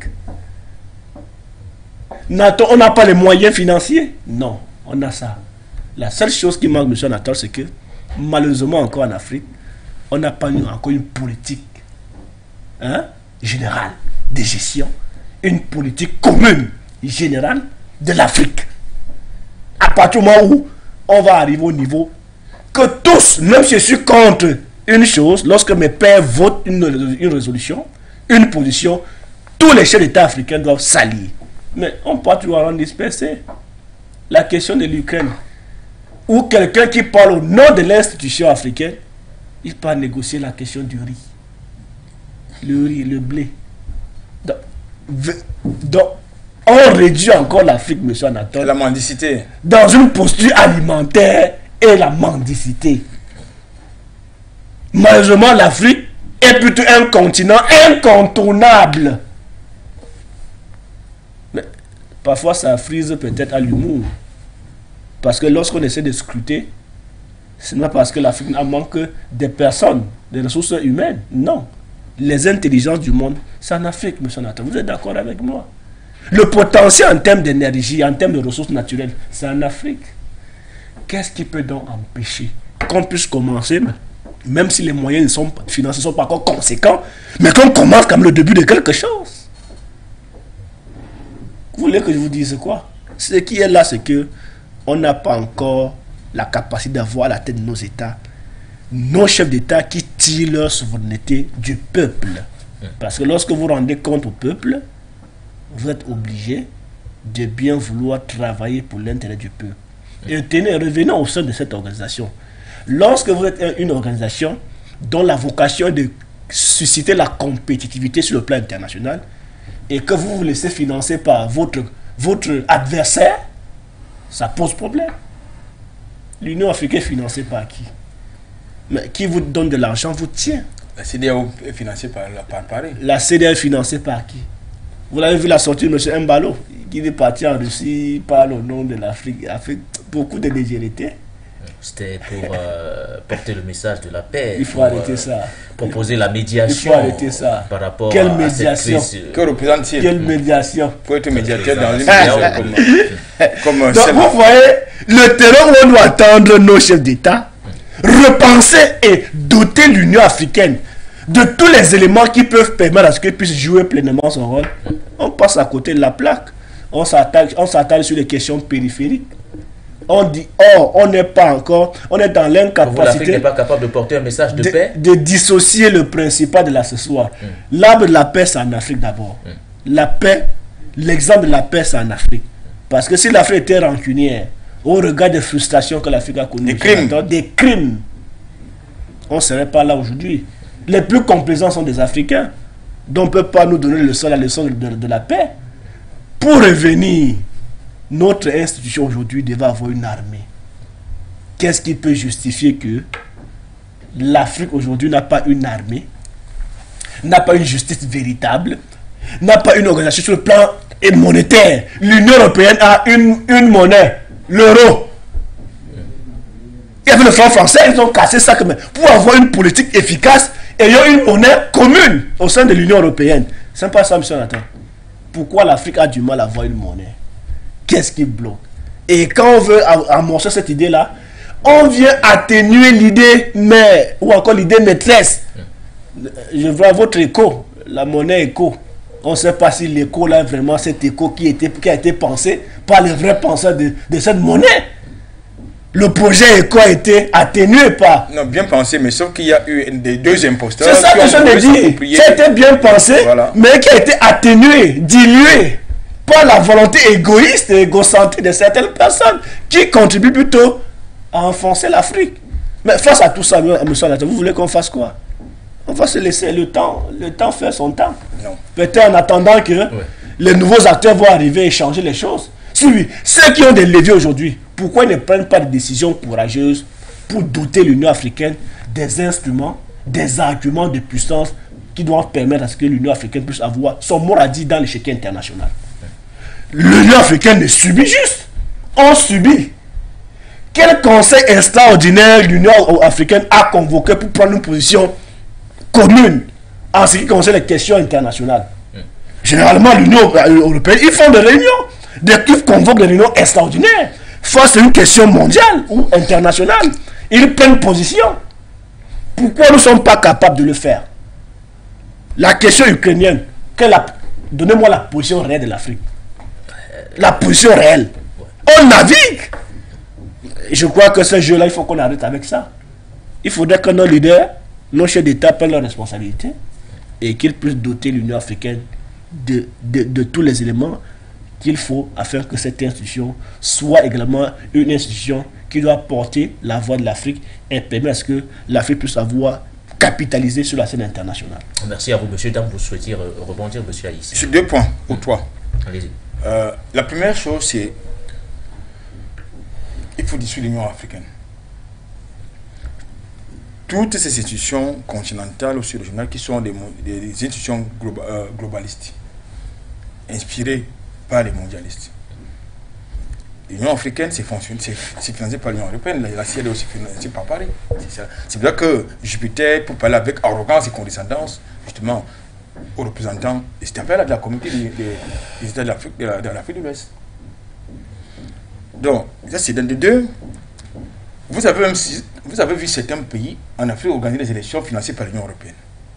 On n'a pas les moyens financiers? Non, on a ça. La seule chose qui manque, M. Anatole, c'est que malheureusement encore en Afrique, on n'a pas eu encore une politique hein, générale de gestion, une politique commune générale de l'Afrique. À partir du moment où on va arriver au niveau que tous, même si je suis contre une chose, lorsque mes pères votent une, une résolution, une position, tous les chefs d'État africains doivent s'allier. Mais on peut toujours en disperser. La question de l'Ukraine, ou quelqu'un qui parle au nom de l'institution africaine, il peut négocier la question du riz. Le riz, le blé. Donc, donc on réduit encore l'Afrique, M. Anatole. La mendicité. Dans une posture alimentaire et la mendicité. Malheureusement, l'Afrique est plutôt un continent incontournable. Mais parfois, ça frise peut-être à l'humour. Parce que lorsqu'on essaie de scruter, ce n'est pas parce que l'Afrique a manque des personnes, des ressources humaines. Non. Les intelligences du monde, c'est en Afrique, M. Anatole. Vous êtes d'accord avec moi? Le potentiel en termes d'énergie, en termes de ressources naturelles, c'est en Afrique. Qu'est-ce qui peut donc empêcher qu'on puisse commencer, même si les moyens sont, financiers ne sont pas encore conséquents, mais qu'on commence comme le début de quelque chose? Vous voulez que je vous dise quoi? Ce qui est là, c'est que on n'a pas encore la capacité d'avoir à la tête de nos États nos chefs d'État qui tirent leur souveraineté du peuple. Parce que lorsque vous rendez compte au peuple, vous êtes obligé de bien vouloir travailler pour l'intérêt du peuple. Et tenez, revenons au sein de cette organisation. Lorsque vous êtes une organisation dont la vocation est de susciter la compétitivité sur le plan international et que vous vous laissez financer par votre, votre adversaire, ça pose problème. L'Union africaine est financée par qui? Mais qui vous donne de l'argent vous tient. La C D A O est financée par, par Paris. La C D A O est financée par qui? Vous l'avez vu la sortie de M. Mbalo, qui est parti en Russie, parle au nom de l'Afrique, a fait beaucoup de légèreté. C'était pour euh, porter le message de la paix. Il faut pour, arrêter euh, ça. Proposer la médiation. Il faut arrêter ça. Par rapport Quelle à, médiation? à cette crise. Que représente-t-il? Quelle médiation? Pour être médiateur dans une médiation comme, comme donc vous voyez, le terrain où on doit attendre nos chefs d'État, repenser et doter l'Union africaine de tous les éléments qui peuvent permettre à ce qu'elle puisse jouer pleinement son rôle. On passe à côté de la plaque. On s'attaque, on s'attaque sur les questions périphériques. On dit, oh, on n'est pas encore, on est dans l'incapacité. L'Afrique n'est pas capable de porter un message de, de paix. De dissocier le principal de l'accessoire. Mm. L'arbre de la paix, c'est en Afrique d'abord. Mm. La paix, l'exemple de la paix, c'est en Afrique. Parce que si l'Afrique était rancunière, au regard des frustrations que l'Afrique a connues, des crimes, des crimes, on ne serait pas là aujourd'hui. Les plus complaisants sont des Africains, dont on ne peut pas nous donner le leçon, la leçon de, de, de la paix. Pour revenir, notre institution aujourd'hui devait avoir une armée. qu'est-ce qui peut justifier que l'Afrique aujourd'hui n'a pas une armée, n'a pas une justice véritable, n'a pas une organisation sur le plan monétaire. L'Union européenne a une, une monnaie, l'euro. Et avec le franc français, ils ont cassé ça comme pour avoir une politique efficace ayant une monnaie commune au sein de l'Union européenne. C'est pas ça, M. Nathan. Pourquoi l'Afrique a du mal à avoir une monnaie? Qu'est-ce qui bloque? Et quand on veut amorcer cette idée-là, on vient atténuer l'idée mère ou encore l'idée maîtresse. Je vois votre écho, la monnaie écho. On ne sait pas si l'écho là vraiment cet écho qui, était, qui a été pensé par les vrais penseurs de, de cette monnaie. Le projet écho a été atténué par... Non, bien pensé, mais sauf qu'il y a eu des deux imposteurs. C'est ça que je me dis. C'était bien pensé, voilà. Mais qui a été atténué, dilué par la volonté égoïste et égocentrique de certaines personnes qui contribuent plutôt à enfoncer l'Afrique. Mais face à tout ça, M. Nathan, vous voulez qu'on fasse quoi? On va se laisser le temps, le temps faire son temps. Peut-être en attendant que ouais. les nouveaux acteurs vont arriver et changer les choses. Si oui, ceux qui ont des leviers aujourd'hui, pourquoi ils ne prennent pas de décisions courageuses pour doter l'Union africaine des instruments, des arguments de puissance qui doivent permettre à ce que l'Union africaine puisse avoir son mot à dire dans l'échiquier international? L'Union africaine ne subit juste, on subit. Quel conseil extraordinaire l'Union africaine a convoqué pour prendre une position commune en ce qui concerne les questions internationales? Généralement, l'Union européenne, ils font des réunions, des ils convoquent des réunions extraordinaires. Face à une question mondiale ou internationale, ils prennent position. Pourquoi nous ne sommes pas capables de le faire? La question ukrainienne, donnez-moi la position réelle de l'Afrique. La position réelle. On navigue. Je crois que ce jeu-là, il faut qu'on arrête avec ça. Il faudrait que nos leaders, nos chefs d'État prennent leurs responsabilités et qu'ils puissent doter l'Union africaine de, de, de tous les éléments qu'il faut afin que cette institution soit également une institution qui doit porter la voix de l'Afrique et permettre à ce que l'Afrique puisse avoir capitalisé sur la scène internationale. Merci à vous, monsieur Dam. Vous souhaitez rebondir, monsieur Aïs? Sur deux points pour toi. Allez-y. Euh, la première chose, c'est il faut dissoudre l'Union africaine. Toutes ces institutions continentales ou sur-régionales qui sont des, des institutions globa, euh, globalistes, inspirées par les mondialistes. L'Union africaine, c'est financé par l'Union européenne, la, la C I L est aussi financée par Paris. C'est pour ça que Jupiter, pour parler avec arrogance et condescendance, justement, aux représentants, c'était appelé de la communauté des, des, des États de l'Afrique de, de, de l'Ouest. Donc, ça c'est dans les deux. Vous avez, même, vous avez vu certains pays en Afrique organiser des élections financées par l'Union européenne.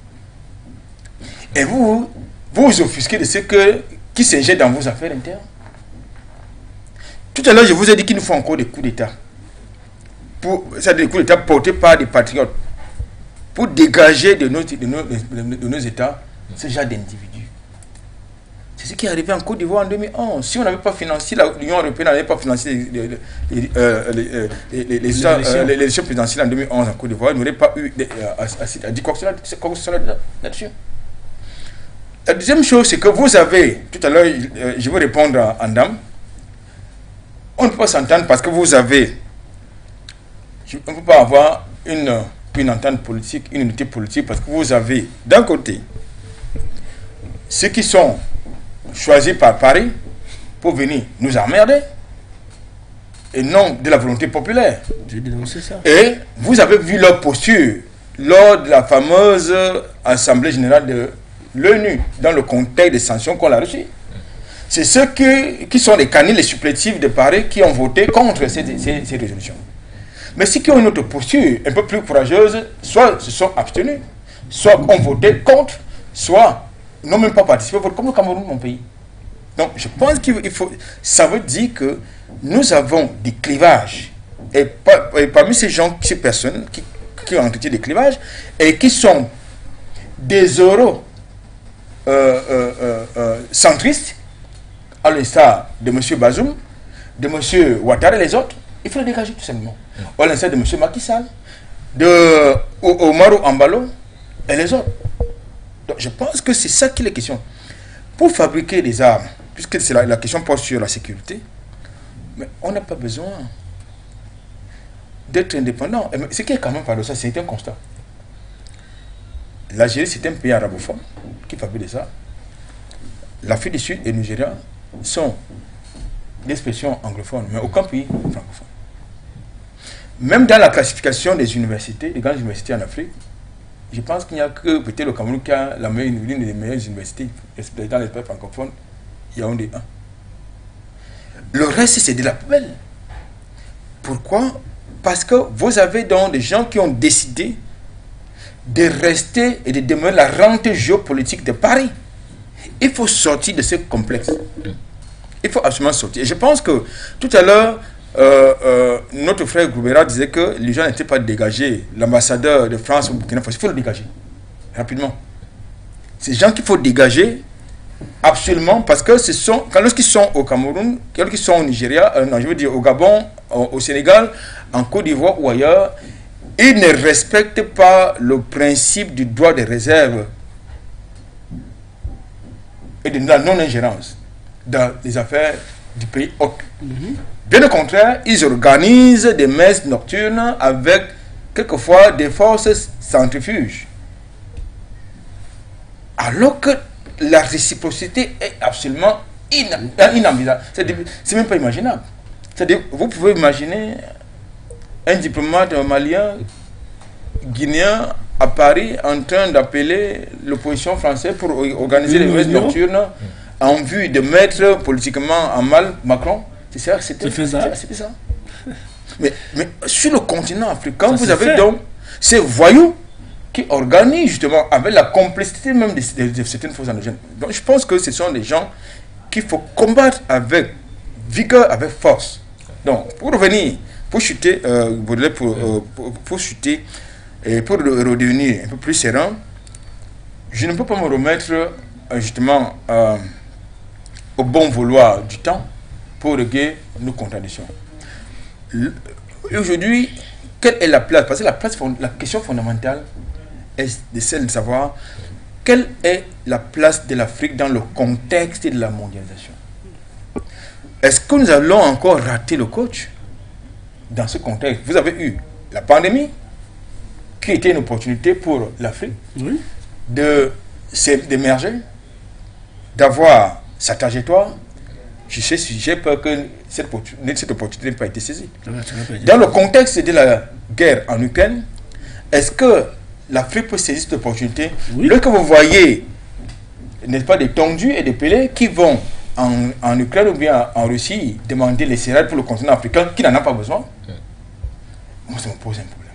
Et vous, vous vous offusquez de ce que, qui s'injecte dans vos affaires internes. Tout à l'heure, je vous ai dit qu'il nous faut encore des coups d'État. C'est des coups d'État portés par des patriotes pour dégager de nos, de nos, de nos États ce genre d'individus. C'est ce qui est arrivé en Côte d'Ivoire en deux mille onze. Si on n'avait pas financé, l'Union européenne n'avait pas financé les, les, les, euh, les, euh, les, les, les, euh, les élections présidentielles en deux mille onze en Côte d'Ivoire, il n'aurait pas eu à, à, à dire quoi que ce soit là-dessus. La deuxième chose, c'est que vous avez, tout à l'heure, euh, je vais répondre à Andam, on ne peut pas s'entendre parce que vous avez, on ne peut pas avoir une, une entente politique, une unité politique, parce que vous avez, d'un côté, ceux qui sont choisis par Paris pour venir nous emmerder, et non de la volonté populaire. J'ai dénoncé ça. Et vous avez vu leur posture lors de la fameuse Assemblée générale de l'ONU, dans le contexte des sanctions qu'on a reçues. C'est ceux qui, qui sont les caniles, les supplétifs de Paris qui ont voté contre ces, ces, ces résolutions. Mais ceux qui ont une autre posture un peu plus courageuse, soit se sont abstenus, soit ont voté contre, soit n'ont même pas participé, comme le Cameroun, mon pays. Donc je pense qu'il faut... Ça veut dire que nous avons des clivages. Et, par, et parmi ces gens, ces personnes qui, qui ont entretenu des clivages et qui sont des euros euh, euh, euh, euh, centristes, à l'instar de M. Bazoum, de M. Ouattara et les autres, il faut les dégager tout simplement. À l'instar de M. Macky Sall, de Omarou Ambalo et les autres. Donc je pense que c'est ça qui est la question. Pour fabriquer des armes, puisque c'est la, la question porte sur la sécurité, mais on n'a pas besoin d'être indépendant. Ce qui est quand même paradoxal, c'est un constat. L'Algérie, c'est un pays arabophone qui fabrique de ça. L'Afrique du Sud et le Nigeria sont d'expression anglophone, mais aucun pays francophone. Même dans la classification des universités, des grandes universités en Afrique, je pense qu'il n'y a que peut-être le Cameroun qui a la meilleure, l'une des meilleures universités dans l'espace francophone, Yaoundé un. Le reste, c'est de la poubelle. Pourquoi? Parce que vous avez donc des gens qui ont décidé de rester et de demeurer la rente géopolitique de Paris. Il faut sortir de ce complexe. Il faut absolument sortir. Et je pense que tout à l'heure, euh, euh, notre frère Groubera disait que les gens n'étaient pas dégagés. L'ambassadeur de France au Burkina Faso, il faut le dégager rapidement. Ces gens qu'il faut dégager absolument, parce que ce sont, quand lorsqu'ils sont au Cameroun, lorsqu'ils sont au Nigeria, euh, non, je veux dire au Gabon, au, au Sénégal, en Côte d'Ivoire ou ailleurs, ils ne respectent pas le principe du droit de réserve et de la non-ingérence dans les affaires du pays hôte. Mm-hmm. Bien au contraire, ils organisent des messes nocturnes avec quelquefois des forces centrifuges. Alors que la réciprocité est absolument inenvisageable. C'est même pas imaginable. C'est-à-dire, vous pouvez imaginer un diplomate malien, guinéen, à Paris, en train d'appeler l'opposition française pour organiser des messes nocturnes en vue de mettre politiquement en mal Macron. C'est ça, c'était ça. ça. mais, mais sur le continent africain, ça vous avez fait. Donc ces voyous qui organisent justement avec la complicité même de, de, de certaines forces endogènes. Donc je pense que ce sont des gens qu'il faut combattre avec vigueur, avec force. Donc pour revenir, pour chuter, euh, pour, euh, pour, pour chuter et pour redevenir un peu plus serein, je ne peux pas me remettre euh, justement euh, au bon vouloir du temps pour régler nos contradictions. Aujourd'hui, quelle est la place? Parce que la, place, la question fondamentale est de celle de savoir quelle est la place de l'Afrique dans le contexte de la mondialisation. Est-ce que nous allons encore rater le coach dans ce contexte? Vous avez eu la pandémie, qui était une opportunité pour l'Afrique oui. de d'émerger, d'avoir sa trajectoire. Je sais, j'ai peur que cette opportunité, cette opportunité n'ait pas été saisie. Dans le contexte de la guerre en Ukraine, est-ce que l'Afrique peut saisir cette opportunité? Oui. Lorsque vous voyez, n'est-ce pas, des tondus et des pelés qui vont en, en Ukraine ou bien en Russie demander les céréales pour le continent africain qui n'en a pas besoin, okay. Moi, ça me pose un problème.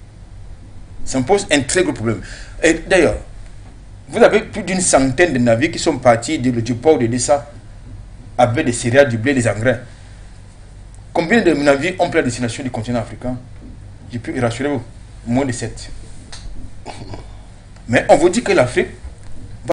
Ça me pose un très gros problème. Et d'ailleurs, vous avez plus d'une centaine de navires qui sont partis du, du port de Dessa avec des céréales, du blé, des engrais. Combien de navires ont pris la destination du continent africain? J'ai pu rassurer vous, moins de sept. Mais on vous dit que l'Afrique